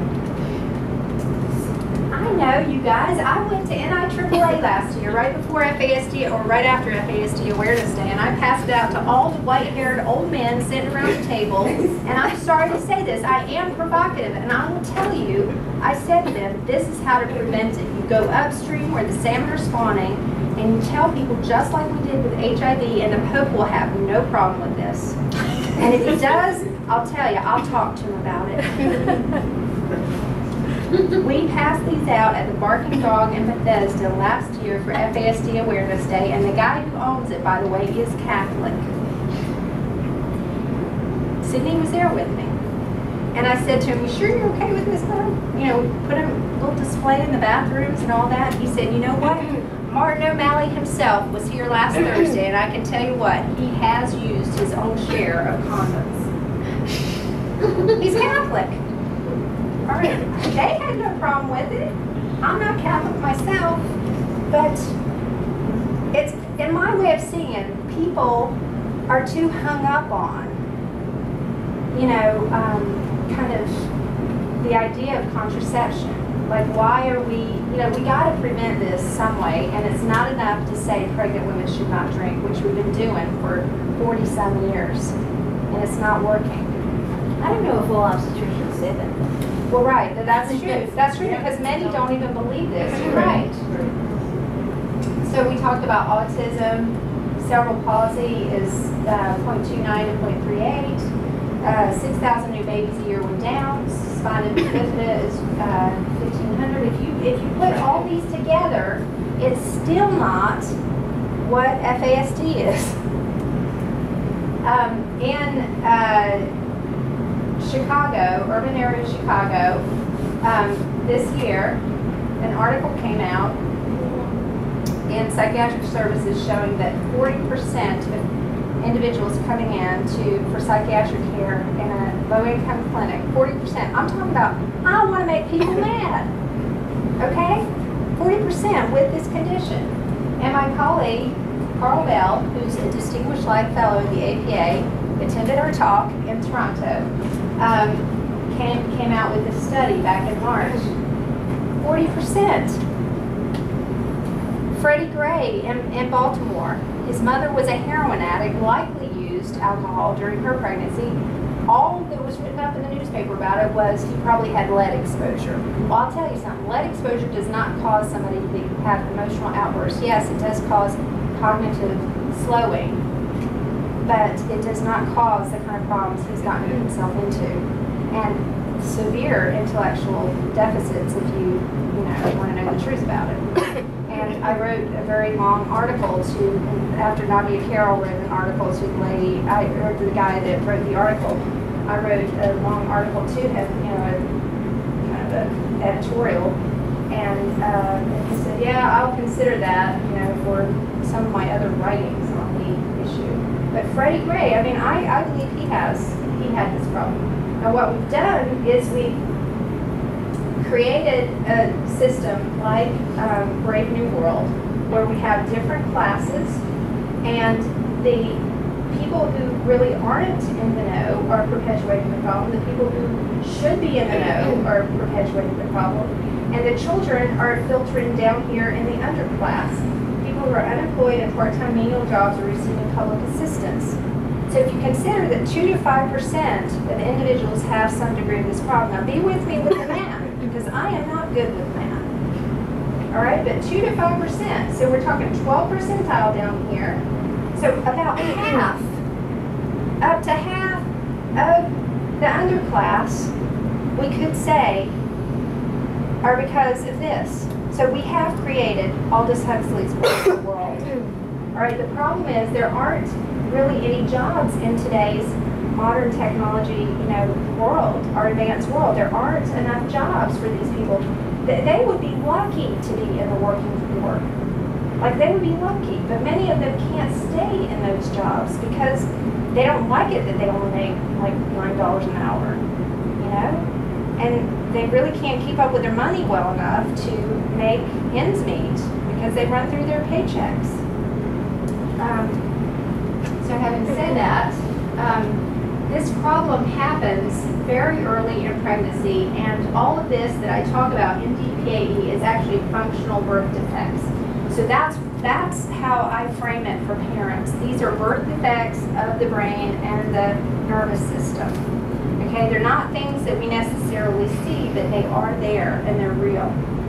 S2: I know, you guys, I went to NIAAA last year, right before FASD, or right after FASD Awareness Day, and I passed it out to all the white-haired old men sitting around the table, and I'm sorry to say this, I am provocative, and I will tell you, I said to them, this is how to prevent it. You go upstream where the salmon are spawning, and you tell people just like we did with HIV, and the Pope will have no problem with this. And if he does, I'll tell you, I'll talk to him about it. We passed these out at the Barking Dog in Bethesda last year for FASD Awareness Day, and the guy who owns it, by the way, is Catholic. Sydney was there with me. And I said to him, you sure you're okay with this, Mom? You know, we put a little display in the bathrooms and all that. He said, you know what? Martin O'Malley himself was here last Thursday, and I can tell you what, he has used his own share of condoms. He's Catholic. All right, they had no problem with it. I'm not Catholic myself, but it's, in my way of seeing, people are too hung up on, you know, kind of the idea of contraception. Like, why are we, you know, we got to prevent this some way, and it's not enough to say pregnant women should not drink, which we've been doing for 40-some years, and it's not working.
S7: I don't know if all obstetricians say that.
S2: Well, right, that's true. That's true because many don't even believe this. You're right. So we talked about autism. Cerebral palsy is 0.29 to 0.38. 6,000 new babies a year went down. Spina bifida is 1,500. If you put all these together, it's still not what FASD is. In Chicago, urban area of Chicago, this year, an article came out in Psychiatric Services showing that 40% of individuals coming in for psychiatric care in a low-income clinic, 40%, I'm talking about, I want to make people mad, okay? 40% with this condition. And my colleague, Carl Bell, who's a Distinguished Life Fellow in the APA, attended our talk in Toronto,
S3: came out with a study back in March. 40%. Freddie Gray in Baltimore, his mother was a heroin addict, likely used alcohol during her pregnancy. All that was written up in the newspaper about it was he probably had lead exposure. Well, I'll tell you something, lead exposure does not cause somebody to have emotional outbursts. Yes, it does cause cognitive slowing, but it does not cause the kind of problems he's gotten himself into. And severe intellectual deficits if you want to know the truth about it. And I wrote a very long article after Nadia Carroll wrote an article to the lady, or the guy that wrote the article, I wrote a long article to him, a kind of an editorial, and he said, yeah, I'll consider that, for some of my other writings on the issue. But Freddie Gray, I mean, I believe he had this problem. Now what we've done is we've created a system like Brave New World where we have different classes, and the people who really aren't in the know are perpetuating the problem. The people who should be in the know are perpetuating the problem. And the children are filtering down here in the underclass. People who are unemployed and part-time menial jobs are receiving public assistance. So if you consider that 2 to 5% of individuals have some degree of this problem, now be with me with the math, because I am not good with math. All right, but 2 to 5%, so we're talking 12 percentile down here. So about half, up to half of the underclass, we could say, are because of this. So we have created Aldous Huxley's perfect world. All right, the problem is there aren't really any jobs in today's modern technology, world, our advanced world. There aren't enough jobs for these people. They would be lucky to be in the working poor. Like, they would be lucky, but many of them can't stay in those jobs because they don't like it that they only make like $9 an hour, and they really can't keep up with their money well enough to make ends meet because they run through their paychecks. So having said that, this problem happens very early in pregnancy, and all of this that I talk about, ND-PAE, is actually functional birth defects. So that's how I frame it for parents. These are birth defects of the brain and the nervous system. Okay, they're not things that we necessarily see, but they are there and they're real.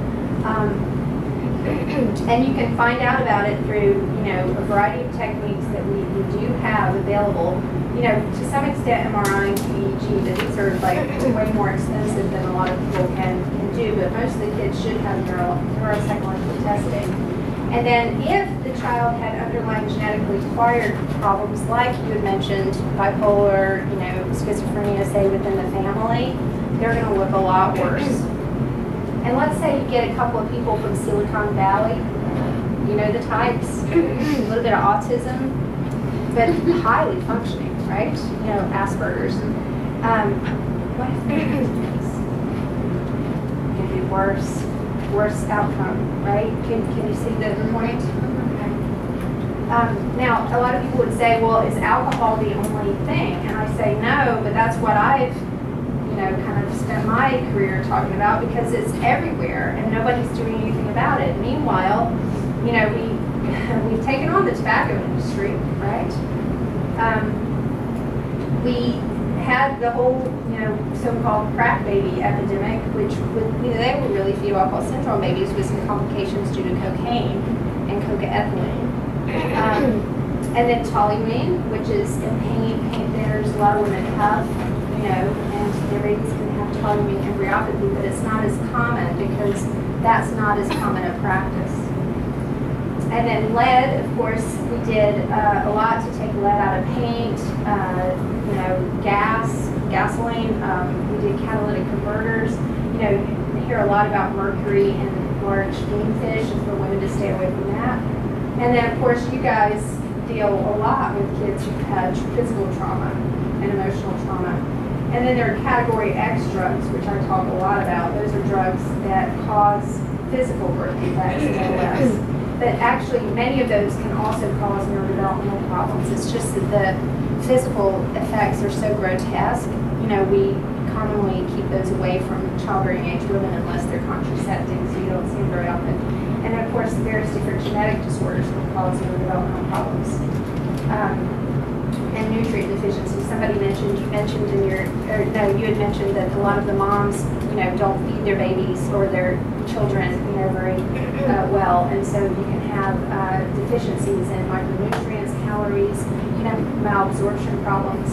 S3: And you can find out about it through, a variety of techniques that we do have available. To some extent MRI and EEG, but these are like way more expensive than a lot of people can do, but most of the kids should have neuropsychological testing. And then if the child had underlying genetically acquired problems, like you had mentioned, bipolar, schizophrenia, say within the family, they're going to look a lot worse. And let's say you get a couple of people from Silicon Valley, the types, a little bit of autism, but highly functioning, right? Asperger's. What if they're going to be worse outcome, right? Can you see the point? Okay. Now, a lot of people would say, well, is alcohol the only thing? And I say no, but that's what I've kind of spent my career talking about, because it's everywhere and nobody's doing anything about it. Meanwhile, we've taken on the tobacco industry, right? We had the whole, so-called crack baby epidemic, which they were really fetal alcohol syndrome babies with some complications due to cocaine and cocaethylene. And then toluene, which is in pain. There's a lot of women have, and their babies can have toluene embryopathy, but it's not as common because that's not as common a practice. And then lead, of course, we did a lot to take lead out of paint, gasoline, we did catalytic converters. You hear a lot about mercury in large game fish, and for women to stay away from that. And then, of course, you guys deal a lot with kids who've had physical trauma and emotional trauma. And then there are category X drugs, which I talk a lot about. Those are drugs that cause physical birth defects, no less. But actually, many of those can also cause neurodevelopmental problems. It's just that the physical effects are so grotesque, you know, we commonly keep those away from childbearing age women unless they're contraceptives, so you don't see them very often. And of course, the various different genetic disorders can cause neurodevelopmental problems. And nutrient deficiency. Somebody mentioned, you mentioned in your, or no, you had mentioned that a lot of the moms, you know, don't feed their babies or their children, you know, very well. And so you can have deficiencies in micronutrients, calories, you know, malabsorption problems.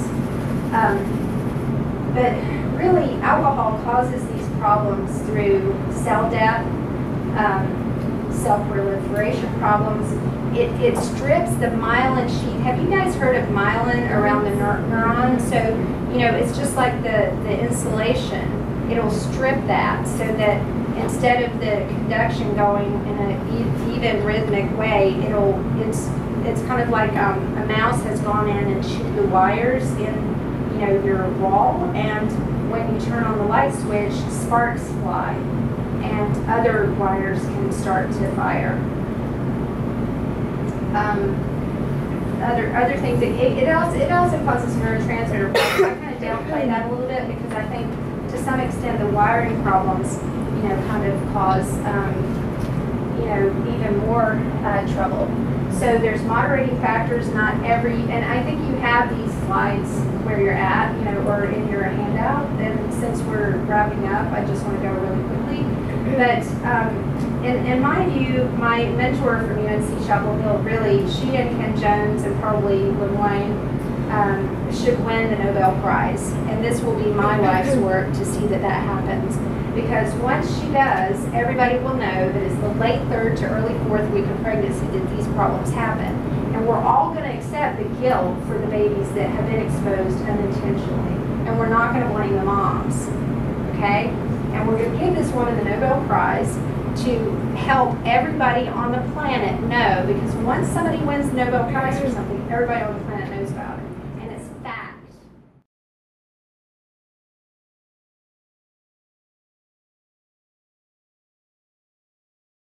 S3: But really, alcohol causes these problems through cell death, cell proliferation problems. It strips the myelin sheath. Have you guys heard of myelin around the neuron? So, you know, it's just like the insulation. It'll strip that so that instead of the conduction going in an even rhythmic way, it's kind of like a mouse has gone in and chewed the wires in, you know, your wall, and when you turn on the light switch, sparks fly and other wires can start to fire. Other things, it also causes neurotransmitter problems. I kind of downplay that a little bit because I think to some extent the wiring problems, you know, kind of cause, you know, even more trouble. So there's moderating factors, not every, and I think you have these slides where you're at, you know, or in your handout. And since we're wrapping up, I just want to go really quickly. But in my view, my mentor from UNC Chapel Hill, really, she and Ken Jones and probably LeMoyne should win the Nobel Prize. And this will be my life's work to see that that happens. Because once she does, everybody will know that it's the late 3rd to early 4th week of pregnancy that these problems happen. And we're all going to accept the guilt for the babies that have been exposed unintentionally. And we're not going to blame the moms. Okay? And we're going to give this woman the Nobel Prize to help everybody on the planet know, because once somebody wins the Nobel Prize for something, everybody on the planet knows